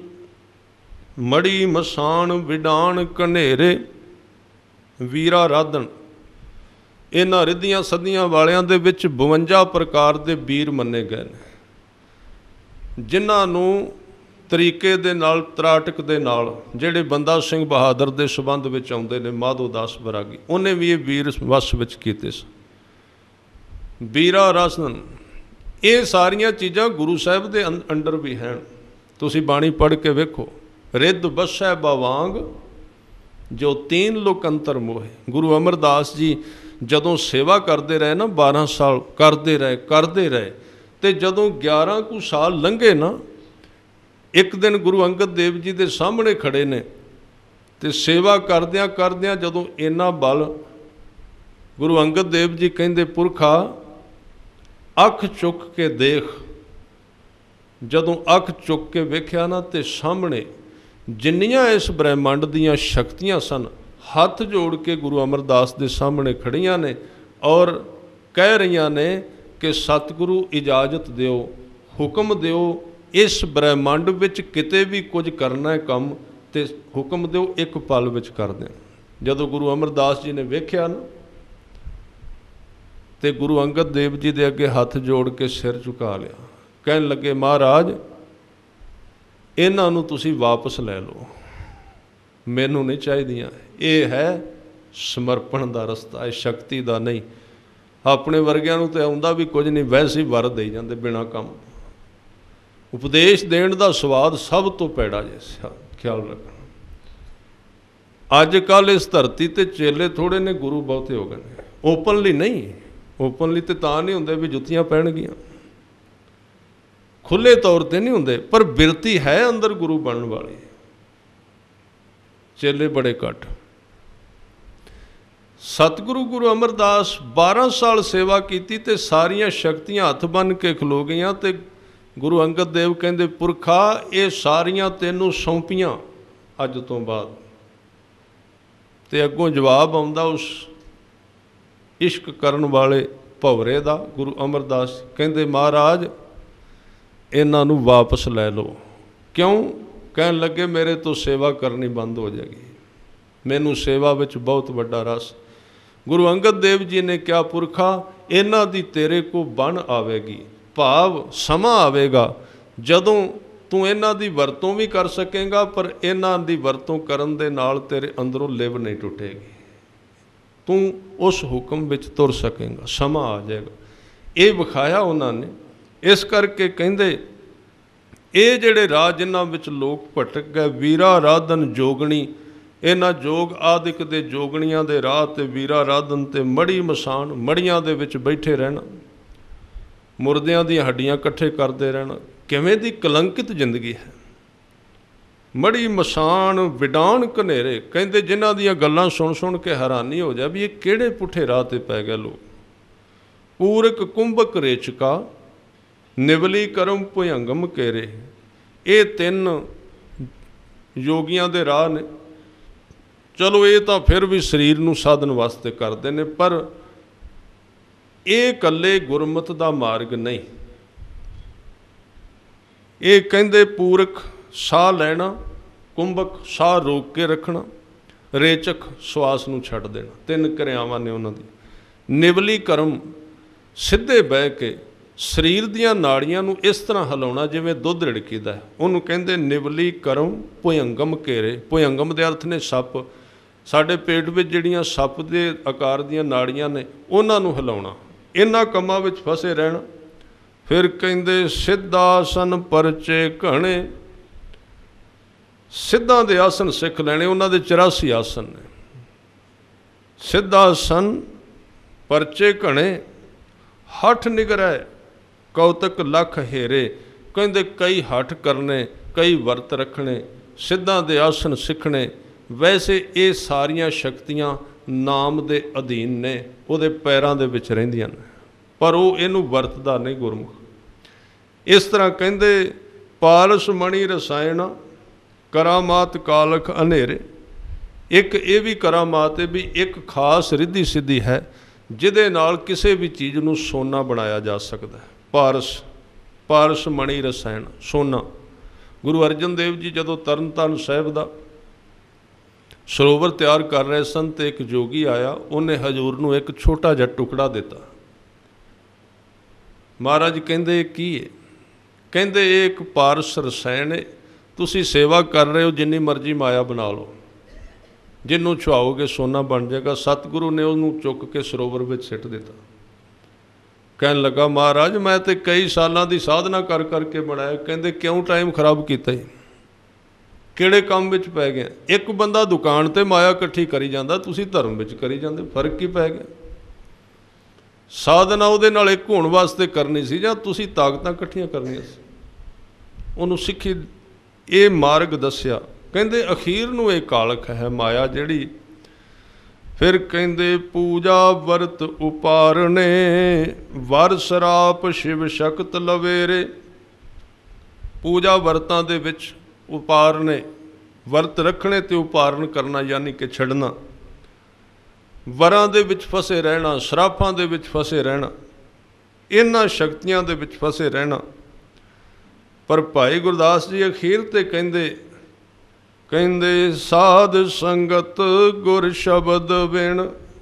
ਮੜੀ ਮਸਾਨ ਵਿਡਾਨ ਘਨੇਰੇ। ਵੀਰਾ ਰਾਧਨ, ਇਹਨਾਂ ਰਿੱਧੀਆਂ ਸੱਧੀਆਂ ਵਾਲਿਆਂ ਦੇ ਵਿੱਚ 52 ਪ੍ਰਕਾਰ ਦੇ ਵੀਰ ਮੰਨੇ ਗਏ ਨੇ, ਜਿਨ੍ਹਾਂ ਨੂੰ ਤਰੀਕੇ ਦੇ ਨਾਲ, ਤਰਾਟਕ ਦੇ ਨਾਲ, ਜਿਹੜੇ ਬੰਦਾ ਸਿੰਘ ਬਹਾਦਰ ਦੇ ਸੰਬੰਧ ਵਿੱਚ ਆਉਂਦੇ ਨੇ, ਮਾਧੋ ਦਾਸ ਬਰਾਗੀ, ਉਹਨੇ ਵੀ ਇਹ ਵੀਰ ਵਸ ਵਿੱਚ ਕੀਤੇ ਸਨ। ਵੀਰਾ ਰਾਧਨ, ਇਹ ਸਾਰੀਆਂ ਚੀਜ਼ਾਂ ਗੁਰੂ ਸਾਹਿਬ ਦੇ ਅੰਡਰ ਵੀ ਹਨ। ਤੁਸੀਂ ਬਾਣੀ ਪੜ੍ਹ ਕੇ ਵੇਖੋ। ਰਿੱਧ ਬਸੈ ਬਵਾਂਗ ਜੋ ਤੀਨ ਲੋਕ ਅੰਤਰ ਮੋਹੇ। ਗੁਰੂ ਅਮਰਦਾਸ ਜੀ ਜਦੋਂ ਸੇਵਾ ਕਰਦੇ ਰਹੇ ਨਾ, 12 ਸਾਲ ਕਰਦੇ ਰਹੇ ਤੇ ਜਦੋਂ 11 ਕੁ ਸਾਲ ਲੰਘੇ ਨਾ, ਇੱਕ ਦਿਨ ਗੁਰੂ ਅੰਗਦ ਦੇਵ ਜੀ ਦੇ ਸਾਹਮਣੇ ਖੜੇ ਨੇ ਤੇ ਸੇਵਾ ਕਰਦਿਆਂ ਜਦੋਂ ਇੰਨਾ ਬਲ, ਗੁਰੂ ਅੰਗਦ ਦੇਵ ਜੀ ਕਹਿੰਦੇ, ਪੁਰਖਾ ਅੱਖ ਚੁੱਕ ਕੇ ਦੇਖ। ਜਦੋਂ ਅੱਖ ਚੁੱਕ ਕੇ ਵੇਖਿਆ ਨਾ, ਤੇ ਸਾਹਮਣੇ ਜਿੰਨੀਆਂ ਇਸ ਬ੍ਰਹਿਮੰਡ ਦੀਆਂ ਸ਼ਕਤੀਆਂ ਸਨ, ਹੱਥ ਜੋੜ ਕੇ ਗੁਰੂ ਅਮਰਦਾਸ ਦੇ ਸਾਹਮਣੇ ਖੜੀਆਂ ਨੇ ਔਰ ਕਹਿ ਰਹੀਆਂ ਨੇ ਕਿ ਸਤਿਗੁਰੂ ਇਜਾਜ਼ਤ ਦਿਓ, ਹੁਕਮ ਦਿਓ, ਇਸ ਬ੍ਰਹਿਮੰਡ ਵਿੱਚ ਕਿਤੇ ਵੀ ਕੁਝ ਕਰਨਾ ਹੈ ਕੰਮ, ਤੇ ਹੁਕਮ ਦਿਓ, ਇੱਕ ਪਲ ਵਿੱਚ ਕਰ ਦਿਓ। ਜਦੋਂ ਗੁਰੂ ਅਮਰਦਾਸ ਜੀ ਨੇ ਵੇਖਿਆ ਨਾ, ਤੇ ਗੁਰੂ ਅੰਗਦ ਦੇਵ ਜੀ ਦੇ ਅੱਗੇ ਹੱਥ ਜੋੜ ਕੇ ਸਿਰ ਝੁਕਾ ਲਿਆ। ਕਹਿਣ ਲੱਗੇ, ਮਹਾਰਾਜ ਇਹਨਾਂ ਨੂੰ ਤੁਸੀਂ ਵਾਪਸ ਲੈ ਲਓ, ਮੈਨੂੰ ਨਹੀਂ ਚਾਹੀਦੀਆਂ। ਇਹ ਹੈ ਸਮਰਪਣ ਦਾ ਰਸਤਾ, ਇਹ ਸ਼ਕਤੀ ਦਾ ਨਹੀਂ। ਆਪਣੇ ਵਰਗਿਆਂ ਨੂੰ ਤਾਂ ਆਉਂਦਾ ਵੀ ਕੁਝ ਨਹੀਂ, ਵੈਸੇ ਹੀ ਵਰ ਦੇਈ ਜਾਂਦੇ ਬਿਨਾਂ ਕੰਮ। ਉਪਦੇਸ਼ ਦੇਣ ਦਾ ਸਵਾਦ ਸਭ ਤੋਂ ਪੈੜਾ ਜੇ, ਖਿਆਲ ਰੱਖਣਾ। ਅੱਜ ਕੱਲ੍ਹ ਇਸ ਧਰਤੀ 'ਤੇ ਚੇਲੇ ਥੋੜ੍ਹੇ ਨੇ, ਗੁਰੂ ਬਹੁਤੇ ਹੋ ਗਏ ਨੇ। ਓਪਨਲੀ ਨਹੀਂ, ਓਪਨਲੀ ਤਾਂ ਨਹੀਂ ਹੁੰਦੇ ਵੀ ਜੁੱਤੀਆਂ ਪੈਣਗੀਆਂ, ਖੁੱਲ੍ਹੇ ਤੌਰ 'ਤੇ ਨਹੀਂ ਹੁੰਦੇ, ਪਰ ਬਿਰਤੀ ਹੈ ਅੰਦਰ ਗੁਰੂ ਬਣਨ ਵਾਲੀ। ਚੇਲੇ ਬੜੇ ਘੱਟ। ਸਤਿਗੁਰੂ ਗੁਰੂ ਅਮਰਦਾਸ 12 ਸਾਲ ਸੇਵਾ ਕੀਤੀ ਤੇ ਸਾਰੀਆਂ ਸ਼ਕਤੀਆਂ ਹੱਥ ਬੰਨ੍ਹ ਕੇ ਖਲੋ ਗਈਆਂ। ਤੇ ਗੁਰੂ ਅੰਗਦ ਦੇਵ ਕਹਿੰਦੇ, ਪੁਰਖਾ ਇਹ ਸਾਰੀਆਂ ਤੈਨੂੰ ਸੌਂਪੀਆਂ ਅੱਜ ਤੋਂ ਬਾਅਦ। ਤੇ ਅੱਗੋਂ ਜਵਾਬ ਆਉਂਦਾ ਉਸ ਇਸ਼ਕ ਕਰਨ ਵਾਲੇ ਭਵਰੇ ਦਾ। ਗੁਰੂ ਅਮਰਦਾਸ ਕਹਿੰਦੇ, ਮਹਾਰਾਜ ਇਹਨਾਂ ਨੂੰ ਵਾਪਸ ਲੈ ਲਓ। ਕਿਉਂ? ਕਹਿਣ ਲੱਗੇ, ਮੇਰੇ ਤੋਂ ਸੇਵਾ ਕਰਨੀ ਬੰਦ ਹੋ ਜਾਏਗੀ, ਮੈਨੂੰ ਸੇਵਾ ਵਿੱਚ ਬਹੁਤ ਵੱਡਾ ਰਸ। ਗੁਰੂ ਅੰਗਦ ਦੇਵ ਜੀ ਨੇ ਕਿਹਾ, ਪੁਰਖਾ ਇਹਨਾਂ ਦੀ ਤੇਰੇ ਕੋ ਬਣ ਆਵੇਗੀ, ਭਾਵ ਸਮਾਂ ਆਵੇਗਾ ਜਦੋਂ ਤੂੰ ਇਹਨਾਂ ਦੀ ਵਰਤੋਂ ਵੀ ਕਰ ਸਕੇਂਗਾ, ਪਰ ਇਹਨਾਂ ਦੀ ਵਰਤੋਂ ਕਰਨ ਦੇ ਨਾਲ ਤੇਰੇ ਅੰਦਰੋਂ ਲਿਵ ਨਹੀਂ ਟੁੱਟੇਗੀ, ਤੂੰ ਉਸ ਹੁਕਮ ਵਿੱਚ ਤੁਰ ਸਕੇਂਗਾ, ਸਮਾਂ ਆ ਜਾਏਗਾ। ਇਹ ਵਿਖਾਇਆ ਉਹਨਾਂ ਨੇ। ਇਸ ਕਰਕੇ ਕਹਿੰਦੇ, ਇਹ ਜਿਹੜੇ ਰਾਹ ਜਿਨ੍ਹਾਂ ਵਿੱਚ ਲੋਕ ਭਟਕ ਗਏ, ਵੀਰਾ ਰਾਧਨ ਜੋਗਣੀ, ਇਹਨਾਂ ਜੋਗ ਆਦਿਕ ਦੇ ਜੋਗਣੀਆਂ ਦੇ ਰਾਹ ਤੇ ਵੀਰਾ ਰਾਧਨ ਤੇ ਮੜੀ ਮਸਾਨ, ਮੜੀਆਂ ਦੇ ਵਿੱਚ ਬੈਠੇ ਰਹਿਣਾ, ਮੁਰਦਿਆਂ ਦੀਆਂ ਹੱਡੀਆਂ ਇਕੱਠੇ ਕਰਦੇ ਰਹਿਣਾ। ਕਿਵੇਂ ਦੀ ਕਲੰਕਿਤ ਜ਼ਿੰਦਗੀ ਹੈ। ਮੜੀ ਮਸਾਨ ਵਿਡਾਣ ਘਨੇਰੇ, ਕਹਿੰਦੇ ਜਿਨ੍ਹਾਂ ਦੀਆਂ ਗੱਲਾਂ ਸੁਣ ਕੇ ਹੈਰਾਨੀ ਹੋ ਜਾ ਵੀ ਇਹ ਕਿਹੜੇ ਪੁੱਠੇ ਰਾਹ 'ਤੇ ਪੈ ਗਏ ਲੋਕ। ਪੂਰਕ ਕੁੰਭਕ ਰੇਚਕਾ, ਨਿਵਲੀ ਕਰਮ ਭੁਯੰਗਮ ਕੇਰੇ, ਇਹ 3 ਯੋਗੀਆਂ ਦੇ ਰਾਹ ਨੇ। ਚਲੋ ਇਹ ਤਾਂ ਫਿਰ ਵੀ ਸਰੀਰ ਨੂੰ ਸਾਧਨ ਵਾਸਤੇ ਕਰਦੇ ਨੇ, ਪਰ ਇਹ ਇਕੱਲੇ ਗੁਰਮਤ ਦਾ ਮਾਰਗ ਨਹੀਂ। ਇਹ ਕਹਿੰਦੇ ਪੂਰਕ ਸਾਹ ਲੈਣਾ, ਕੁੰਭਕ ਸਾਹ ਰੋਕ ਕੇ ਰੱਖਣਾ, ਰੇਚਕ ਸਵਾਸ ਨੂੰ ਛੱਡ ਦੇਣਾ, 3 ਕਿਰਿਆਵਾਂ ਨੇ ਉਹਨਾਂ ਦੀ। ਨਿਵਲੀ ਕਰਮ, ਸਿੱਧੇ ਬਹਿ ਕੇ ਸਰੀਰ ਦੀਆਂ ਨਾੜੀਆਂ ਨੂੰ ਇਸ ਤਰ੍ਹਾਂ ਹਿਲਾਉਣਾ ਜਿਵੇਂ ਦੁੱਧ ਰਿੜਕੀਦਾ, ਉਹਨੂੰ ਕਹਿੰਦੇ ਨਿਵਲੀ ਕਰਮ ਭੁਯੰਗਮ ਘੇਰੇ। ਭੁਯੰਗਮ ਦੇ ਅਰਥ ਨੇ ਸੱਪ। ਸਾਡੇ ਪੇਟ ਵਿੱਚ ਜਿਹੜੀਆਂ ਸੱਪ ਦੇ ਆਕਾਰ ਦੀਆਂ ਨਾੜੀਆਂ ਨੇ, ਉਹਨਾਂ ਨੂੰ ਹਿਲਾਉਣਾ, ਇਹਨਾਂ ਕੰਮਾਂ ਵਿੱਚ ਫਸੇ ਰਹਿਣਾ। ਫਿਰ ਕਹਿੰਦੇ ਸਿੱਧਾਸਨ ਪਰਚੇ ਘਣੇ, ਸਿੱਧਾਂ ਦੇ ਆਸਨ ਸਿੱਖ ਲੈਣੇ, ਉਹਨਾਂ ਦੇ 84 ਆਸਨ ਨੇ। ਸਿੱਧਾਸਨ ਪਰਚੇ ਘਣੇ, ਹੱਠ ਨਿਗਰੈ ਕੌਤਕ ਲੱਖ ਹੇਰੇ, ਕਹਿੰਦੇ ਕਈ ਹੱਠ ਕਰਨੇ, ਕਈ ਵਰਤ ਰੱਖਣੇ, ਸਿੱਧਾਂ ਦੇ ਆਸਨ ਸਿੱਖਣੇ। ਵੈਸੇ ਇਹ ਸਾਰੀਆਂ ਸ਼ਕਤੀਆਂ ਨਾਮ ਦੇ ਅਧੀਨ ਨੇ, ਉਹਦੇ ਪੈਰਾਂ ਦੇ ਵਿੱਚ ਰਹਿੰਦੀਆਂ ਨੇ, ਪਰ ਉਹ ਇਹਨੂੰ ਵਰਤਦਾ ਨਹੀਂ ਗੁਰਮੁਖ। ਇਸ ਤਰ੍ਹਾਂ ਕਹਿੰਦੇ ਪਾਰਸ ਮਣੀ ਰਸਾਇਣ, ਕਰਾਮਾਤ ਕਾਲਖ ਹਨੇਰੇ। ਇੱਕ ਇਹ ਵੀ ਕਰਾਮਾਤ ਹੈ ਵੀ ਇੱਕ ਖਾਸ ਰਿੱਧੀ ਸਿੱਧੀ ਹੈ ਜਿਹਦੇ ਨਾਲ ਕਿਸੇ ਵੀ ਚੀਜ਼ ਨੂੰ ਸੋਨਾ ਬਣਾਇਆ ਜਾ ਸਕਦਾ ਹੈ। ਪਾਰਸ ਮਣੀ ਰਸਾਇਣ, ਸੋਨਾ। ਗੁਰੂ ਅਰਜਨ ਦੇਵ ਜੀ ਜਦੋਂ ਤਰਨ ਤਾਰਨ ਸਾਹਿਬ ਦਾ ਸਰੋਵਰ ਤਿਆਰ ਕਰ ਰਹੇ ਸਨ ਤੇ ਇੱਕ ਜੋਗੀ ਆਇਆ, ਉਹਨੇ ਹਜ਼ੂਰ ਨੂੰ ਇੱਕ ਛੋਟਾ ਜਿਹਾ ਟੁਕੜਾ ਦਿੱਤਾ। ਮਹਾਰਾਜ ਕਹਿੰਦੇ ਇਹ ਕੀ ਹੈ? ਕਹਿੰਦੇ ਇਹ ਇੱਕ ਪਾਰਸ ਰਸਾਇਣ ਹੈ, ਤੁਸੀਂ ਸੇਵਾ ਕਰ ਰਹੇ ਹੋ, ਜਿੰਨੀ ਮਰਜ਼ੀ ਮਾਇਆ ਬਣਾ ਲਓ, ਜਿਹਨੂੰ ਛੁਆਓਗੇ ਸੋਨਾ ਬਣ ਜਾਏਗਾ। ਸਤਿਗੁਰੂ ਨੇ ਉਹਨੂੰ ਚੁੱਕ ਕੇ ਸਰੋਵਰ ਵਿੱਚ ਸਿੱਟ ਦਿੱਤਾ। ਕਹਿਣ ਲੱਗਾ, ਮਹਾਰਾਜ ਮੈਂ ਤੇ ਕਈ ਸਾਲਾਂ ਦੀ ਸਾਧਨਾ ਕਰ ਕਰਕੇ ਬਣਾਇਆ। ਕਹਿੰਦੇ ਕਿਉਂ ਟਾਈਮ ਖਰਾਬ ਕੀਤਾ ਜੀ? ਕਿਹੜੇ ਕੰਮ ਵਿੱਚ ਪੈ ਗਏ? ਇੱਕ ਬੰਦਾ ਦੁਕਾਨ 'ਤੇ ਮਾਇਆ ਇਕੱਠੀ ਕਰੀ ਜਾਂਦਾ, ਤੁਸੀਂ ਧਰਮ ਵਿੱਚ ਕਰੀ ਜਾਂਦੇ, ਫਰਕ ਕੀ ਪੈ ਗਿਆ? ਸਾਧਨਾ ਉਹਦੇ ਨਾਲ ਇੱਕ ਹੋਣ ਵਾਸਤੇ ਕਰਨੀ ਸੀ ਜਾਂ ਤੁਸੀਂ ਤਾਕਤਾਂ ਇਕੱਠੀਆਂ ਕਰਨੀਆਂ ਸੀ? ਉਹਨੂੰ ਸਿੱਖੀ ਇਹ ਮਾਰਗ ਦੱਸਿਆ। ਕਹਿੰਦੇ ਅਖੀਰ ਨੂੰ ਇਹ ਕਾਲਖ ਹੈ ਮਾਇਆ ਜਿਹੜੀ। ਫਿਰ ਕਹਿੰਦੇ ਪੂਜਾ ਵਰਤ ਉਪਾਰਨੇ, ਵਰ ਸਰਾਪ ਸ਼ਿਵ ਸ਼ਕਤ ਲਵੇਰੇ। ਪੂਜਾ ਵਰਤਾਂ ਦੇ ਵਿੱਚ ਉਪਾਰਨੇ, ਵਰਤ ਰੱਖਣੇ ਤੇ ਉਪਾਰਨ ਕਰਨਾ, ਯਾਨੀ ਕਿ ਛੱਡਣਾ। ਵਰਾਂ ਦੇ ਵਿੱਚ ਫਸੇ ਰਹਿਣਾ, ਸਰਾਫਾਂ ਦੇ ਵਿੱਚ ਫਸੇ ਰਹਿਣਾ, ਇਹਨਾਂ ਸ਼ਕਤੀਆਂ ਦੇ ਵਿੱਚ ਫਸੇ ਰਹਿਣਾ। ਪਰ ਭਾਈ ਗੁਰਦਾਸ ਜੀ ਅਖੀਰ ਤੇ ਕਹਿੰਦੇ ਸਾਧ ਸੰਗਤ ਗੁਰ ਸ਼ਬਦ ਵਿਣ,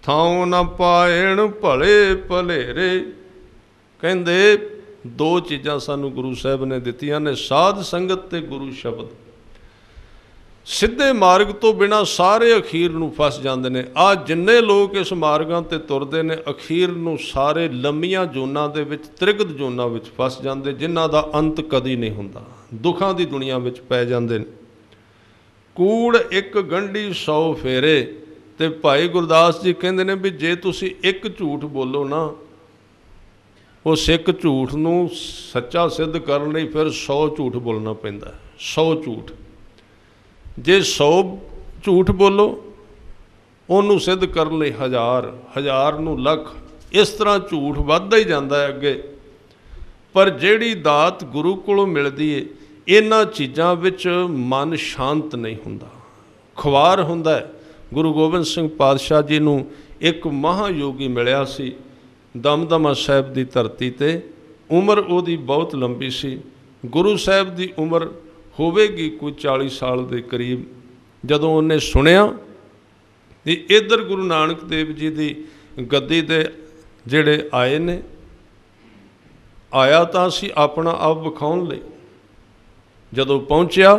ਥਾਉ ਨਾ ਪਾਇਣ ਭਲੇ ਭਲੇਰੇ। ਕਹਿੰਦੇ ਦੋ ਚੀਜ਼ਾਂ ਸਾਨੂੰ ਗੁਰੂ ਸਾਹਿਬ ਨੇ ਦਿੱਤੀਆਂ ਨੇ, ਸਾਧ ਸੰਗਤ ਤੇ ਗੁਰੂ ਸ਼ਬਦ। ਸਿੱਧੇ ਮਾਰਗ ਤੋਂ ਬਿਨਾਂ ਸਾਰੇ ਅਖੀਰ ਨੂੰ ਫਸ ਜਾਂਦੇ ਨੇ। ਆ ਜਿੰਨੇ ਲੋਕ ਇਸ ਮਾਰਗਾਂ ਤੇ ਤੁਰਦੇ ਨੇ ਅਖੀਰ ਨੂੰ ਸਾਰੇ ਲੰਮੀਆਂ ਜੋਨਾਂ ਦੇ ਵਿੱਚ, ਤ੍ਰਿਗਤ ਜੋਨਾਂ ਵਿੱਚ ਫਸ ਜਾਂਦੇ, ਜਿਨ੍ਹਾਂ ਦਾ ਅੰਤ ਕਦੀ ਨਹੀਂ ਹੁੰਦਾ, ਦੁੱਖਾਂ ਦੀ ਦੁਨੀਆ ਵਿੱਚ ਪੈ ਜਾਂਦੇ ਨੇ। ਕੂੜ ਇੱਕ ਗੰਢੀ 100 ਫੇਰੇ। ਤੇ ਭਾਈ ਗੁਰਦਾਸ ਜੀ ਕਹਿੰਦੇ ਨੇ ਵੀ ਜੇ ਤੁਸੀਂ ਇੱਕ ਝੂਠ ਬੋਲੋ ਨਾ, ਉਸ ਇੱਕ ਝੂਠ ਨੂੰ ਸੱਚਾ ਸਿੱਧ ਕਰਨ ਲਈ ਫਿਰ 100 ਝੂਠ ਬੋਲਣਾ ਪੈਂਦਾ। 100 ਝੂਠ, ਜੇ 100 ਝੂਠ ਬੋਲੋ ਉਹਨੂੰ ਸਿੱਧ ਕਰਨ ਲਈ 1000, 1000 ਨੂੰ ਲੱਖ, ਇਸ ਤਰ੍ਹਾਂ ਝੂਠ ਵੱਧਦਾ ਹੀ ਜਾਂਦਾ ਹੈ ਅੱਗੇ। ਪਰ ਜਿਹੜੀ ਦਾਤ ਗੁਰੂ ਕੋਲੋਂ ਮਿਲਦੀ ਏ, ਇਹਨਾਂ ਚੀਜ਼ਾਂ ਵਿੱਚ ਮਨ ਸ਼ਾਂਤ ਨਹੀਂ ਹੁੰਦਾ, ਖੁਆਰ ਹੁੰਦਾ ਹੈ। ਗੁਰੂ ਗੋਬਿੰਦ ਸਿੰਘ ਪਾਤਸ਼ਾਹ ਜੀ ਨੂੰ ਇੱਕ ਮਹਾਯੋਗੀ ਮਿਲਿਆ ਸੀ ਦਮਦਮਾ ਸਾਹਿਬ ਦੀ ਧਰਤੀ 'ਤੇ। ਉਮਰ ਉਹਦੀ ਬਹੁਤ ਲੰਬੀ ਸੀ, ਗੁਰੂ ਸਾਹਿਬ ਦੀ ਉਮਰ ਹੋਵੇਗੀ ਕੋਈ 40 ਸਾਲ ਦੇ ਕਰੀਬ। ਜਦੋਂ ਉਹਨੇ ਸੁਣਿਆ ਕਿ ਇੱਧਰ ਗੁਰੂ ਨਾਨਕ ਦੇਵ ਜੀ ਦੀ ਗੱਦੀ 'ਤੇ ਜਿਹੜੇ ਆਏ ਨੇ, ਆਇਆ ਤਾਂ ਸੀ ਆਪਣਾ ਆਪ ਵਿਖਾਉਣ ਲਈ। ਜਦੋਂ ਪਹੁੰਚਿਆ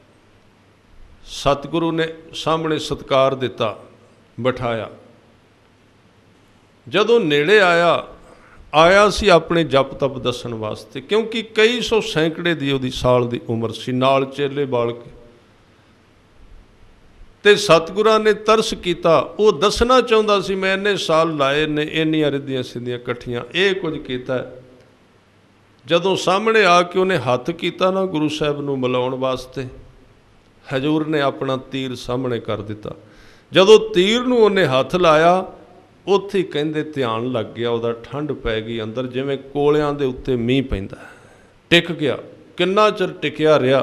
ਸਤਿਗੁਰੂ ਨੇ ਸਾਹਮਣੇ ਸਤਿਕਾਰ ਦਿੱਤਾ, ਬਿਠਾਇਆ। ਜਦੋਂ ਨੇੜੇ ਆਇਆ ਸੀ ਆਪਣੇ ਜਪ ਤਪ ਦੱਸਣ ਵਾਸਤੇ, ਕਿਉਂਕਿ ਕਈ ਸੌ ਸੈਂਕੜੇ ਦੀ ਉਹਦੀ ਸਾਲ ਦੀ ਉਮਰ ਸੀ, ਨਾਲ ਚੇਲੇ ਬਾਲ ਕੇ। ਤੇ ਸਤਿਗੁਰਾਂ ਨੇ ਤਰਸ ਕੀਤਾ, ਉਹ ਦੱਸਣਾ ਚਾਹੁੰਦਾ ਸੀ ਮੈਂ ਇੰਨੇ ਸਾਲ ਲਾਏ ਨੇ, ਇੰਨੀਆਂ ਰਿੱਧੀਆਂ ਸਿੱਧੀਆਂ ਇਕੱਠੀਆਂ, ਇਹ ਕੁਝ ਕੀਤਾ। ਜਦੋਂ ਸਾਹਮਣੇ ਆ ਕੇ ਉਹਨੇ ਹੱਥ ਕੀਤਾ ਨਾ ਗੁਰੂ ਸਾਹਿਬ ਨੂੰ ਮਿਲਾਉਣ ਵਾਸਤੇ, ਹਜ਼ੂਰ ਨੇ ਆਪਣਾ ਤੀਰ ਸਾਹਮਣੇ ਕਰ ਦਿੱਤਾ। ਜਦੋਂ ਤੀਰ ਨੂੰ ਉਹਨੇ ਹੱਥ ਲਾਇਆ, ਉੱਥੇ ਕਹਿੰਦੇ ਧਿਆਨ ਲੱਗ ਗਿਆ ਉਹਦਾ, ਠੰਡ ਪੈ ਗਈ ਅੰਦਰ, ਜਿਵੇਂ ਕੋਲਿਆਂ ਦੇ ਉੱਤੇ ਮੀਂਹ ਪੈਂਦਾ। ਟਿਕ ਗਿਆ। ਕਿੰਨਾ ਚਿਰ ਟਿਕਿਆ ਰਿਹਾ।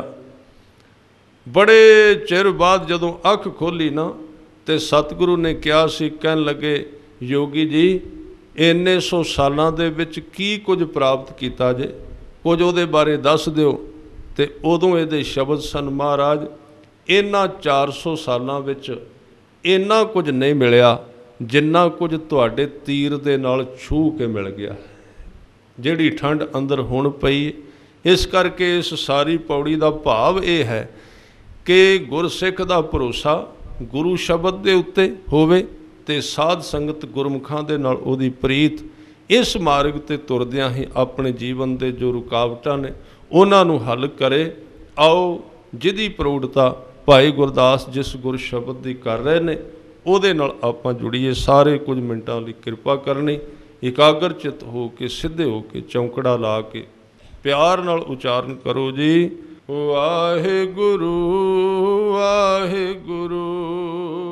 ਬੜੇ ਚਿਰ ਬਾਅਦ ਜਦੋਂ ਅੱਖ ਖੋਲ੍ਹੀ ਨਾ, ਤੇ ਸਤਿਗੁਰੂ ਨੇ ਕਿਹਾ ਸੀ, ਕਹਿਣ ਲੱਗੇ ਯੋਗੀ ਜੀ ਇੰਨੇ 100 ਸਾਲਾਂ ਦੇ ਵਿੱਚ ਕੀ ਕੁਝ ਪ੍ਰਾਪਤ ਕੀਤਾ ਜੇ, ਕੁਝ ਉਹਦੇ ਬਾਰੇ ਦੱਸ ਦਿਓ। ਤੇ ਉਦੋਂ ਇਹਦੇ ਸ਼ਬਦ ਸਨ, ਮਹਾਰਾਜ ਇਹਨਾਂ 400 ਸਾਲਾਂ ਵਿੱਚ ਇੰਨਾ ਕੁਝ ਨਹੀਂ ਮਿਲਿਆ ਜਿੰਨਾ ਕੁਝ ਤੁਹਾਡੇ ਤੀਰ ਦੇ ਨਾਲ ਛੂਹ ਕੇ ਮਿਲ ਗਿਆ। ਜਿਹੜੀ ਠੰਡ ਅੰਦਰ ਹੁਣ ਪਈ, ਇਸ ਕਰਕੇ ਇਸ ਸਾਰੀ ਪੌੜੀ ਦਾ ਭਾਵ ਇਹ ਹੈ ਕਿ ਗੁਰਸਿੱਖ ਦਾ ਭਰੋਸਾ ਗੁਰੂ ਸ਼ਬਦ ਦੇ ਉੱਤੇ ਹੋਵੇ ਤੇ ਸਾਧ ਸੰਗਤ ਗੁਰਮੁਖਾਂ ਦੇ ਨਾਲ ਉਹਦੀ ਪ੍ਰੀਤ। ਇਸ ਮਾਰਗ ਤੇ ਤੁਰਦਿਆਂ ਹੀ ਆਪਣੇ ਜੀਵਨ ਦੇ ਜੋ ਰੁਕਾਵਟਾਂ ਨੇ ਉਹਨਾਂ ਨੂੰ ਹੱਲ ਕਰੇ। ਆਓ ਜਿਹਦੀ ਪ੍ਰੋੜਤਾ ਭਾਈ ਗੁਰਦਾਸ ਜਿਸ ਗੁਰ ਸ਼ਬਦ ਦੀ ਕਰ ਰਹੇ ਨੇ ਉਹਦੇ ਨਾਲ ਆਪਾਂ ਜੁੜੀਏ। ਸਾਰੇ ਕੁਝ ਮਿੰਟਾਂ ਲਈ ਕਿਰਪਾ ਕਰਨੀ, ਇਕਾਗਰ ਚਿੱਤ ਹੋ ਕੇ, ਸਿੱਧੇ ਹੋ ਕੇ, ਚੌਂਕੜਾ ਲਾ ਕੇ ਪਿਆਰ ਨਾਲ ਉਚਾਰਨ ਕਰੋ ਜੀ, ਵਾਹਿਗੁਰੂ ਵਾਹਿਗੁਰੂ।